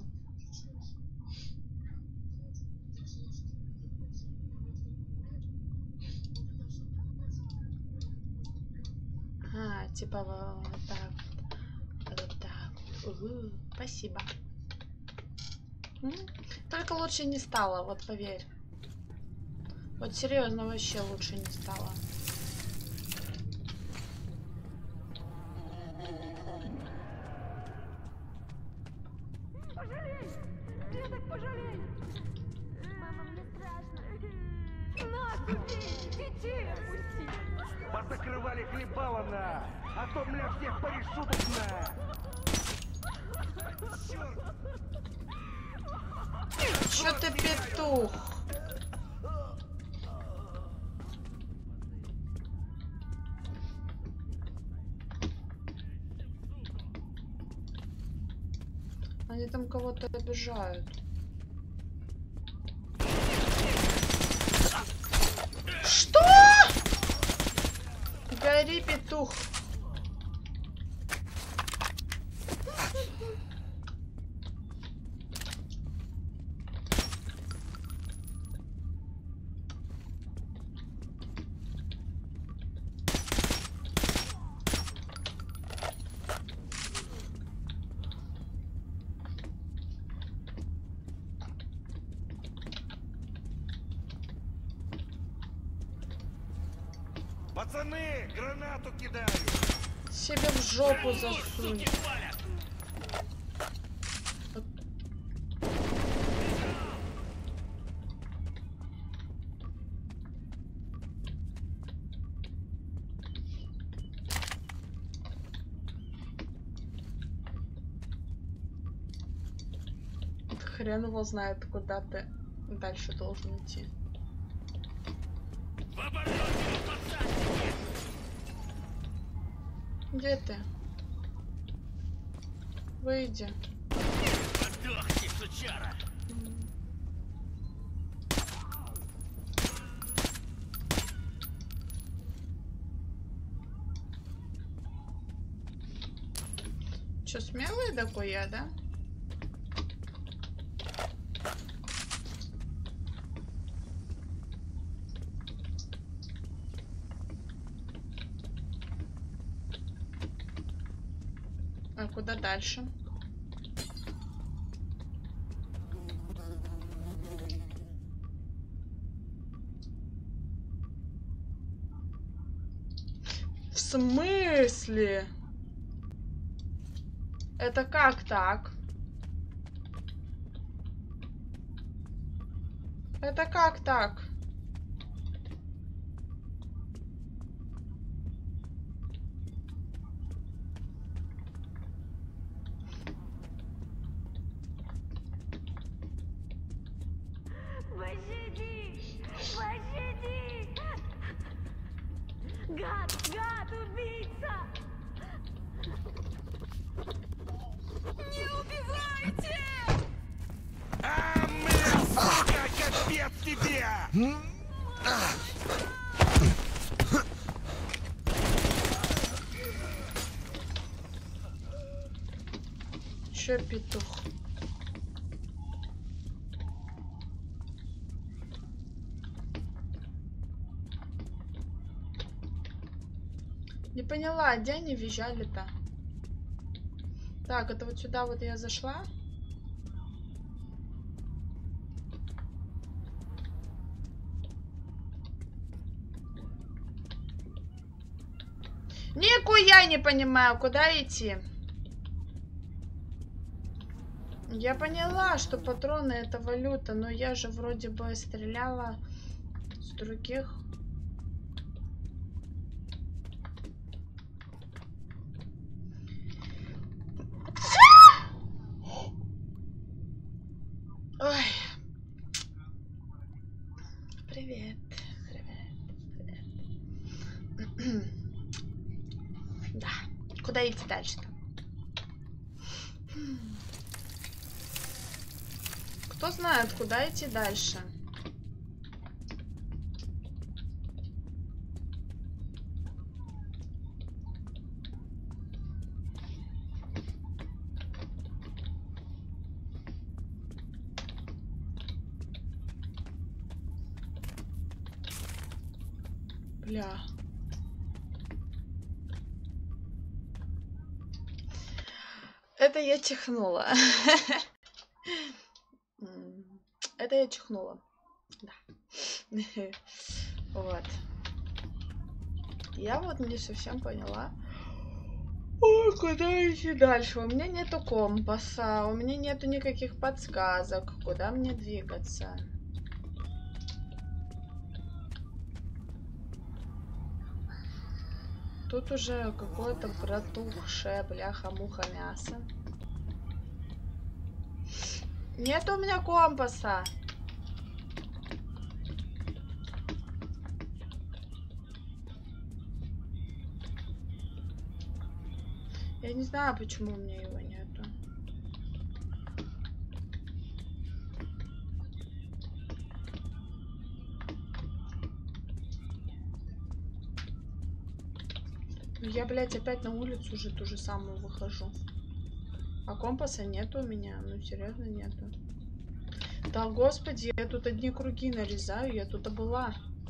А, типа вот так вот. Вот так вот. Угу, спасибо. М? Только лучше не стало, вот поверь. Вот серьезно, вообще лучше не стало. Пожалей! Я так пожалей! Мама, мне страшно. На, купи! Детей отпусти! Позакрывали хлебало на! А то, бля, всех порешу тут на! Чё ты петух? Они там кого-то обижают. Что? Гори, петух. Пацаны, гранату кидаю! Себе в жопу засунь. Хрен его знает, куда ты дальше должен идти. Где ты? Выйди. Подохни, сучара! Чё, смелый такой я, да? А куда дальше? В смысле? Это как так? Это как так? Пощади! Пощади! Гад! Гад! Убийца! Не убивайте! А, бля, сука, как Пипец тебе! Чё, петух? Не поняла, где они визжали-то? Так, это вот сюда вот я зашла. Нихуя не понимаю, куда идти. Я поняла, что патроны это валюта, но я же вроде бы стреляла с других. Ой. Привет. Привет. Привет. Да. Куда идти дальше-то? Кто знает, куда идти дальше? Бля. Это я чихнула. Это я чихнула. Да. Вот. Я вот не совсем поняла. Ой, куда идти дальше? У меня нету компаса, у меня нету никаких подсказок, куда мне двигаться. Тут уже какое-то протухшее бляха-муха мясо. Нет у меня компаса. Я не знаю, почему у меня его нету. Я, блядь, опять на улицу уже ту же самую выхожу. А компаса нету у меня. Ну, серьезно, нету. Да, господи, я тут одни круги нарезаю. Я тут была.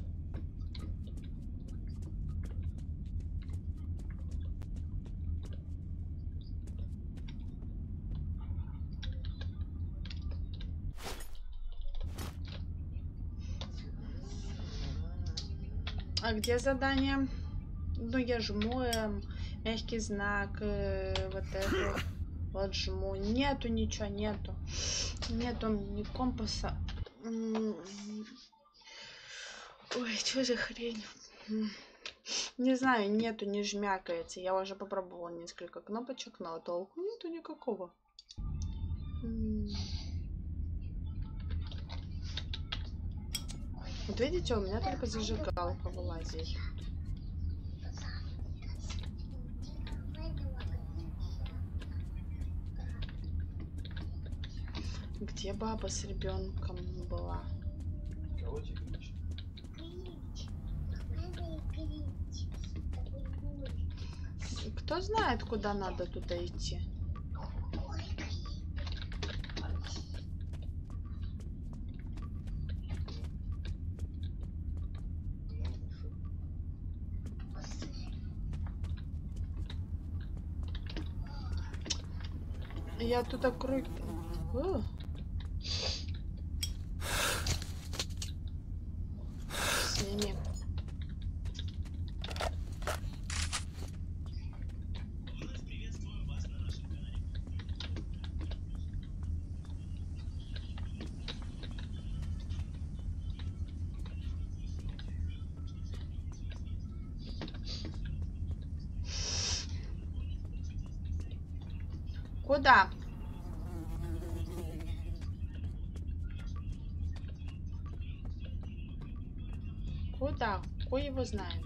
А где задание? Ну, я жму эм, мягкий знак, э, вот это. Вот жму. Нету ничего, нету. Нету ни компаса. Ой, что за хрень? Не знаю, нету, не жмякается. Я уже попробовала несколько кнопочек, но толку нету никакого. Вот видите, у меня только зажигалка вылазит. Где баба с ребенком была? Кто знает, куда надо туда идти? Я туда круг... О! Сними. Куда? Куда? Хуй его знает.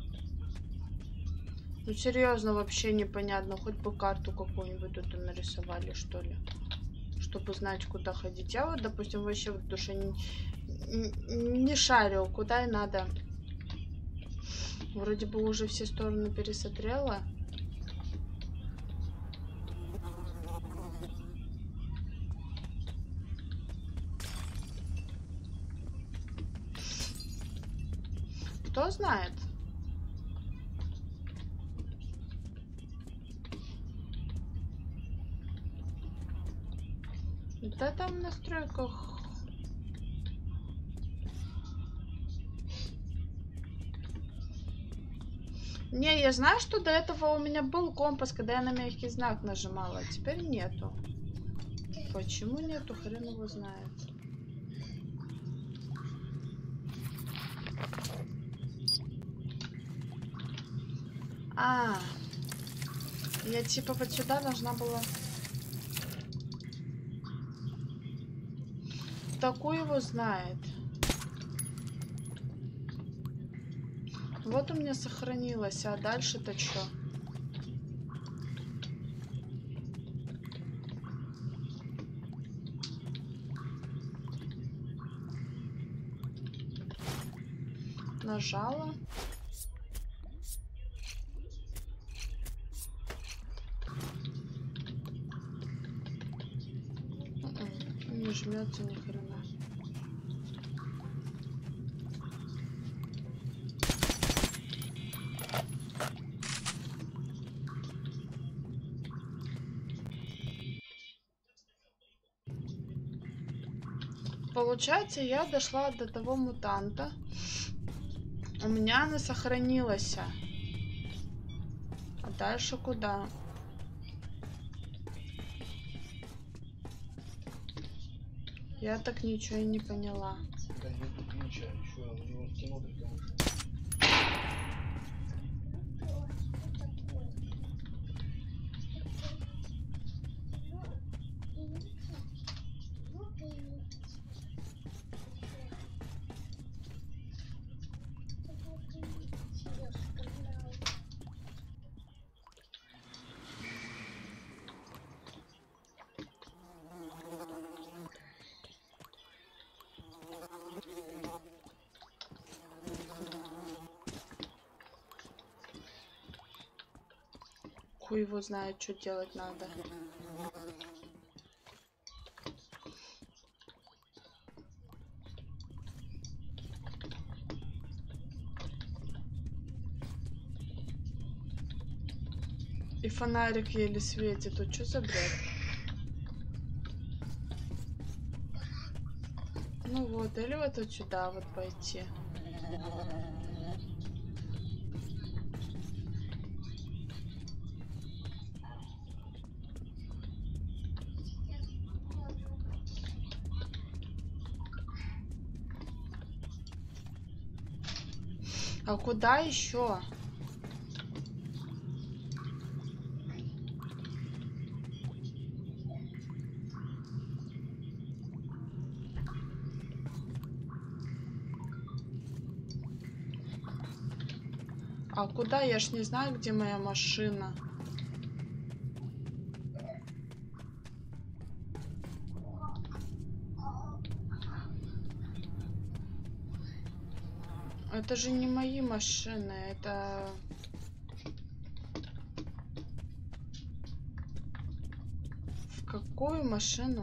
Ну серьезно, вообще непонятно. Хоть бы карту какую-нибудь тут нарисовали, что ли. Чтобы знать, куда ходить. Я вот, допустим, вообще в душе не, Не шарю, куда и надо. Вроде бы уже все стороны пересмотрела. Кто знает? Да там в настройках. Не, я знаю, что до этого у меня был компас, когда я на мягкий знак нажимала, а теперь нету. Почему нету, хрен его знает. А, я типа вот сюда должна была. Такую его знает. Вот у меня сохранилось, а дальше-то что? Нажала. Не жмется ни хрена. Получается, я дошла до того мутанта. У меня она сохранилась. А дальше куда? Я так ничего и не поняла. Хуй его знает, что делать надо. И фонарик еле светит. Тут что за бред? Ну вот, или вот вот сюда вот пойти. А куда еще? А куда? Я ж не знаю, где моя машина. Это же не мои машины, это... В какую машину?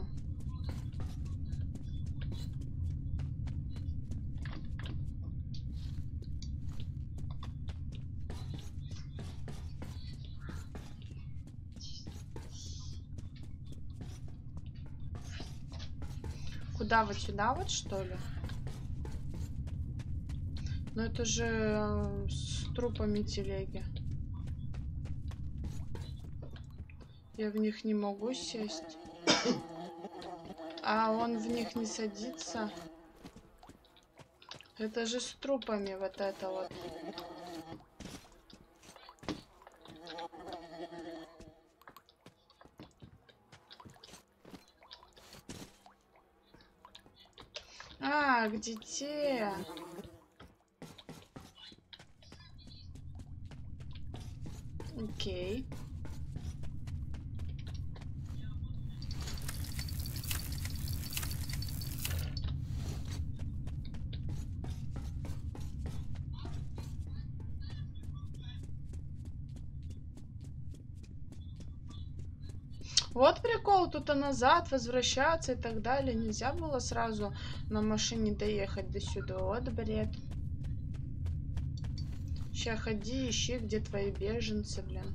Куда? Вот сюда вот, что ли? Но это же с трупами телеги. Я в них не могу сесть. А он в них не садится. Это же с трупами вот это вот. А, где те? Окей. Вот прикол, тут и назад возвращаться и так далее. Нельзя было сразу на машине доехать до сюда. Вот бред. Ща ходи, ищи, где твои беженцы, блин.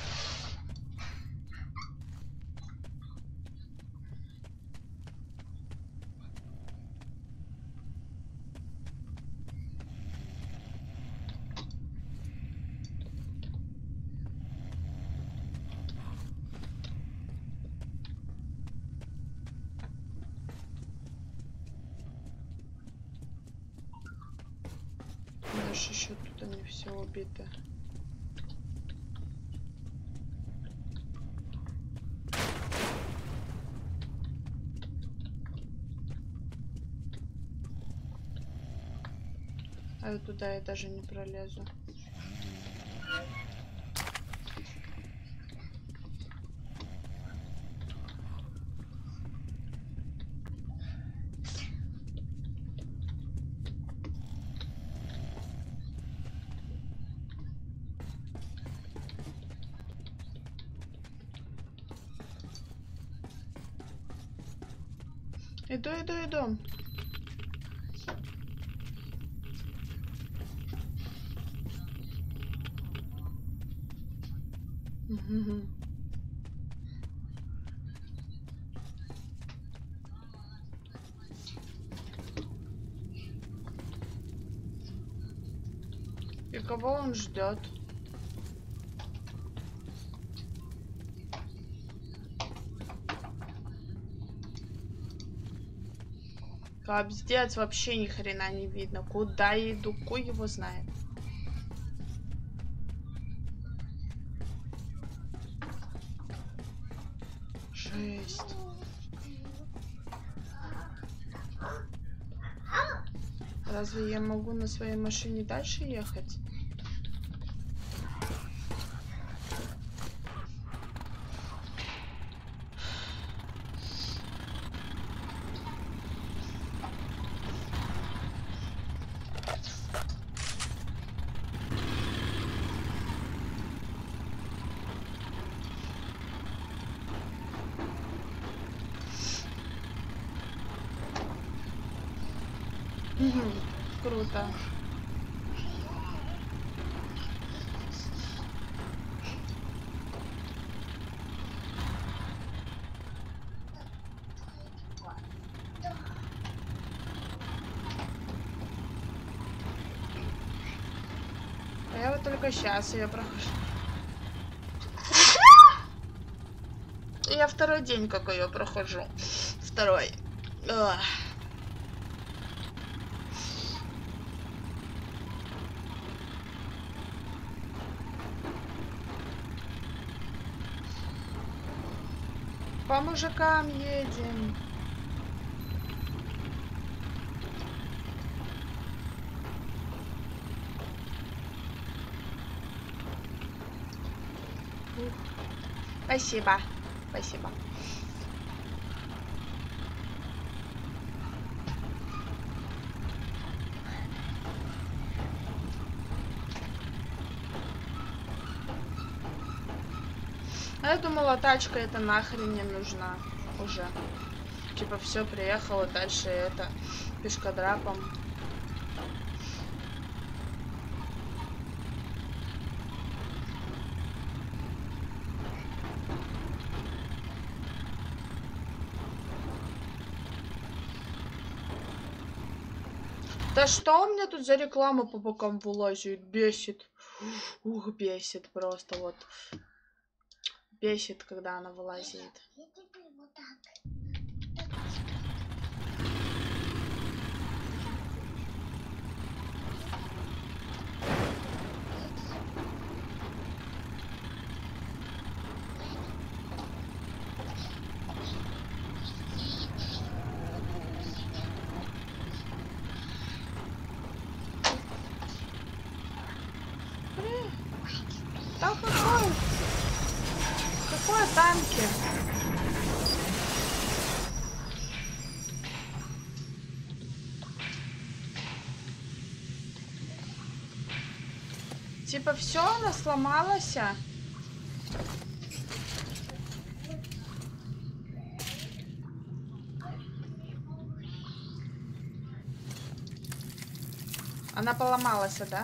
Даже еще тут они все убиты. А вот туда я даже не пролезу. Иду, иду, иду. Угу. И кого он ждет? Капздец, вообще ни хрена не видно. Куда я иду, кой его знает. Жесть. Разве я могу на своей машине дальше ехать? Угу, круто. А я вот только сейчас ее прохожу. Я второй день как ее прохожу. Второй. Ugh. По мужикам едем. Ух. Спасибо. Спасибо. А я думала, тачка это нахрен не нужна уже. Типа все, приехала, дальше это пешкодрапом. Да что у меня тут за реклама по бокам вылазит? Бесит. Ух, бесит просто вот. Бесит, когда она вылазит. Блин, да какой? Какое танки? Типа все, она сломалась. Она поломалась, да?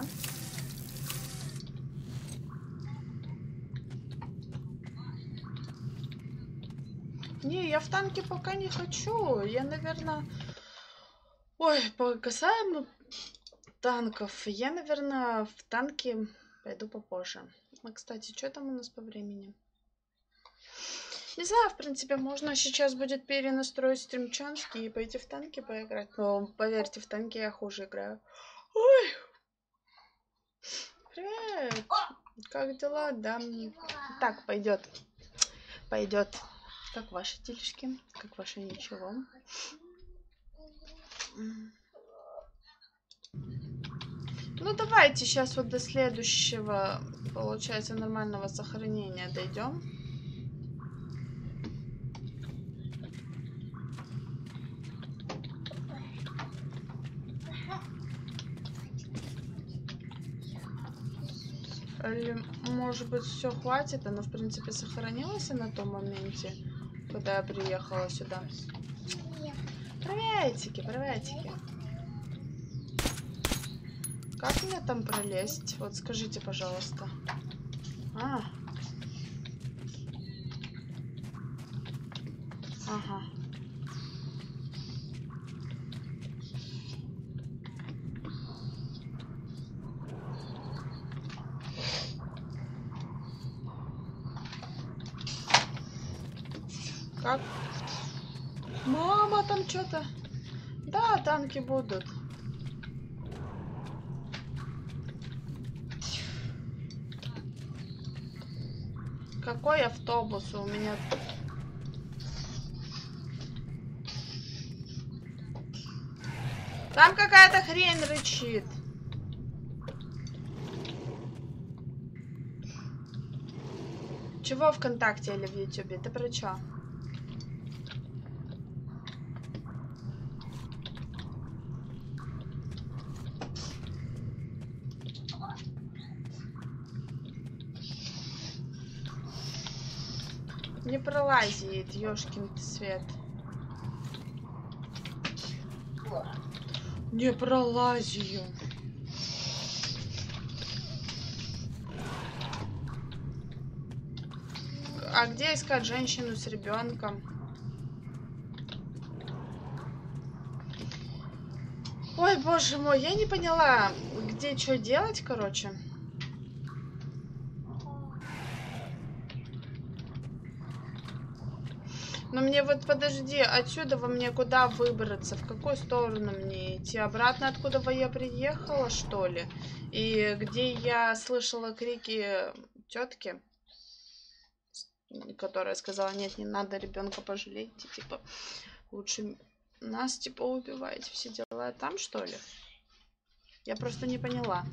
Не, я в танке пока не хочу. Я, наверное... Ой, по касаемо танков, я, наверное, в танки пойду попозже. А, кстати, что там у нас по времени? Не знаю, в принципе, можно сейчас будет перенастроить стримчанский и пойти в танки поиграть. Но, поверьте, в танки я хуже играю. Ой! Привет! Как дела? Да. Так, пойдет. Пойдет. Как ваши делишки? Как ваше ничего? Ну, давайте сейчас вот до следующего, получается, нормального сохранения дойдем. Или, может быть, все хватит? Она, в принципе, сохранилась на том моменте, когда я приехала сюда. Приветики, приветики. Как мне там пролезть? Вот скажите, пожалуйста. А. Ага. Как? Мама, там что-то... Да, танки будут. Какой автобус у меня? Там какая-то хрень рычит. Чего ВКонтакте или в Ютубе? Ты про чё? Не пролазит, ёшкин свет. Не пролазию. А где искать женщину с ребенком? Ой, боже мой, я не поняла, где что делать, короче. Но мне вот, подожди, отсюда во мне куда выбраться? В какую сторону мне идти? Обратно, откуда я приехала, что ли? И где я слышала крики тетки, которая сказала, нет, не надо ребенка пожалеть, типа, лучше нас, типа, убивать, все дела. Там, что ли? Я просто не поняла.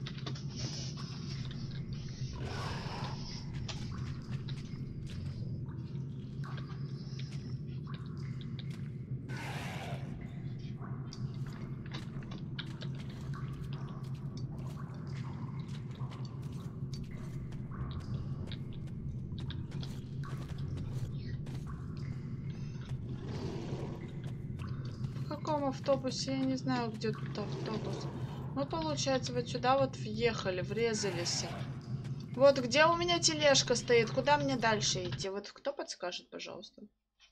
В каком автобусе? Я не знаю, где тут автобус. Мы, получается, вот сюда вот въехали, врезались. Вот где у меня тележка стоит, куда мне дальше идти? Вот кто подскажет, пожалуйста?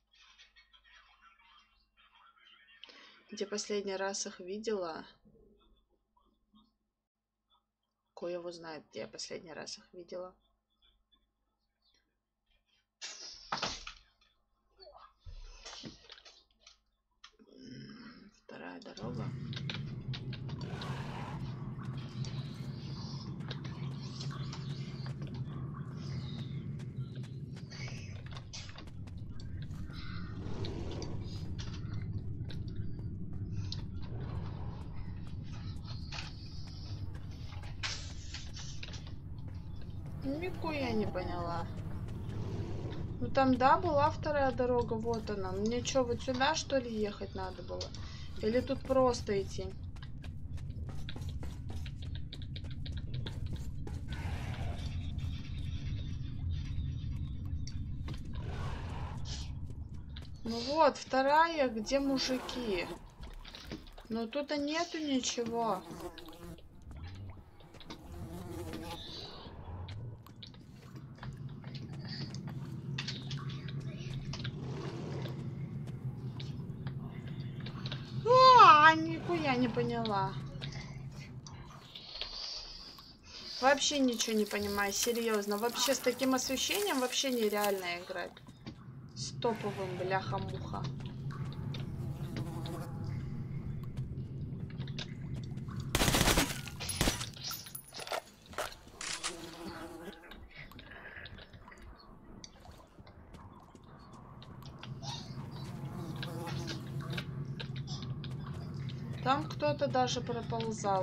Где последний раз их видела? Кое его знает, где я последний раз их видела. Вторая дорога. Нихуя не поняла. Ну там, да, была вторая дорога, вот она. Мне что, вот сюда, что ли, ехать надо было? Или тут просто идти? Ну вот, вторая, где мужики? Но тут-то нету ничего. Я нихуя не поняла. Вообще ничего не понимаю, серьезно. Вообще с таким освещением вообще нереально играть. С топовым, бляха-муха. Там кто-то даже проползал.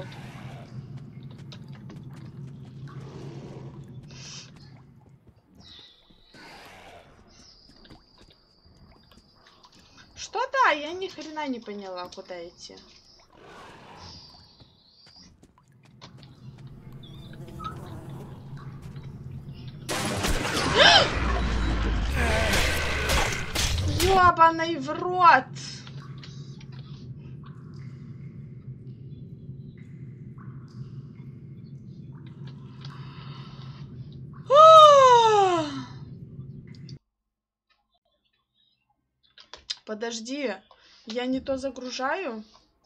Что да, я ни хрена не поняла, куда идти. Ёбаный в рот! Подожди, я не то загружаю.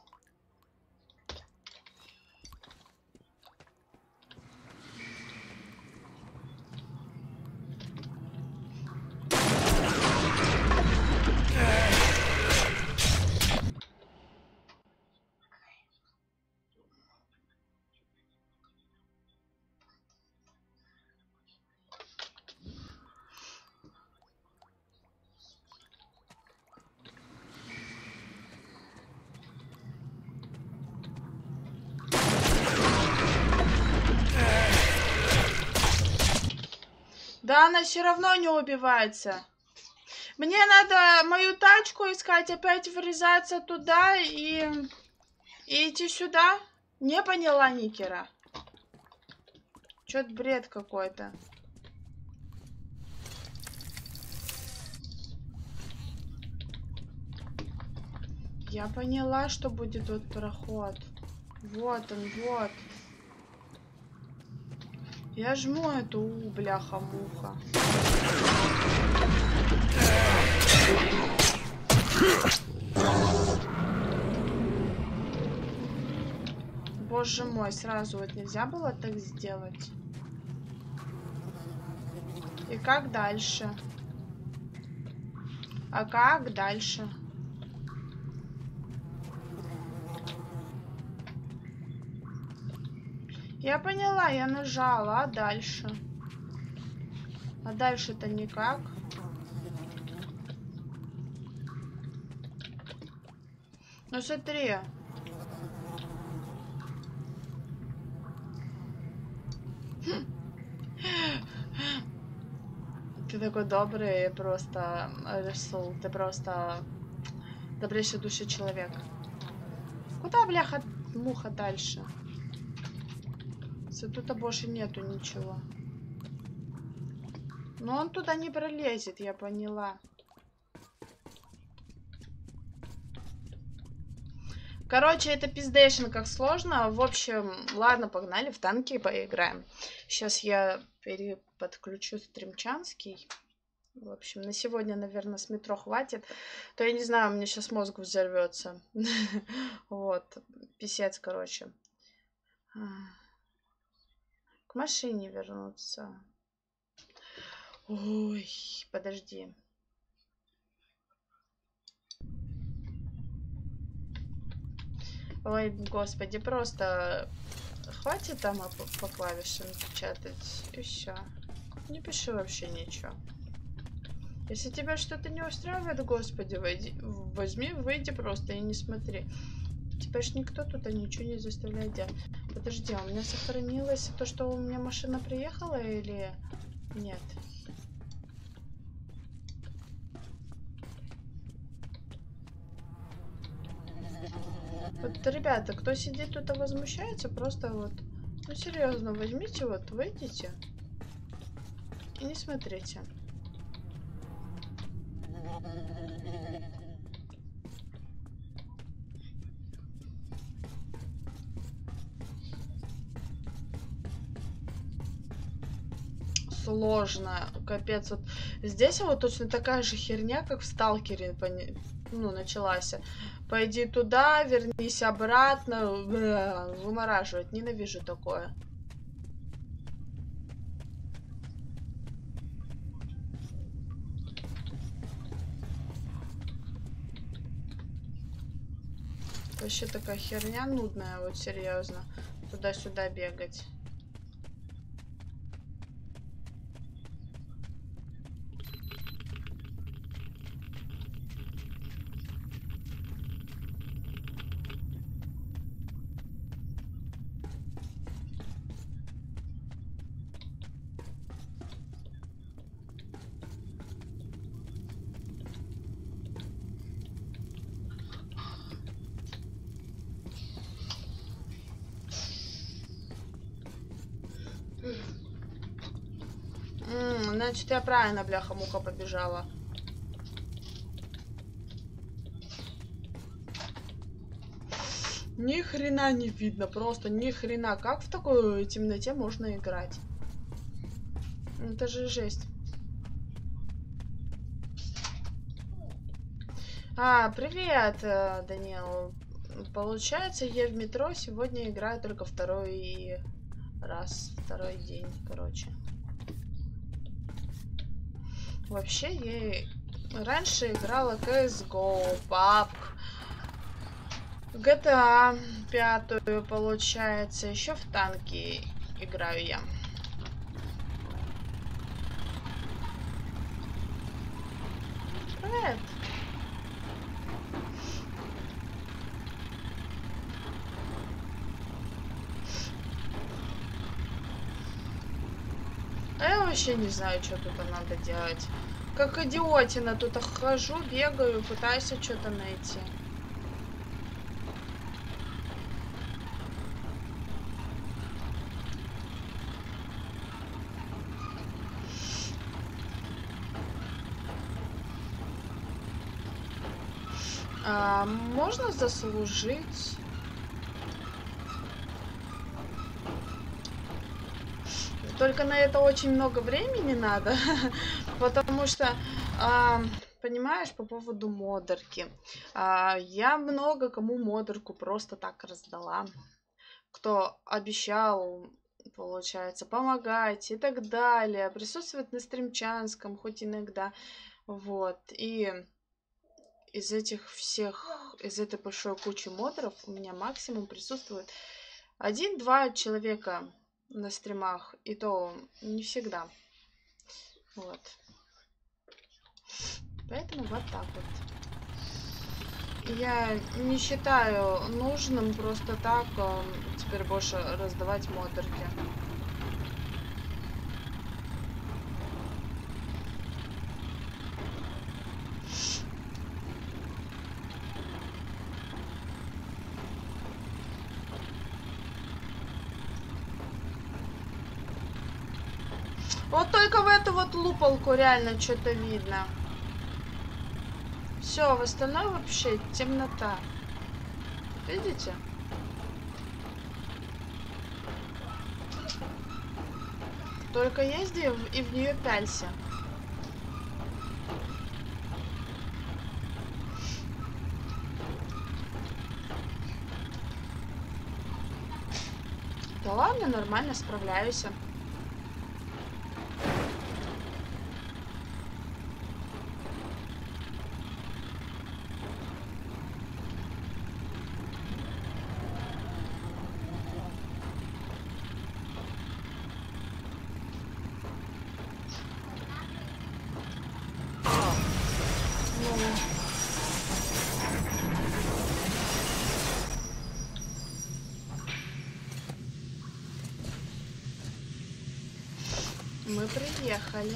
Да она все равно не убивается. Мне надо мою тачку искать, опять врезаться туда и, и идти сюда. Не поняла Никера. Чё-то бред какой-то. Я поняла, что будет вот проход. Вот он, вот. Я жму эту у, бляха-муха. Боже мой, сразу вот нельзя было так сделать. И как дальше? А как дальше? Я поняла, я нажала, а дальше? А дальше-то никак. Ну смотри. Ты такой добрый, просто, Расул, ты просто добрейший души человек. Куда, бляха, муха дальше? Тут больше нету ничего. Но он туда не пролезет, я поняла. Короче, это пиздейшн как сложно. В общем, ладно, погнали в танки поиграем. Сейчас я переподключу стримчанский. В общем, на сегодня, наверное, с метро хватит. То я не знаю, у меня сейчас мозг взорвется. Вот, писец, короче. К машине вернуться. Ой, подожди. Ой, господи, просто хватит там по клавишам печатать и все. Не пиши вообще ничего. Если тебя что-то не устраивает, господи, войди, возьми, выйди просто и не смотри. Тебя ж никто тут ничего не заставляет делать. Подожди, а у меня сохранилось то, что у меня машина приехала или нет? Вот, ребята, кто сидит тут и возмущается, просто вот, ну серьезно, возьмите вот, выйдите и не смотрите. Сложно, капец. Вот здесь вот точно такая же херня, как в Сталкере. ну, началась. Пойди туда, вернись обратно. Бля, вымораживает. Ненавижу такое. Вообще такая херня нудная, вот серьезно. Туда-сюда бегать. М-м, значит, я правильно, бляха-муха, побежала. Ни хрена не видно, просто ни хрена. Как в такой темноте можно играть? Это же жесть. А, привет, Даниэл. Получается, я в метро сегодня играю только второй раз, второй день, короче. Вообще, я раньше играла си эс го, пабг, джи ти эй пятую, получается, еще в танки играю я. Привет. А я вообще не знаю, что тут надо делать. Как идиотина тут хожу, бегаю, пытаюсь что-то найти. А, можно заслужить? Только на это очень много времени надо, потому что, а, понимаешь, по поводу модерки. А, я много кому модерку просто так раздала. Кто обещал, получается, помогать и так далее. Присутствовать на стримчанском хоть иногда. Вот. И из этих всех, из этой большой кучи модеров у меня максимум присутствует один-два человека на стримах, и то не всегда. Вот. Поэтому вот так вот. Я не считаю нужным просто так э, теперь больше раздавать модерки. Вот только в эту вот лупалку реально что-то видно. Все, в остальном вообще темнота. Видите? Только езди и в нее пялься. Да ладно, нормально справляюсь. Мы приехали.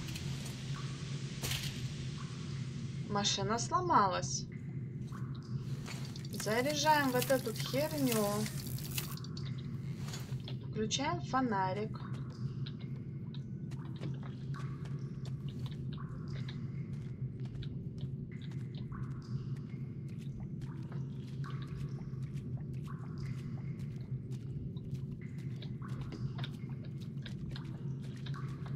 Машина сломалась. Заряжаем вот эту херню. Включаем фонарик.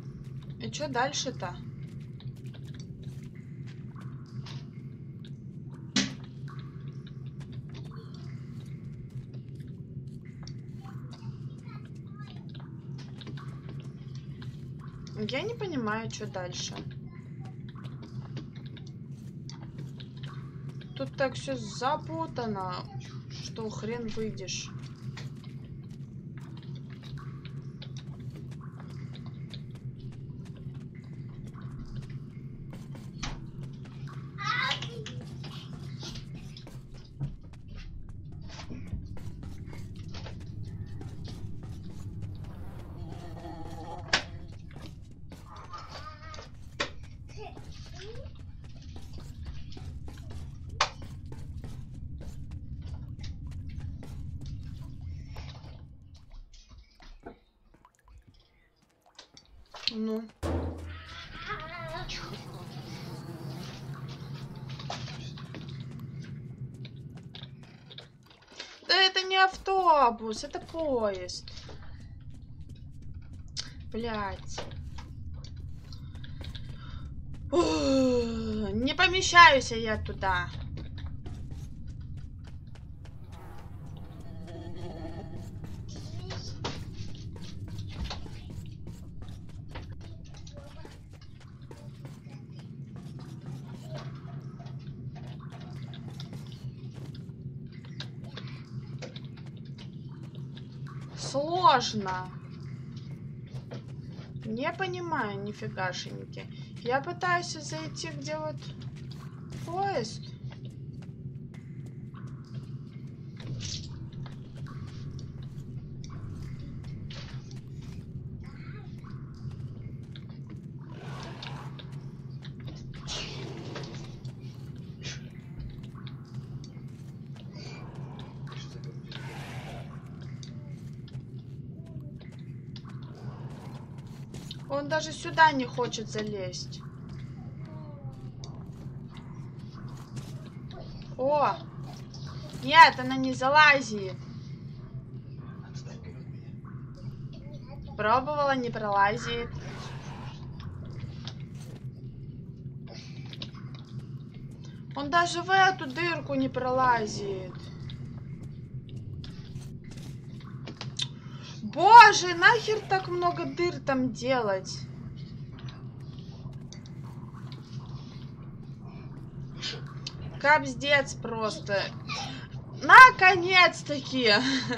И что дальше-то? Я не понимаю, что дальше. Тут так все запутано, что хрен выйдешь. Ну. Да это не автобус, это поезд. Блять. Не помещаюсь я туда. Сложно. Не понимаю нифигашеньки. Я пытаюсь зайти, где вот поезд. Он даже сюда не хочет залезть. О! Нет, она не залазит. Пробовала, не пролазит. Он даже в эту дырку не пролазит. Боже, нахер так много дыр там делать? Капздец просто. Наконец-таки.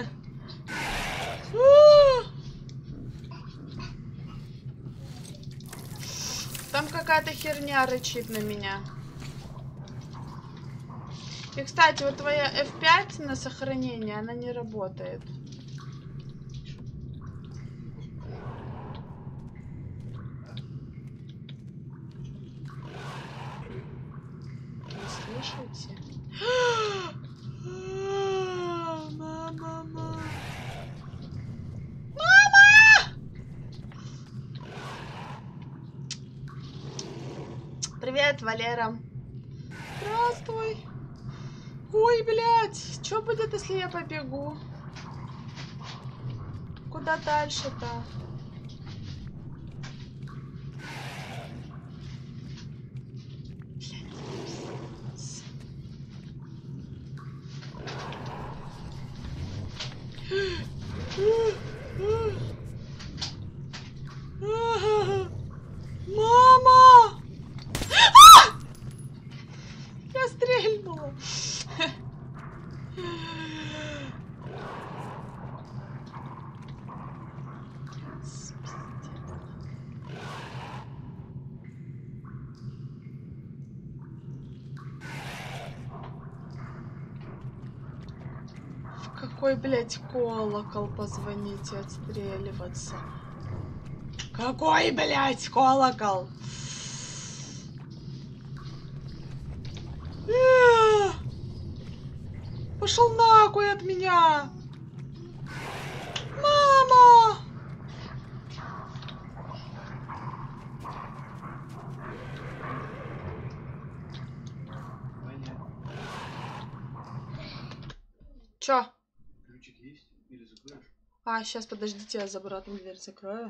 Там какая-то херня рычит на меня. И, кстати, вот твоя эф пять на сохранение, она не работает. Слышите? Мама, мама. Мама! Привет, Валера. Здравствуй. Ой, блядь, что будет, если я побегу? Куда дальше-то? Мама! Я стрельнула. В какой, блядь, колокол позвоните отстреливаться? Какой, блядь, колокол? Пошел нахуй от меня! Мама! Чё? Ключик есть? Или закроешь? А, сейчас, подождите, я за обратно дверь закрою.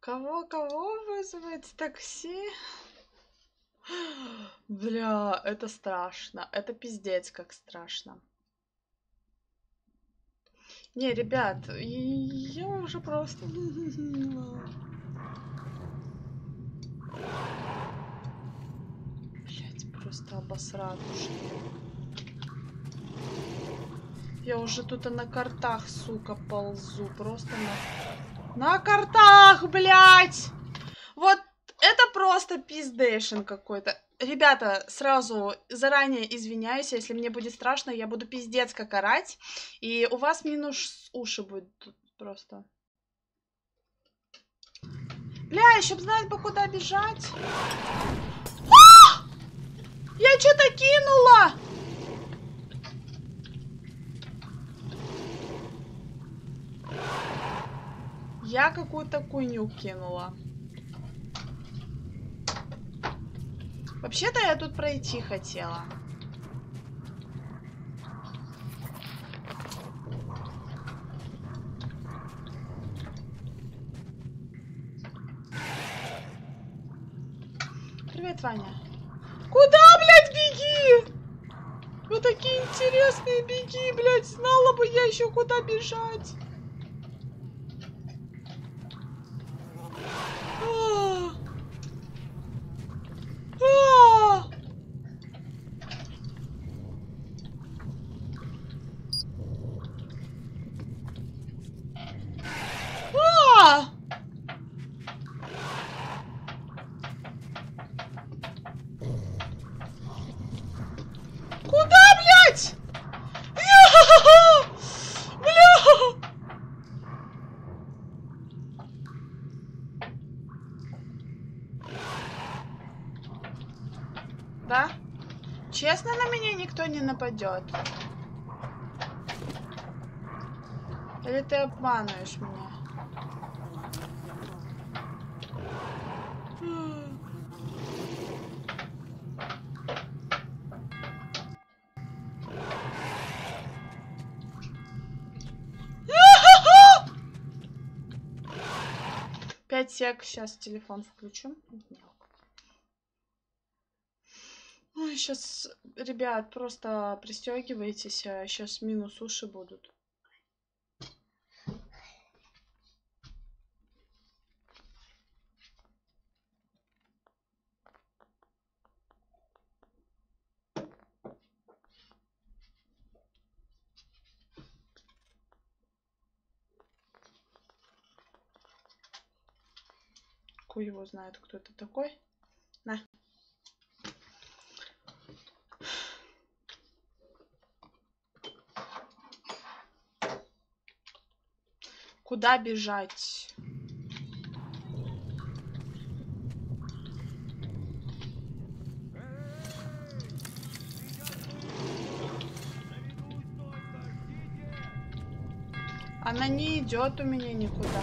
Кого, кого вызвать такси? Бля, это страшно. Это пиздец как страшно. Не, ребят, я уже просто... Блять, просто обосратушки. Я уже тут и на картах, сука, ползу. Просто на... На картах, блять! Вот это просто пиздейшн какой-то. Ребята, сразу заранее извиняюсь, если мне будет страшно, я буду пиздец как орать. И у вас минус уши будет тут просто. Бля, еще б знать бы, куда бежать. А! Я что-то кинула! Я какую-то куйню кинула. Вообще-то я тут пройти хотела. Привет, Ваня. Куда, блядь, беги? Вы такие интересные, беги, блядь. Знала бы я еще, куда бежать. А! А! А! Куда, блядь? Бля! Да? Честно, на меня никто не нападет? Или ты обманываешь меня? Пять сек, сейчас телефон включу. Ой, сейчас, ребят, просто пристегивайтесь, сейчас минус уши будут. Хуй его знает, кто это такой. На. Куда бежать? Она не идет у меня никуда.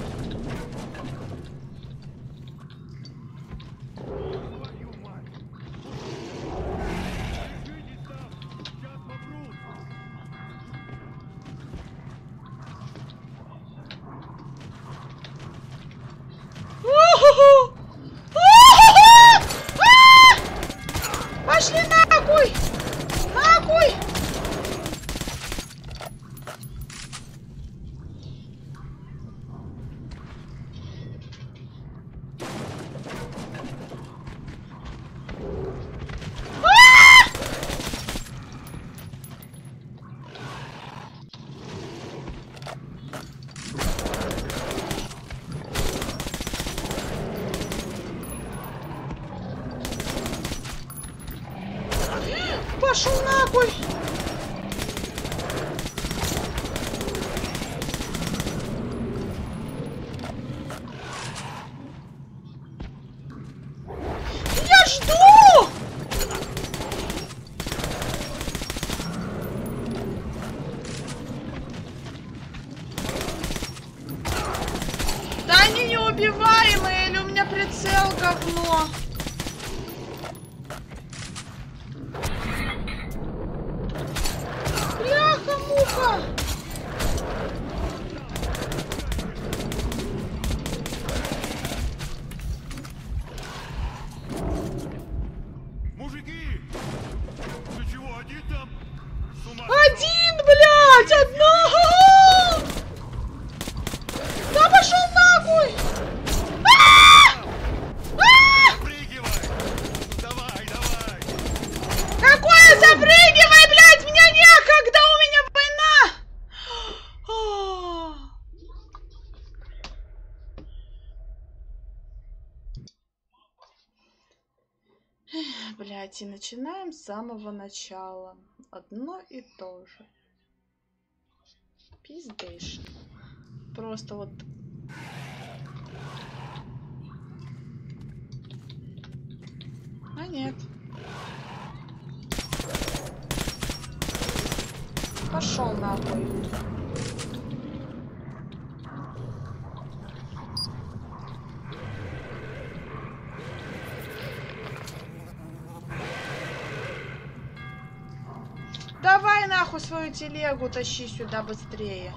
Пошли нахуй! Нахуй! Пошел нахуй! Я жду! Да они неубиваемые, или у меня прицел говно? Блять, и начинаем с самого начала. Одно и то же. Пиздейш. Просто вот... А нет. Пошел нахуй. Давай нахуй свою телегу тащи сюда быстрее.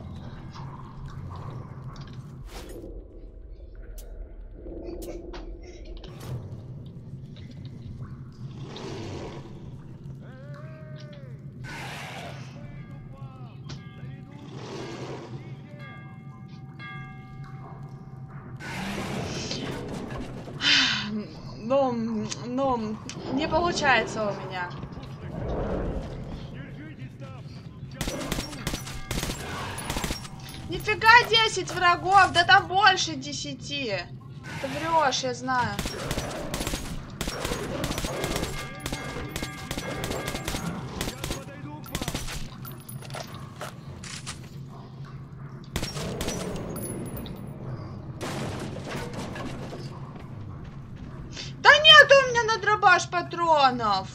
Ну, ну, не получается у меня. Нифига десять врагов, да там больше десяти. Ты врешь, я знаю. Да нет у меня на дробаш патронов.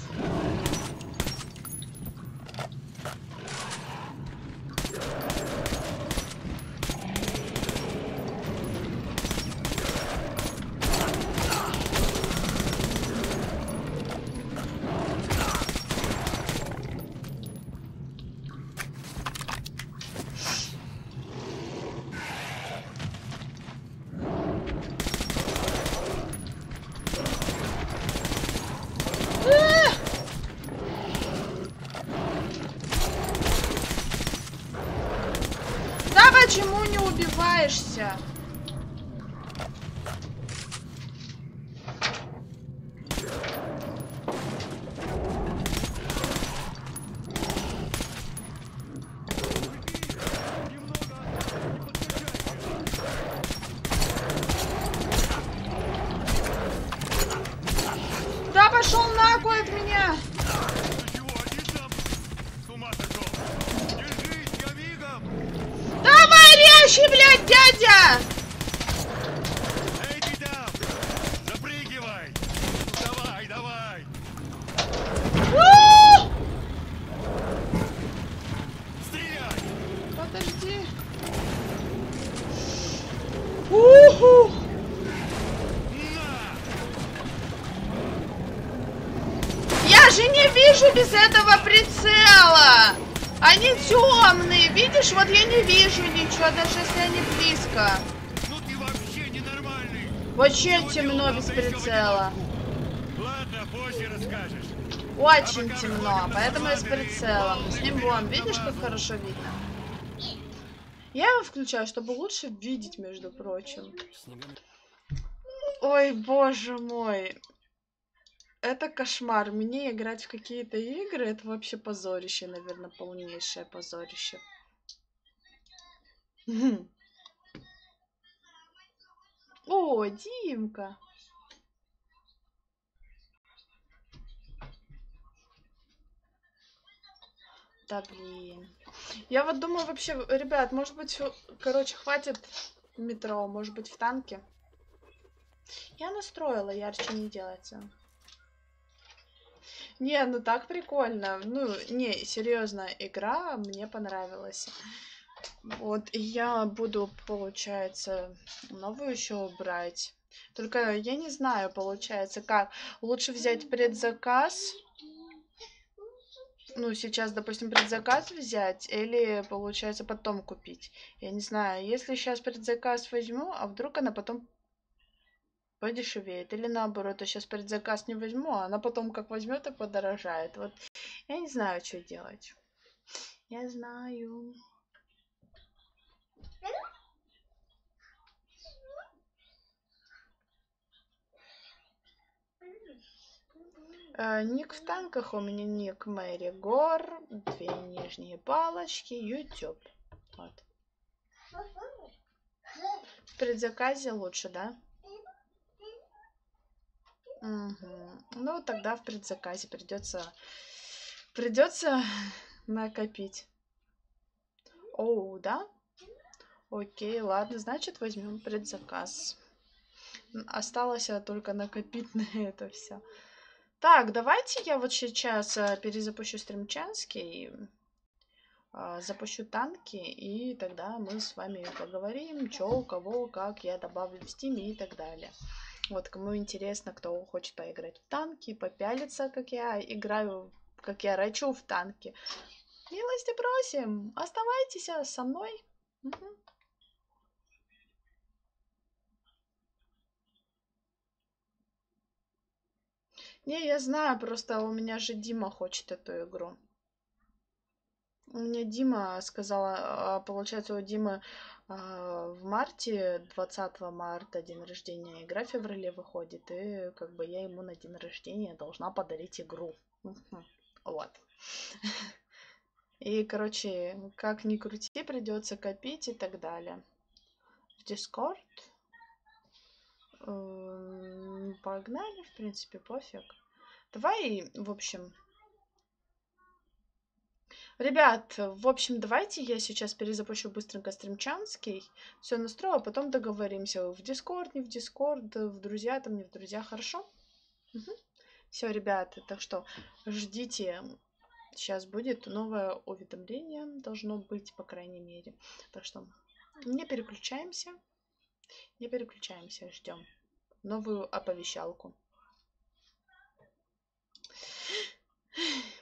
Почему не убиваешься? Да пошел нахуй от меня! Давай, блядь, дядя! Эй, ты там! Запрыгивай! Давай, давай! Стреляй! Подожди. Уху! Я же не вижу без этого прицела! Они темные, видишь? Вот я не вижу ничего, даже если они близко. Ну ты вообще ненормальный. Вообще темно без прицела. Ладно, позже расскажешь. Очень темно, поэтому я с прицелом. С ним вон, видишь, как хорошо видно? Я его включаю, чтобы лучше видеть, между прочим. Ой, боже мой. Это кошмар. Мне играть в какие-то игры, это вообще позорище, наверное, полнейшее позорище. О, Димка. Да блин. Я вот думаю вообще, ребят, может быть, короче, хватит метро, может быть, в танке. Я настроила, ярче не делается. Не, ну так прикольно. Ну, не, серьезно, игра мне понравилась. Вот, и я буду, получается, новую еще брать. Только я не знаю, получается, как. Лучше взять предзаказ. Ну, сейчас, допустим, предзаказ взять, или, получается, потом купить. Я не знаю, если сейчас предзаказ возьму, а вдруг она потом подешевеет. Или наоборот, я сейчас предзаказ не возьму, а она потом как возьмет и подорожает. Вот я не знаю, что делать. Я знаю. Э, ник в танках у меня ник Мэри Гор, две нижние палочки, YouTube. Вот. В предзаказе лучше, да? Угу. Ну, тогда в предзаказе придется... Придется накопить. Оу, да? Окей, ладно, значит, возьмем предзаказ. Осталось только накопить на это все. Так, давайте я вот сейчас перезапущу стримчанский, запущу танки, и тогда мы с вами поговорим, что, у кого, как я добавлю в стиме и так далее. Вот, кому интересно, кто хочет поиграть в танки, попялиться, как я играю, как я рачу в танки. Милости просим, оставайтесь со мной. Угу. Не, я знаю, просто у меня же Дима хочет эту игру. У меня Дима сказала, получается, у Димы в марте, двадцатого марта, день рождения, игра в феврале выходит, и как бы я ему на день рождения должна подарить игру. Вот. И, короче, как ни крути, придется копить и так далее. В Discord. Погнали, в принципе, пофиг. Давай, в общем... Ребят, в общем, давайте я сейчас перезапущу быстренько стримчанский, все настрою, а потом договоримся. В Discord, не в Discord, в друзья, там не в друзья, хорошо? Угу. Все, ребята, так что ждите. Сейчас будет новое уведомление, должно быть, по крайней мере. Так что не переключаемся, не переключаемся, ждем новую оповещалку.